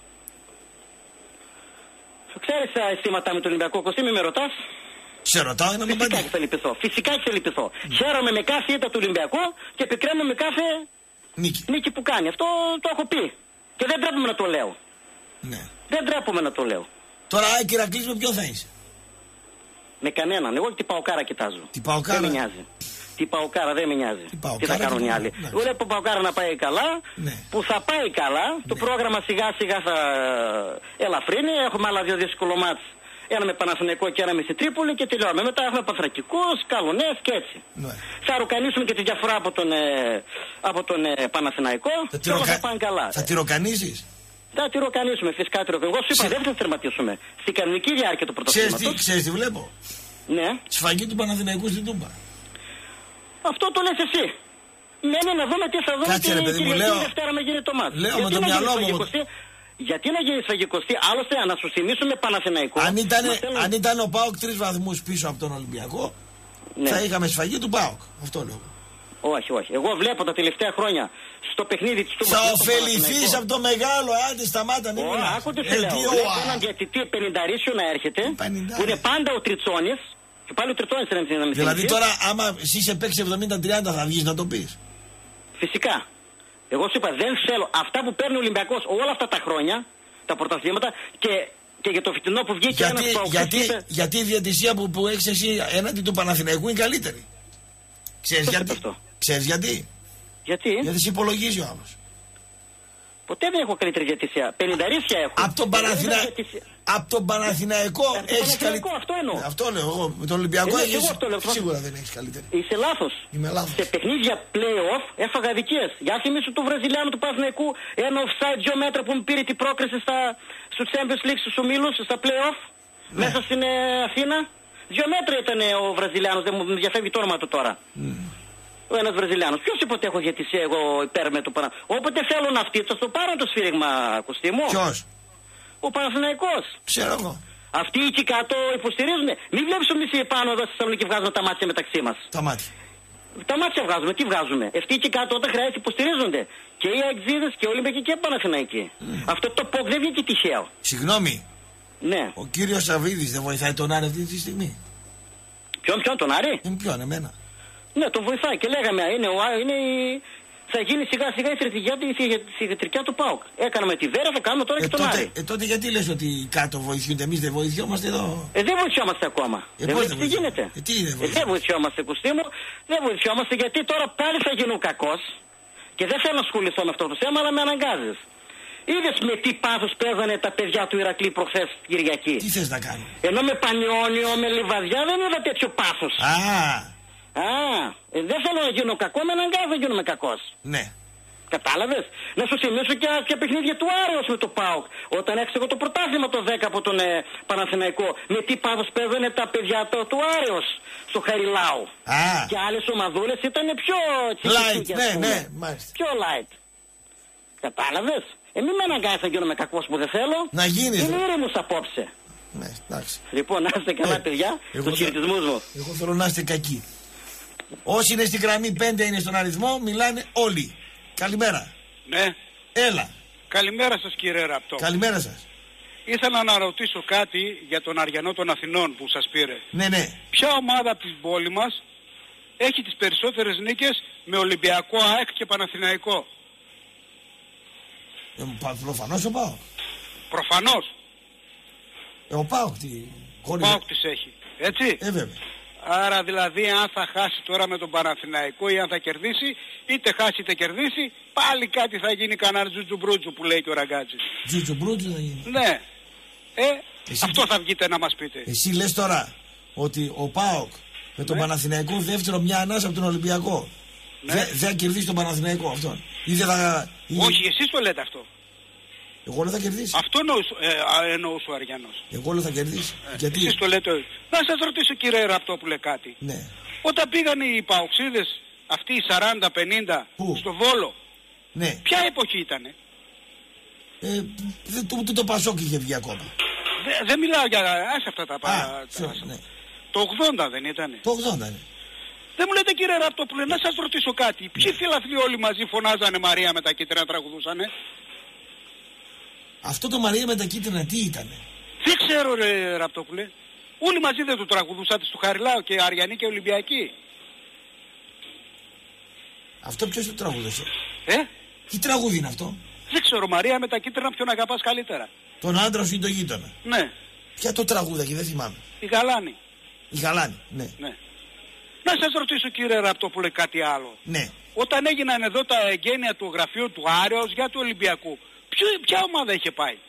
Ξέρεις τα αισθήματά με τον Ολυμπιακό, Κωστή, με ρωτάς? Σε ρωτάω να με απαντήσεις. Φυσικά και θα λυπηθώ. Χαίρομαι με κάθε ήττα του Ολυμπιακού και επικραίνω με κάθε νίκη που κάνει. Αυτό το έχω πει. Και δεν τρέπομαι να το λέω. Ναι. Δεν τρέπομαι να το λέω. Τώρα Άκη Ηρακλής με ποιον θα είσαι? Με κανέναν. Εγώ την Παοκάρα κοιτάζω. Την Παοκάρα. Δεν με νοιάζει. Την Παοκάρα δεν με νοιάζει. Τι θα κάνουν οι άλλοι. Εγώ βλέπω Παοκάρα να πάει καλά. Ναι. Που θα πάει καλά. Ναι. Το πρόγραμμα σιγά σιγά θα ελαφρύνει. Έχουμε άλλα 2 δύσκολο μάτς. Ένα με Παναθηναϊκό και ένα με στη Τρίπολη και τελειώνουμε. Μετά έχουμε Παθρακικούς, Καλονές και έτσι. Ναι. Θα ροκανίσουμε και τη διαφορά από τον Παναθηναϊκό. Και όλα θα πάνε καλά. Θα τη ροκανίσεις? Θα τη ροκανίσουμε, φυσικά τη ροκανίσουμε. Εγώ σου είπα δεν θα τερματίσουμε. Στην κανονική διάρκεια του πρωταθλήματος. Ξέρεις τι βλέπω? Ναι. Σφαγή του Παναθηναϊκού στην Τούμπα. Αυτό το λες εσύ. Μένει να δούμε τι θα δούμε. Κάτσε ρε παιδί μου, λέω. Δευτέρα με γίνει το μάτι. Λέω με το μυαλό μου. Γιατί να γίνει σφαγικοστή, άλλωστε να σου θυμίσουμε Παναθηναϊκό. Αν ήταν ο ΠΑΟΚ 3 βαθμούς πίσω από τον Ολυμπιακό, ναι, θα είχαμε σφαγή του ΠΑΟΚ. Αυτό λέω. Όχι. Εγώ βλέπω τα τελευταία χρόνια στο παιχνίδι της Τούμπας. Θα ωφεληθείς από το μεγάλο, άντε σταμάτα, μην μιλάς. Άκουτε σου λέω. Βλέπω έναν διαιτητή 50 να έρχεται, που είναι πάντα ο Τριτσόνης. Και πάλι ο Τριτσόνης είναι να μην. Δηλαδή τώρα, άμα εσύ σε παίξει 70-30, θα βγεις να το πεις? Φυσικά. Εγώ σου είπα, δεν θέλω αυτά που παίρνει ο Ολυμπιακός όλα αυτά τα χρόνια, τα πρωταθλήματα και για το φετινό που βγήκε ένας Παοκής. Γιατί η διαιτησία που έχεις εσύ έναντι του Παναθηναϊκού είναι καλύτερη. Ξέρεις γιατί? Ξέρεις γιατί? Γιατί σε υπολογίζει ο άλλος. Ποτέ δεν έχω καλύτερη διαιτησία. 50 έχω. Από τον Παναθηναϊκό έχεις καλύτερη. Αυτό εννοώ. Αυτό λέω εγώ. Με τον Ολυμπιακό σίγουρα δεν έχεις καλύτερη. Είσαι λάθος. Είμαι λάθος. Σε παιχνίδια play-off έφαγα δικίες. Για θυμίσου του Βραζιλιάνου του Παναθηναϊκού ένα offside 2 μέτρα που μου πήρε την πρόκριση στο Champions League στους ομίλους, στα play-off, μέσα στην Αθήνα. 2 μέτρα ήταν ο Βραζιλιάνος, δεν μου διαφεύγει το όνομα του τώρα. Ο ένας Βραζιλιάνος. Ποιος είπε ότι έχω διαιτησία εγώ υπέρ με το Παναθηναϊκό? Όποτε θέλω να φτύψω, στο πάρω το σφύριγμα, Κωστή μου. Ποιος? Ο Παναθηναϊκός. Ξέρω εγώ. Αυτοί εκεί κάτω υποστηρίζουν. Μην βλέπεις εμείς πάνω εδώ στη Θεσσαλονίκη βγάζουμε τα μάτια μεταξύ μας. Τα μάτια. Τα μάτια βγάζουμε, τι βγάζουμε? Αυτοί εκεί κάτω όταν χρειάζεται υποστηρίζονται. Και οι Αεξίδες και οι Ολυμπιακοί και οι Παναθηναϊκοί. Αυτό το ΠΟΚ δεν βγήκε τυχαίο. Συγγνώμη. Ναι. Ο κύριος Σαββίδης δεν βοηθάει τον Άρη αυτή τη στιγμή? Ποιον τον Άρη? Ποιον, εμένα? Ναι, τον βοηθάει και λέγαμε, θα γίνει σιγά σιγά η θηρητρικιά του ΠΑΟΚ. Έκαναμε τη Βέρα, θα κάνουμε τώρα και τον Άρη. Τότε γιατί λες ότι κάτω βοηθούνται, εμείς δεν βοηθιόμαστε εδώ? Δεν βοηθιόμαστε ακόμα. Δεν γίνεται. Δεν βοηθιόμαστε, Κωστή μου. Δεν βοηθιόμαστε γιατί τώρα πάλι θα γίνω κακός και δεν θέλω να ασχοληθώ με αυτό το θέμα, αλλά με αναγκάζεις. Είδες με τι πάθος παίζανε τα παιδιά του Ηρακλή προχθές Κυριακή. Τι θες να κάνει? Ενώ με Πανιόνιο, με Λιβαδιά δεν είδα τέτοιο πάθος. Δεν θέλω να γίνω κακό, με αναγκάζει να γίνομαι κακός. Ναι. Κατάλαβες. Να σου θυμίσω και παιχνίδια του Άρεος με το ΠΑΟΚ. Όταν έξεγω το πρωτάθλημα το 10 από τον Παναθηναϊκό. Με τι πάθος παίζανε τα παιδιά του Άρεος στο Χαριλάου. Και άλλες ομαδούλες ήταν πιο light, ναι, μάλιστα. Πιο light. Κατάλαβες. Μην με αναγκάζει να γίνομαι κακός που δεν θέλω. Να γίνεις. Είναι ήρεμος απόψε. Ναι, εντάξει. Λοιπόν, να είστε καλά, παιδιά. Τους χαιρετισμούς μου. Εγώ θέλω να είστε κακοί. Όσοι είναι στη γραμμή 5 είναι στον αριθμό, μιλάνε όλοι. Καλημέρα. Ναι. Έλα. Καλημέρα σας, κύριε Ραπτό. Καλημέρα σας. Ήθελα να ρωτήσω κάτι για τον Αριανό των Αθηνών που σας πήρε. Ναι. Ποια ομάδα από την πόλη μας έχει τις περισσότερες νίκες με Ολυμπιακό, ΑΕΚ και Παναθηναϊκό? Προφανώς ο ΠΑΟΚ. Προφανώς. Ο ΠΑΟΚ Ο ΠΑΟΚ τις έχει. Έτσι. Βέβαια. Άρα δηλαδή αν θα χάσει τώρα με τον Παναθηναϊκό ή αν θα κερδίσει, είτε χάσει είτε κερδίσει, πάλι κάτι θα γίνει, κανένα τζουτζουμπρούτζου που λέει και ο Ραγκάτζης. Τζουτζουμπρούτζου θα γίνει. Ναι. Αυτό θα βγείτε να μας πείτε. Εσύ λες τώρα ότι ο ΠΑΟΚ με τον Παναθηναϊκό δεύτερο μια ανάσα από τον Ολυμπιακό. Ναι. Δεν θα κερδίσει τον Παναθηναϊκό αυτόν. Όχι, εσείς το λέτε αυτό. Εγώ λέω θα κερδίσει. Αυτό εννοούσε ο Αριανός. Εγώ λέω θα κερδίσει. Γιατί? Εσείς το λέτε. Να σας ρωτήσω, κύριε Ραπτόπουλε, κάτι. Ναι. Όταν πήγαν οι Παοξίδες αυτοί οι 40-50 στο Βόλο, ναι, ποια εποχή ήτανε? Ούτε το Πασόκ είχε βγει ακόμα. Δεν μιλάω για αυτά τα ναι. Το 80 δεν ήτανε? Το 80 ναι. Δεν μου λέτε, κύριε Ραπτόπουλε, να σας ρωτήσω κάτι. Ποιοι φιλαθλοί όλοι μαζί φωνάζανε Μαρία με τα κίτρινα, τραγουδούσανε? Αυτό το Μαρία με τα κίτρινα τι ήτανε? Δεν ξέρω, ρε Ραπτόπουλε. Όλοι μαζί δεν το τραγουδούσατε στο Χαριλάου, και Αριανοί και Ολυμπιακοί? Αυτό ποιος το τραγουδούσε? Τι τραγούδι είναι αυτό? Δεν ξέρω, Μαρία με τα κίτρινα, ποιον αγαπάς καλύτερα? Τον άντρα σου ή τον γείτονα? Ναι. Ποια το τραγούδα και δεν θυμάμαι. Η Γαλάνη. Η Γαλάνη, ναι. Να σας ρωτήσω, κύριε Ραπτόπουλε, κάτι άλλο. Ναι. Όταν έγιναν εδώ τα εγγένεια του γραφείου του Άρεος για του Ολυμπιακού, ποια ομάδα είχε πάει?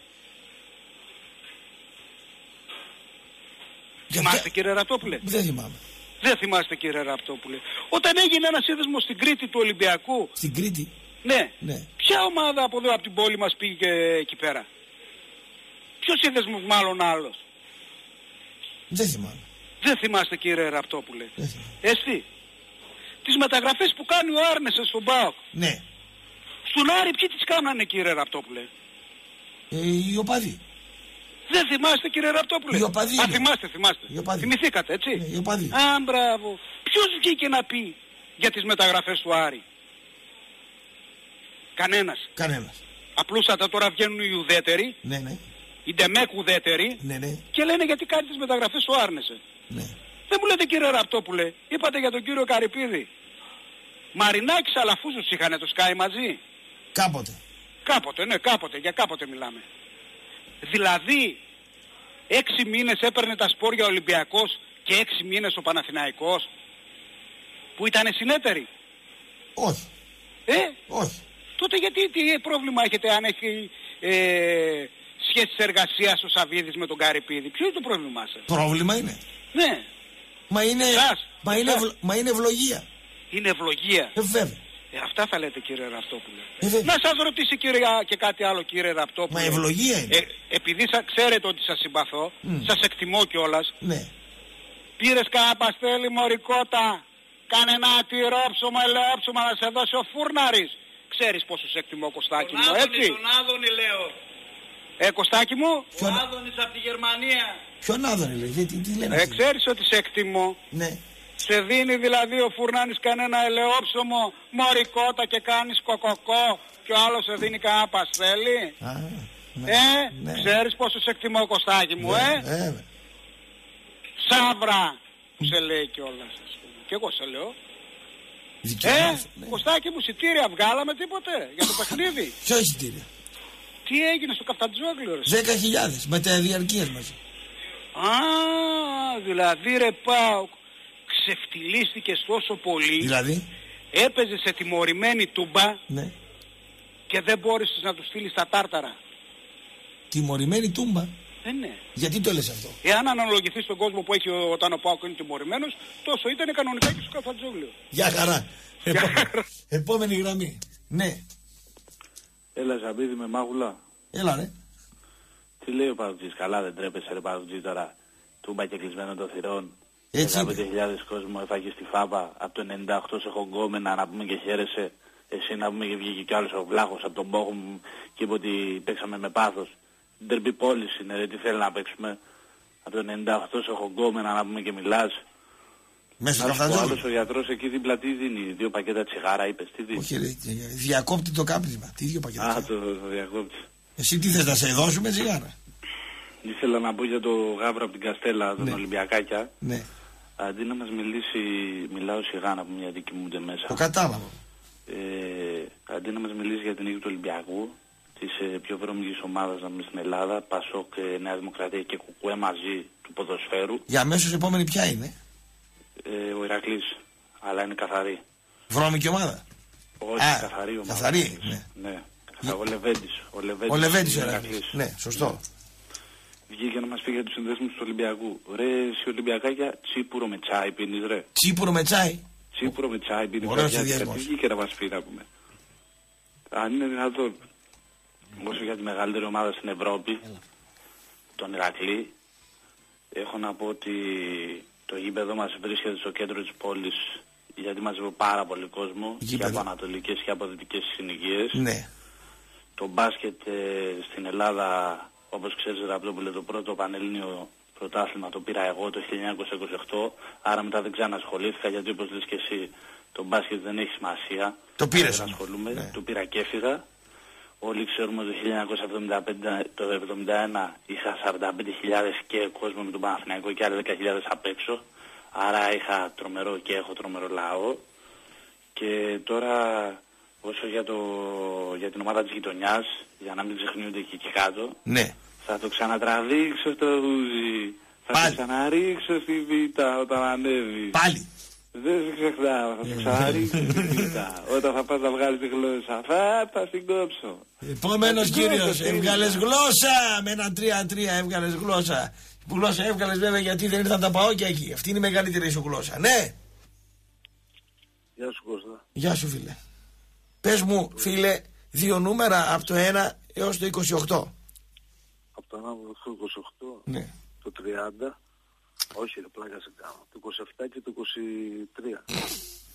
Θυμάστε, κύριε Ραπτόπουλε? Δεν θυμάμαι. Δεν θυμάστε, κύριε Ραπτόπουλε? Όταν έγινε ένα σύνδεσμο στην Κρήτη του Ολυμπιακού. Στην Κρήτη? Ναι. Ναι. Ποια ομάδα από εδώ, από την πόλη μας, πήγε εκεί πέρα? Ποιο σύνδεσμο, μάλλον άλλος? Δεν θυμάμαι. Δεν θυμάστε, κύριε Ραπτόπουλε? Εσύ. Τις μεταγραφές που κάνει ο Άρνεσες στον ΠΑΟΚ. Ναι. Στον Άρη ποιοι τις κάνανε, κύριε Ραπτόπουλε? Οι οπαδοί. Δεν θυμάστε, κύριε Ραπτόπουλε? Οι οπαδοί. Θυμάστε. Θυμηθήκατε, έτσι? Ναι, οι οπαδοί. Μπράβο. Ποιος βγήκε να πει για τις μεταγραφές του Άρη? Κανένας. Απλούστατα τώρα βγαίνουν οι ουδέτεροι. Ναι. Οι ντεμέκ ουδέτεροι. Ναι. Και λένε γιατί κάνει τις μεταγραφές του Άρνεσε. Ναι. Δεν μου λέτε, κύριε Ραπτόπουλε, είπατε για τον κύριο Καρυπίδη. Μαρινάκης Αλαφούζος είχανε το Sky μαζί? Κάποτε, για κάποτε μιλάμε. Δηλαδή 6 μήνες έπαιρνε τα σπόρια ο Ολυμπιακός και 6 μήνες ο Παναθηναϊκός, που ήτανε συνέτεροι? Όχι. Όχι. Τότε γιατί τι πρόβλημα έχετε αν έχει σχέσεις εργασίας ο Σαββίδης με τον Καρυπίδη? Ποιο είναι το πρόβλημά σας? Πρόβλημα είναι. Ναι. Μα είναι ευλογία. Είναι ευλογία. Βέβαια. Αυτά θα λέτε, κύριε Ραπτόπουλε. Να σας ρωτήσει, κύριε, και κάτι άλλο, κύριε Ραπτόπουλε. Μα ευλογία είναι. Επειδή ξέρετε ότι σας συμπαθώ, σας εκτιμώ κιόλας. Ναι. Πήρες κανένα παστέλι, μωρικότα? Κάνε ένα τυρόψωμα, ελαιόψωμα να σε δώσει ο Φούρναρης. Ξέρεις πόσο σε εκτιμώ, Κωστάκη μου, έτσι? Τον Άδωνη λέω. Κωστάκη μου. Ο Άδωνης από τη Γερμανία. Ποιον Άδωνη λέει, τι λένε? Ξέρεις ότι σε εκτιμώ? Ναι. Σε δίνει δηλαδή ο Φουρνάνης κανένα ελαιόψωμο, μωρικότα, και κάνεις κοκοκό, και ο άλλος σε δίνει κανένα παστέλι? Ναι. Ξέρεις πόσο σε εκτιμώ, Κωστάκη μου, Σαύρα, που σε λέει κιόλας. Και εγώ σε λέω. Κωστάκη μου, εισιτήρια βγάλαμε τίποτε για το παιχνίδι? Ποιο εισιτήρια? Τι έγινε στο Καφτατζόγλιο, ρε? 10.000 με τα διαρκείας μας. Δηλαδή, ρε ΠΑΟΚ, ξεφτυλίστηκες τόσο πολύ. Δηλαδή? Έπαιζε σε τιμωρημένη τούμπα. Ναι. και δεν μπόρεσες να τους στείλεις στα τάρταρα. Τιμωρημένη τούμπα. Ναι. Γιατί το λες αυτό? Εάν αναλογηθείς τον κόσμο που έχει όταν ο ΠΑΟΚ είναι τιμωρημένος, τόσο ήταν κανονικά και στο Καφατζόγλιο. Γεια χαρά. Επόμενη γραμμή. Ναι. Έλα Ζαμπίδη με μάγουλα. Έλα ρε. Τι λέει ο Παουτζής, καλά δεν τρέπεσαι ρε Παουτζή τώρα. Τούμπα και κλεισμένο των θυρών. Έτσι 15.000 κόσμο έφαγε στη Φάπα. Από το 98 σε χογκόμενα να πούμε και χαίρεσαι. Εσύ να πούμε και βγήκε κι άλλος ο Βλάχος από τον Πόχομ και είπε ότι παίξαμε με πάθος. Ντερμπι πόλης είναι ρε, τι θέλει να παίξουμε. Από το 98 σε χογκόμενα να πούμε και μιλάς. Μέσα στο Καφτατζόγλιο. Ο άλλος ο γιατρός εκεί δίπλα τι δίνει, 2 πακέτα τσιγάρα είπες, τι δίνει. Όχι ρε, διακόπτει το κάπνισμα. Τι 2 πακέτα. Α, το διακόπτει. Εσύ τι θες να σε δώσουμε τσιγάρα? Ήθελα να πω για το γάβρο από την Καστέλα, τον Ολυμπιακάκια. Ναι. Αντί να μας μιλήσει, μιλάω σιγά να πούμε γιατί κοιμούνται μέσα. Το κατάλαβα. Αντί να μας μιλήσει για την νίκη του Ολυμπιακού, της πιο βρώμικης ομάδας να πούμε στην Ελλάδα, Πασόκ, Νέα Δημοκρατία και Κουκουέ μαζί του ποδοσφαίρου. Για αμέσως επόμενη ποια είναι? Ο Ηρακλής, αλλά είναι καθαρή. Βρώμικη ομάδα? Όχι, καθαρή ομάδα. Καθαρή, ναι. Ο Λεβέντης. Ο Λεβέντης ο Ηρακλής. Ναι, σωστό. Βγήκε να μας πει για τους συνδέσμους του Ολυμπιακού. Ρε, εσύ Ολυμπιακάκια, τσίπουρο με τσάι πίνεις ρε. Τσίπουρο με τσάι. Τσίπουρο με τσάι πίνεις. Ωραίος συνδυασμός. Τι βγήκε να μας πει να πούμε. Αν είναι δυνατόν. Όσο για τη μεγαλύτερη ομάδα στην Ευρώπη, τον Ηρακλή, έχω να πω ότι το γήπεδο μας βρίσκεται στο κέντρο της πόλης, γιατί μαζεύω πάρα πολύ κόσμο και από ανατολικές και από δυτικές συνοικίες. Ναι. Το μπάσκετ στην Ελλάδα, όπως ξέρεις Ραπτόπουλε, το πρώτο πανελλήνιο πρωτάθλημα το πήρα εγώ το 1928, άρα μετά δεν ξανασχολήθηκα γιατί όπως λες και εσύ το μπάσκετ δεν έχει σημασία. Το πήρες. Δεν ασχολούμαι, ναι. Το πήρα και έφυγα. Όλοι ξέρουμε το 1975, το 1971 είχα 45.000 και κόσμο με τον Παναθηναϊκό και άλλοι 10.000 απ' έξω. Άρα είχα τρομερό και έχω τρομερό λαό. Και τώρα όσο για την ομάδα της γειτονιάς, για να μην ξεχνιούνται εκεί κάτω, ναι. Θα το ξανατραβήξω στο ρούζι. Θα το ξαναρίξω στη βήτα όταν ανέβει. Πάλι. Δεν σε ξεχνάω, θα το ξαναρίξω στη βήτα. Όταν θα πας να βγάλεις τη γλώσσα, θα την κόψω. Επόμενος κύριος, έβγαλες γλώσσα. Με ένα 3-3 έβγαλες γλώσσα. Που γλώσσα έβγαλες βέβαια γιατί δεν ήρθαν τα παόκια εκεί. Αυτή είναι η μεγαλύτερη σου γλώσσα. Ναι. Γεια σου Κώστα. Γεια σου φίλε. Πες μου φίλε 2 νούμερα από το 1 έως το 28. Από το 1 έως το 28, ναι. Το 30, όχι ρε πλάκα σε κάνω, το 27 και το 23.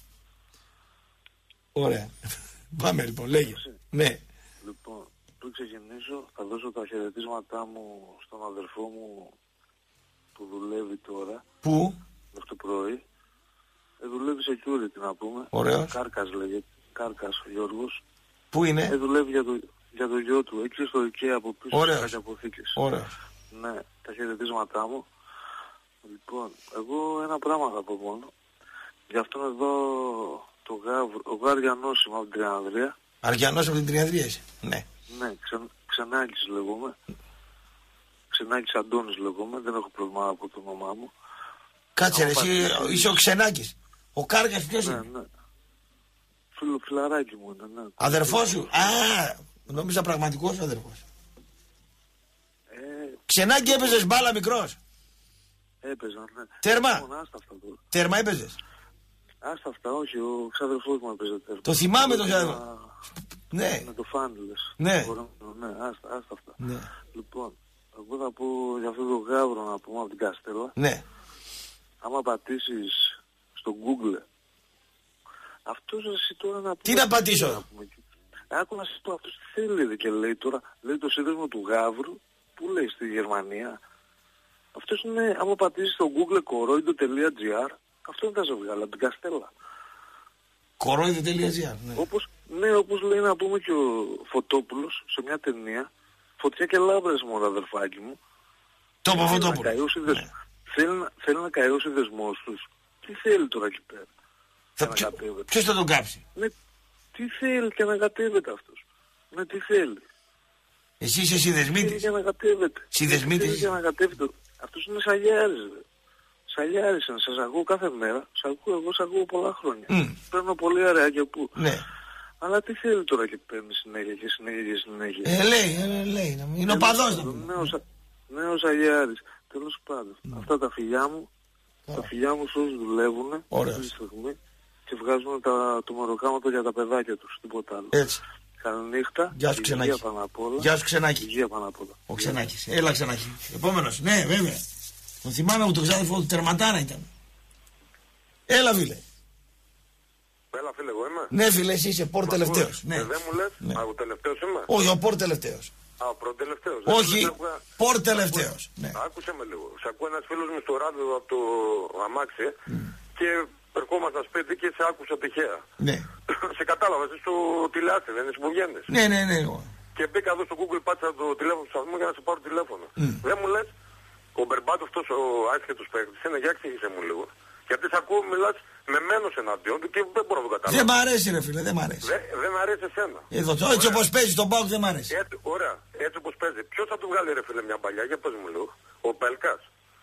Ωραία. Πάμε λοιπόν, λέγε. Ναι. Λοιπόν, πριν ξεκινήσω θα δώσω τα χαιρετίσματά μου στον αδερφό μου που δουλεύει τώρα. Πού? Μέχρι το πρωί. Δουλεύει security να πούμε. Ωραίος. Κάρκας λέγεται. Κάρκας ο Γιώργος. Πού είναι? Δουλεύει για το γιο του. Εκεί στο IKEA από πίσω. Ωραίος. Κάτι αποθήκες. Ωραίος. Ναι, τα χαιρετίσματά μου. Λοιπόν, εγώ ένα πράγμα θα πω μόνο. Γι' αυτόν εδώ το Γάβρο, ο Αριανός είμαι από την Τριανδρία. Αριανός από την Τριανδρία είσαι. Ναι. Ναι, Ξενάκης λέγομαι. Ξενάκης Αντώνης λέγομαι. Δεν έχω πρόβλημα από το όνομά μου. Κάτσε ρε, εσύ είσαι ο Ξενάκης. Ο Κάρκας ποιος είναι? Ναι. Φιλαράκι μου είναι, ναι. Αδερφός σου? Α, νόμιζα πραγματικός αδερφός. Ξενάκη έπαιζες μπάλα μικρός? Έπαιζα, ναι. Τέρμα? Τέρμα έπαιζες? Άστα αυτά, όχι, ο ξαδερφός μου έπαιζε τέρμα. Το θυμάμαι το ξαδερφό. Ναι. Με το φάντλες. Ναι. Ναι, άστα αυτά. Ναι. Λοιπόν, εγώ θα πω για αυτό το Γάβρο να πούμε από την Καστέλα. Ναι. Άμα πατήσεις στο Google, αυτός εσύ τώρα να πούμε... Τι να πατήσω? Άκου να σας πω, αυτός τι θέλει και λέει τώρα, λέει το σύνδεσμο του Γαύρου, που λέει στη Γερμανία. Αυτός είναι, άμα πατήσεις στο Google κορόιδο.gr, αυτό δεν θα σε βγάλει από την Καστέλα. Κορόιδο.gr, ναι. Όπως λέει να πούμε και ο Φωτόπουλος σε μια ταινία, φωτιά και λάμπρες μου, αδερφάκι μου. Το είπε ο Φωτόπουλος. Θέλει να καώσει δεσμός τους. Τι θέλει τώρα εκεί πέρα? Ποιος θα τον κάψει? Ναι, τι θέλει και ανακατεύεται αυτός. Ναι, τι θέλει. Εσύ είσαι συνδεσμίτης? Θέλει και ανακατεύεται. Συνδεσμίτης? Αυτός είναι σαλιάρης. Σαλιάρης είναι. Σας ακούω κάθε μέρα. Εγώ σας ακούω πολλά χρόνια. Παίρνω πολύ ωραία και πού. Ναι. Αλλά τι θέλει τώρα και παίρνει συνέχεια και συνέχεια. Λέει. Είναι ο παδός. Νέος Αγιάρης. Τέλος πάντων. Αυτά τα φιλιά μου. Τα φιλιά μου σε όσους δουλεύουν αυτή τη στιγμή και βγάζουν το μεροκάματο για τα παιδάκια τους. Τίποτα άλλο. Έτσι. Καληνύχτα. Γεια σου Ξενάκη. Γεια σου Ξενάκη. Υγεία πάνω απ' όλα. Ο Ξενάκης. Έλα Ξενάκη. Επόμενος. Ναι, βέβαια. Τον θυμάμαι που τον ξάδερφο του τερματάρα ήταν. Έλα φίλε. Έλα φίλε, εγώ είμαι. Ναι φίλε, εσύ είσαι πόρ τελευταίος. Ναι. Δεν μου λες, ο τελευταίος είμαι. Όχι, ο πόρ τελευταίος. Ο προτελευταίος. Όχι, πόρ τελευταίος. Ναι. Άκουσε με λίγο. Σ' ακούω ένας φίλος μου στο ράδιο από το αμάξι και ερχόμασταν σπίτι και σε άκουσα τυχαία. Ναι. Σε κατάλαβα, εσύ στο τηλεάστη, δεν είσαι που βγαίνεις. Ναι. Και μπήκα εδώ στο Google, πάτησα το τηλέφωνο του σταθμού για να σε πάρω τηλέφωνο. Δεν μου λες, ο Μπερμπάτο αυτός ο άσχετος παίκτης είναι, για εξήγησε μου λίγο. Γιατί σ' ακούω μιλάς με μένος εναντίον του και δεν μπορώ να το καταλάβω. Δεν μ' αρέσει ρε φίλε, δεν μ' αρέσει. Δεν μ' αρέσει εσένα. Εδώ, έτσι όπως παίζει τον ΠΑΟΚ δεν μ' αρέσει. Ωραία, έτσι όπως παίζει. Ποιος θα του βγάλει ρε φίλε μια παλιά, για πες μου λίγο. Ο Πέλκας.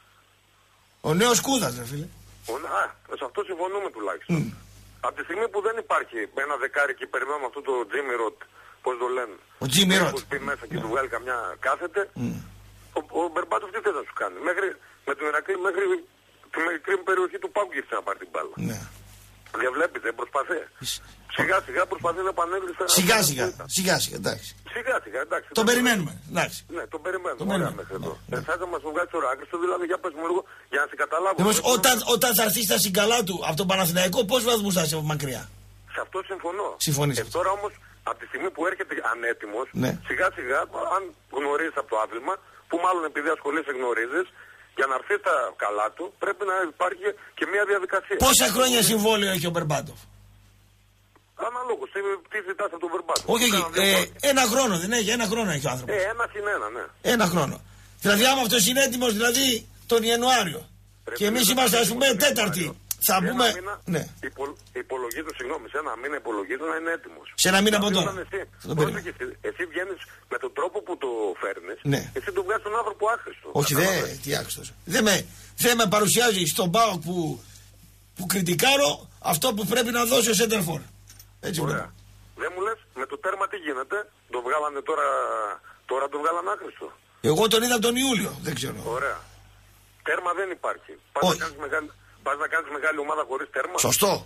Ο νέος Κούδας ρε φίλε. Σε αυτό συμφωνούμε τουλάχιστον. Από τη στιγμή που δεν υπάρχει ένα δεκάρι και περιμένουμε αυτό το Jimmy Roth, πώς το λένε. Ο Jimmy Roth. Που πει μέσα και του βγάλει καμιά κάθεται. Ο Μπερμπάτοφ τι θες να σου κάνει. Με τον Ηρακλή μέχρι τη μικρή περιοχή του Πάουκ ήρθε να πάρει την μπάλα. Ναι. Δεν βλέπεις, δεν προσπαθεί. Σιγά σιγά προσπαθεί να επανέλθει. Σιγά σιγά, εντάξει. Σιγά, εντάξει. Τον περιμένουμε, εντάξει. Ναι, τον περιμένουμε. Ωραία μέχρι εδώ. Θα να μας το βγάλει τώρα άκρη, δηλαδή για πες μου λίγο για να σε καταλάβω. Όταν θα έρθει στα συγκαλά του από τον Παναθηναϊκό, πόσους βαθμούς θα είσαι από μακριά. Σε αυτό συμφωνώ. Συμφωνείς. Τώρα όμως, από τη στιγμή που έρχεται ανέτοιμος, σιγά σιγά, αν γνωρίζεις από το άθλημα, που μάλλον επειδή ασχολείσαι γνωρίζεις, για να έρθει τα καλά του, πρέπει να υπάρχει και μια διαδικασία. Πόσα χρόνια συμβόλαιο έχει ο Μπερμπάτοφ. Αναλόγως, τι ζητάς από τον Μπερμπάτοφ. Όχι, ένα χρόνο δεν έχει, ένα χρόνο έχει ο άνθρωπος. Ένα συν ένα, ναι. Ένα χρόνο. Δηλαδή, άμα αυτός είναι έτοιμος, δηλαδή τον Ιανουάριο. Και εμείς είμαστε, ας πούμε, Τέταρτη. Θα πούμε. Ναι. Υπολογίζω, συγγνώμη, σε ένα μήνα υπολογίζω να είναι έτοιμος. Σε ένα μήνα από τώρα. Εσύ βγαίνεις με τον τρόπο που το φέρνεις. Ναι. Εσύ του βγάζεις τον άνθρωπο άχρηστο. Όχι, τι άχρηστος. Δεν με παρουσιάζει στον ΠΑΟΚ που κριτικάρω αυτό που πρέπει να δώσει ο Σέντερφορ. Έτσι ωραία. Δεν μου λες, με το τέρμα τι γίνεται. Το βγάλανε τώρα το βγάλανε άχρηστο. Εγώ τον είδα τον Ιούλιο, δεν ξέρω. Ωραία. Τέρμα δεν υπάρχει. Πας να κάνεις μεγάλη ομάδα χωρίς τέρμα. Σωστό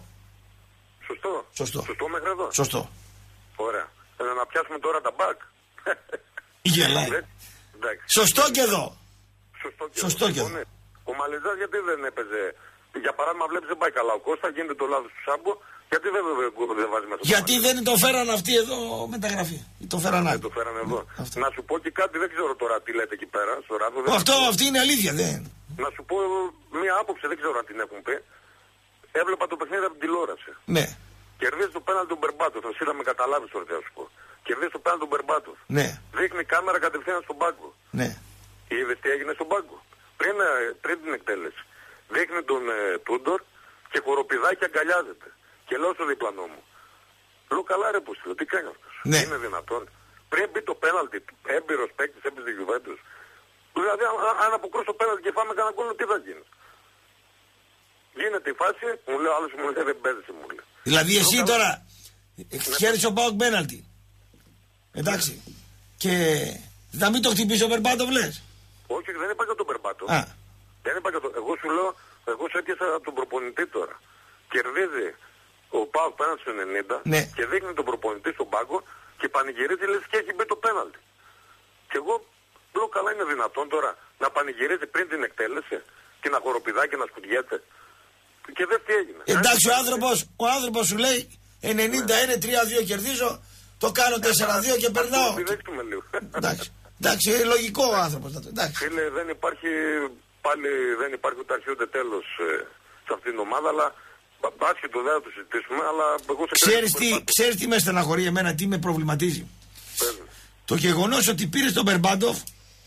μέχρι εδώ. Σωστό. Ωραία. Να πιάσουμε τώρα τα μπακ. Γελάει. Σωστό και εδώ. Σωστό και εδώ. Ο Μαλεζάς γιατί δεν έπαιζε. Για παράδειγμα βλέπεις δεν πάει καλά ο Κώστα, γίνεται το λάθος του Σάμπο. Γιατί δεν βάζει μέσα. Γιατί δεν το φέραν αυτοί εδώ μεταγραφή. Το φέραν άλλοι. Το φέραν εδώ. Να σου πω και κάτι, δεν ξέρω τώρα τι λέτε εκεί πέρα στο ράδο. Αυτή είναι αλήθεια, δεν. Να σου πω μία άποψη, δεν ξέρω αν την έχουν πει. Έβλεπα το παιχνίδι από την τηλεόραση. Ναι. Κερδίζει το πέναλτι του Μπερμπάτοφ. Θα είδα με καταλάβει τώρα τι θα σου πω. Κερδίζει το πέναλτι του Μπερμπάτοφ. Ναι. Δείχνει κάμερα κατευθείαν στον πάγκο. Ναι. Είδες τι έγινε στον πάγκο. Πριν την εκτέλεση. Δείχνει τον Τούντορ και χοροπηδάει και αγκαλιάζεται. Και λέω στο διπλανό μου. Λέω καλά ρε Πούστηλο, τι κάνει αυτός. Ναι. Είναι δυνατόν. Πριν μπει το πέναλτι, έμπειρος παίκτης έπαιζε Γιουβέντους. Δηλαδή αν αποκρούσει το πέναλτι και φάμε κανένα γκολ, τι θα γίνει. Γίνεται η φάση, μου λέει ο άλλος μου λέει δεν παίζεσαι μου λέει. Δηλαδή εσύ τώρα χαίρεσαι ο ΠΑΟΚ πέναλτι. Εντάξει. Και να μην το χτυπήσει ο Μπερμπάτοφ λες. Όχι, δεν είπα για τον Μπερμπάτοφ. Εγώ σου λέω, εγώ σου έπιασα τον προπονητή τώρα. Κερδίζει ο ΠΑΟΚ πέναλτι στο 90 και δείχνει τον προπονητή στον πάγκο και πανηγυρίζει λες και έχει μπει το πέναλτι. Και εγώ λέω καλά είναι δυνατόν τώρα να πανηγυρίζει πριν την εκτέλεση και να χοροπηδάει και να σκουδιέται. Και δεν τι έγινε. Εντάξει ο άνθρωπος σου λέει 90 είναι 3-2 κερδίζω, το κάνω 4-2 και περνάω. Εντάξει, λογικό ο άνθρωπος. Φίλε δεν υπάρχει ούτε αρχή ούτε τέλος σε αυτήν την ομάδα, αλλά άσχετο δεν θα το συζητήσουμε, αλλά εγώ σε ξέρεις τι με στεναχωρεί εμένα, τι με προβληματίζει. Το γεγονός ότι πήρες τον Μπερμπάτοφ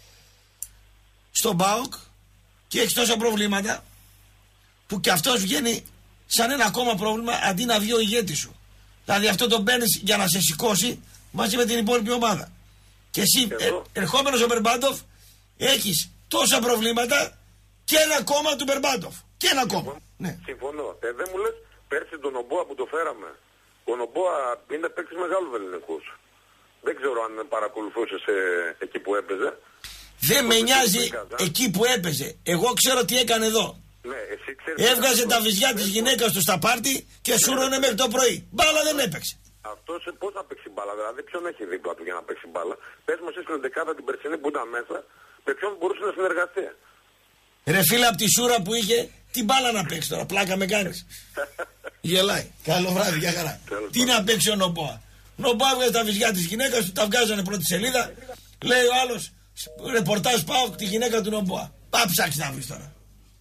στον ΠΑΟΚ και έχεις τόσα προβλήματα που και αυτός βγαίνει σαν ένα ακόμα πρόβλημα αντί να βγει ο ηγέτης σου. Δηλαδή αυτό τον παίρνεις για να σε σηκώσει μαζί με την υπόλοιπη ομάδα. Και εσύ ερχόμενος ο Μπερμπάτοφ έχεις τόσα προβλήματα και ένα κόμμα του Μπερμπάτοφ. Και ένα κόμμα. Συμφωνώ. Δεν μου λες πέρσι τον Ομπόα που το φέραμε Ο Νομπόα είναι παίκτης μεγάλου ελληνικούς. Δεν ξέρω αν παρακολουθούσες εκεί που έπαιζε. Δεν με νοιάζει εκεί που έπαιζε. Εγώ ξέρω τι έκανε εδώ. Ναι, εσύ ξέρεις. Έβγαζε τα βυζιά της γυναίκας του στα πάρτι και σούρωνε μέχρι το πρωί. Μπάλα δεν έπαιξε. Αυτός πώς θα παίξει μπάλα, δηλαδή ποιον έχει δίπλα του για να παίξει μπάλα. Πες μου εσείς την 11η την περσινή που ήταν μέσα, με ποιον μπορούσε να συνεργαστεί. Ρε φίλε, από τη σούρα που είχε, τι μπάλα να παίξει τώρα, πλάκα με κάνεις. Γελάει. Καλό βράδυ, για χαρά. Τι να παίξει ο Νομπόα. Νομπόα έβγαζε τα βυζιά της γυναίκας του, τα βγάζανε πρώτη σελίδα. Λέει ο άλλος, ρεπορτάζ πάω τη γυναίκα του Νομπόα. Πά ψάξει να βρεις τώρα.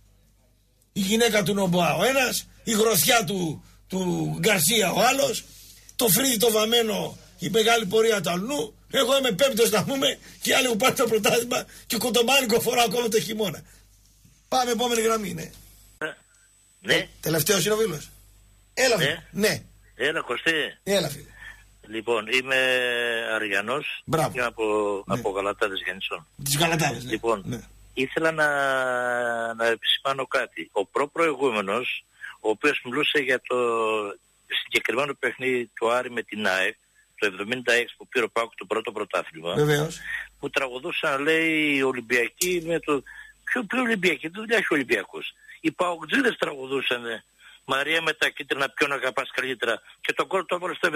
Η γυναίκα του Νομπόα ο ένας, η γροθιά του Γκαρσία ο άλλος, το φρύδι το βαμμένο, η μεγάλη πορεία του αλλού. Εγώ είμαι πέμπτος να πούμε και οι άλλοι που πάρουν το πρωτάθλημα και κοντομάνικο φορά ακόμα το χειμώνα. Πάμε επόμενη γραμμή, ναι. Ναι. Τελευταίος είναι ο φίλος. Έλα φίλε. Ναι. Έλα Κωστή. Έλα φίλε. Λοιπόν, είμαι Αριανός. Μπράβο. Και από Γαλατάδες Γεννησών. Τις Γαλατάδες, ναι. Λοιπόν, ναι. Ήθελα να επισημάνω κάτι. Ο προπροηγούμενος, ο οποίος μιλούσε για το συγκεκριμένο παιχνίδι του Άρη με την ΑΕΚ, το 76 που πήρε ο ΠΑΟΚ το πρώτο πρωτάθλημα. Βεβαίως. Που τραγουδούσαν, λέει, οι Ολυμπιακοί με το... Ποιο Ολυμπιακοί, δεν έχει Ολυμπιακός. Οι ΠΑΟΚτζίδες τραγουδούσαν. Μαρία με τα κίτρινα, ποιον αγαπάς καλύτερα. Και το κόλ το έβαλε στο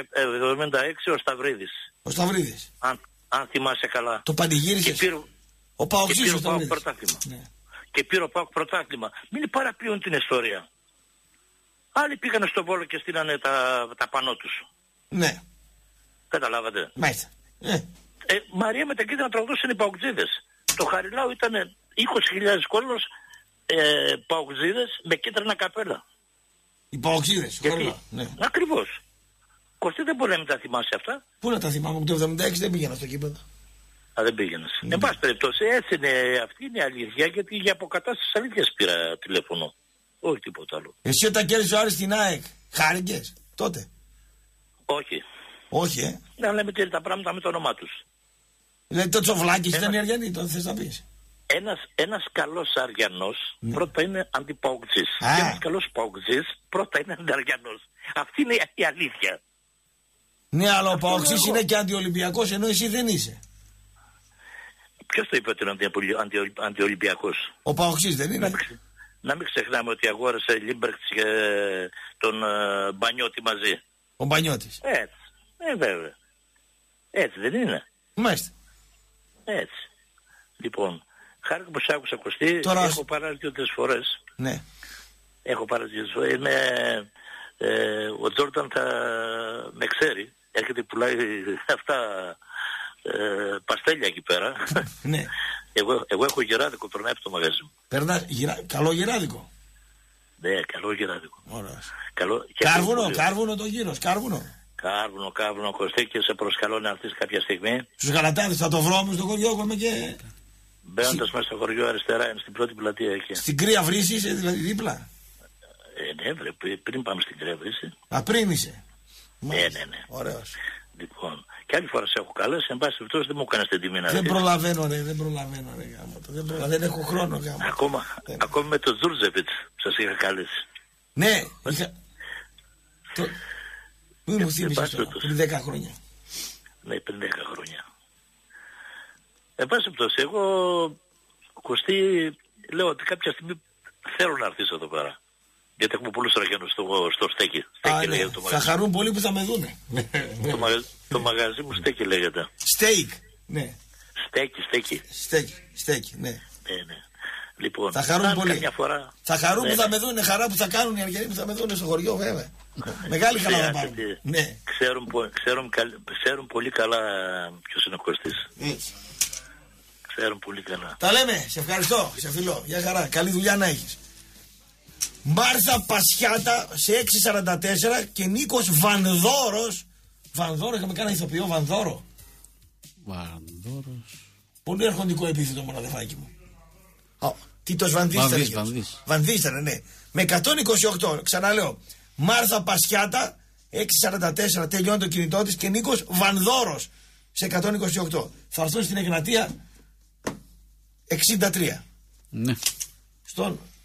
76 ο Σταυρίδης. Ο Σταυρίδης. Αν θυμάσαι καλά. Το πανηγύρισες. Ο ΠΑΟΚτζής ο Σταυρίδης. Ναι. Και πήρε ο ΠΑΟΚ πρωτάθλημα. Μην παραποιούν την ιστορία. Άλλοι πήγανε στο Βόλο και στείλανε τα πανό τους. Ναι. Καταλάβατε. Μάλιστα. Μαρία με τα κίτρινα τραγουδούσαν οι ΠΑΟΚτζίδες. Το Χαριλάου ήταν 20.000 κόλλος ΠΑΟΚτζίδες με κίτρινα καπέλα. Οι ΠΑΟΚτζίδες. Ναι. Ακριβώς. Κωστή δεν μπορεί να μην τα θυμάσαι αυτά. Πού να τα θυμάμαι, το 76 δεν πήγαινα στο κήπεδο. Α, δεν πήγαινες. Εν πάση περιπτώσει, έτσι είναι, αυτή είναι η αλήθεια, γιατί για αποκατάσταση αλήθειας πήρα τηλέφωνο. Όχι τίποτα άλλο. Εσύ όταν κέρδισε ο Άρης στην ΑΕΚ, χάρηκες τότε? Όχι. Όχι, Να λέμε τα πράγματα με το όνομά τους. Δηλαδή το Τσοβλάκης ήταν οι Αριανοί, τότε θες να πεις. Ένας καλός Αριανός πρώτα είναι αντιπαοκτζής. Και ένας καλός παοκτζής πρώτα είναι αντιαριανός. Αυτή είναι η αλήθεια. Ναι, αλλά ο παοκτζής είναι και αντιολυμπιακός, ενώ εσύ δεν είσαι. Ποιος το είπε ότι είναι αντιολυμπιακός? Ο παοκτζής δεν είναι. Να μην ξεχνάμε ότι αγόρασε Λίμπερτς και τον Μπανιώτη μαζί. Ο Μπανιώτης. Έτσι. Βέβαια. Έτσι δεν είναι? Μάλιστα. Έτσι. Λοιπόν, χάρηκα που σ' άκουσα, Κωστή. Τώρα... Έχω πάρει 2-3 φορές. Ναι. Έχω πάρει 2-3 φορές. Ο Τζόρνταν θα με ξέρει. Έρχεται πουλάει αυτά παστέλια εκεί πέρα. Ναι. Εγώ έχω γεράδικο, περνάει από το μαγαζί μου. Καλό γεράδικο. Ναι, καλό γεράδικο. Ωραίος. Κάρβουνο το γύρω, κάρβουνο. Κάρβουνο, Κωστή, και σε προσκαλώ να έρθεις κάποια στιγμή. Στους Γαλατάδες θα το βρω στο χωριό, έχουμε και... Μπαίνοντας μέσα στο χωριό αριστερά, είναι στην πρώτη πλατεία εκεί. Στην Κρύα Βρύση είσαι δηλαδή δίπλα? Ναι, πριν πάμε στην Κρύα Βρύση. Α, πριν είσαι? Ναι. Ωραίος. Λοιπόν, και άλλη φορά σε έχω καλέσει, εν πάση περιπτώσει δεν μου έκανες την τιμή να Δεν προλαβαίνω ρε, δεν έχω χρόνο γάμο. Ακόμα με τον Τζούρτζεβιτς σας είχα καλέσει. Ναι, μην μου θύμισες τώρα, πριν 10 χρόνια. Ναι, πριν 10 χρόνια. Εν πάση περιπτώσει, εγώ, Κωστή, λέω ότι κάποια στιγμή θέλω να έρθεις εδώ πέρα. Γιατί έχουμε πολλούς Αριανούς στο στέκι. Ναι. Θα χαρούν πολύ που θα με δούνε. Το μαγαζί μου στέκι λέγεται. Στέικ, ναι. Στέκι, ναι. Ναι. Λοιπόν, θα χαρούν πολύ. Φορά... Θα χαρούν που θα με δούνε, χαρά που θα κάνουν οι Αριανοί που θα με δούνε στο χωριό, βέβαια. Μεγάλη χαρά θα πάρουν. Ναι. Ξέρουν πολύ καλά ποιος είναι ο Κωστής. Ξέρουν πολύ καλά. Τα λέμε, σε ευχαριστώ, σε φιλώ. Γεια χαρά, καλή δουλειά να έχεις. Μάρθα Πασιάτα σε 6.44 και Νίκος Βανδόρος. Βανδόρο, είχαμε κάνει ηθοποιό Βανδόρο. Βανδόρος. Πολύ αρχοντικό επίθετο μόνο, αδερφάκι μου. Τίτος Βανδής ήταν, ναι. Με 128, ξαναλέω. Μάρθα Πασιάτα 6.44 τελειώνει το κινητό της και Νίκος Βανδόρος σε 128. Θα έρθουν στην Εγνατία 63. Ναι. Στον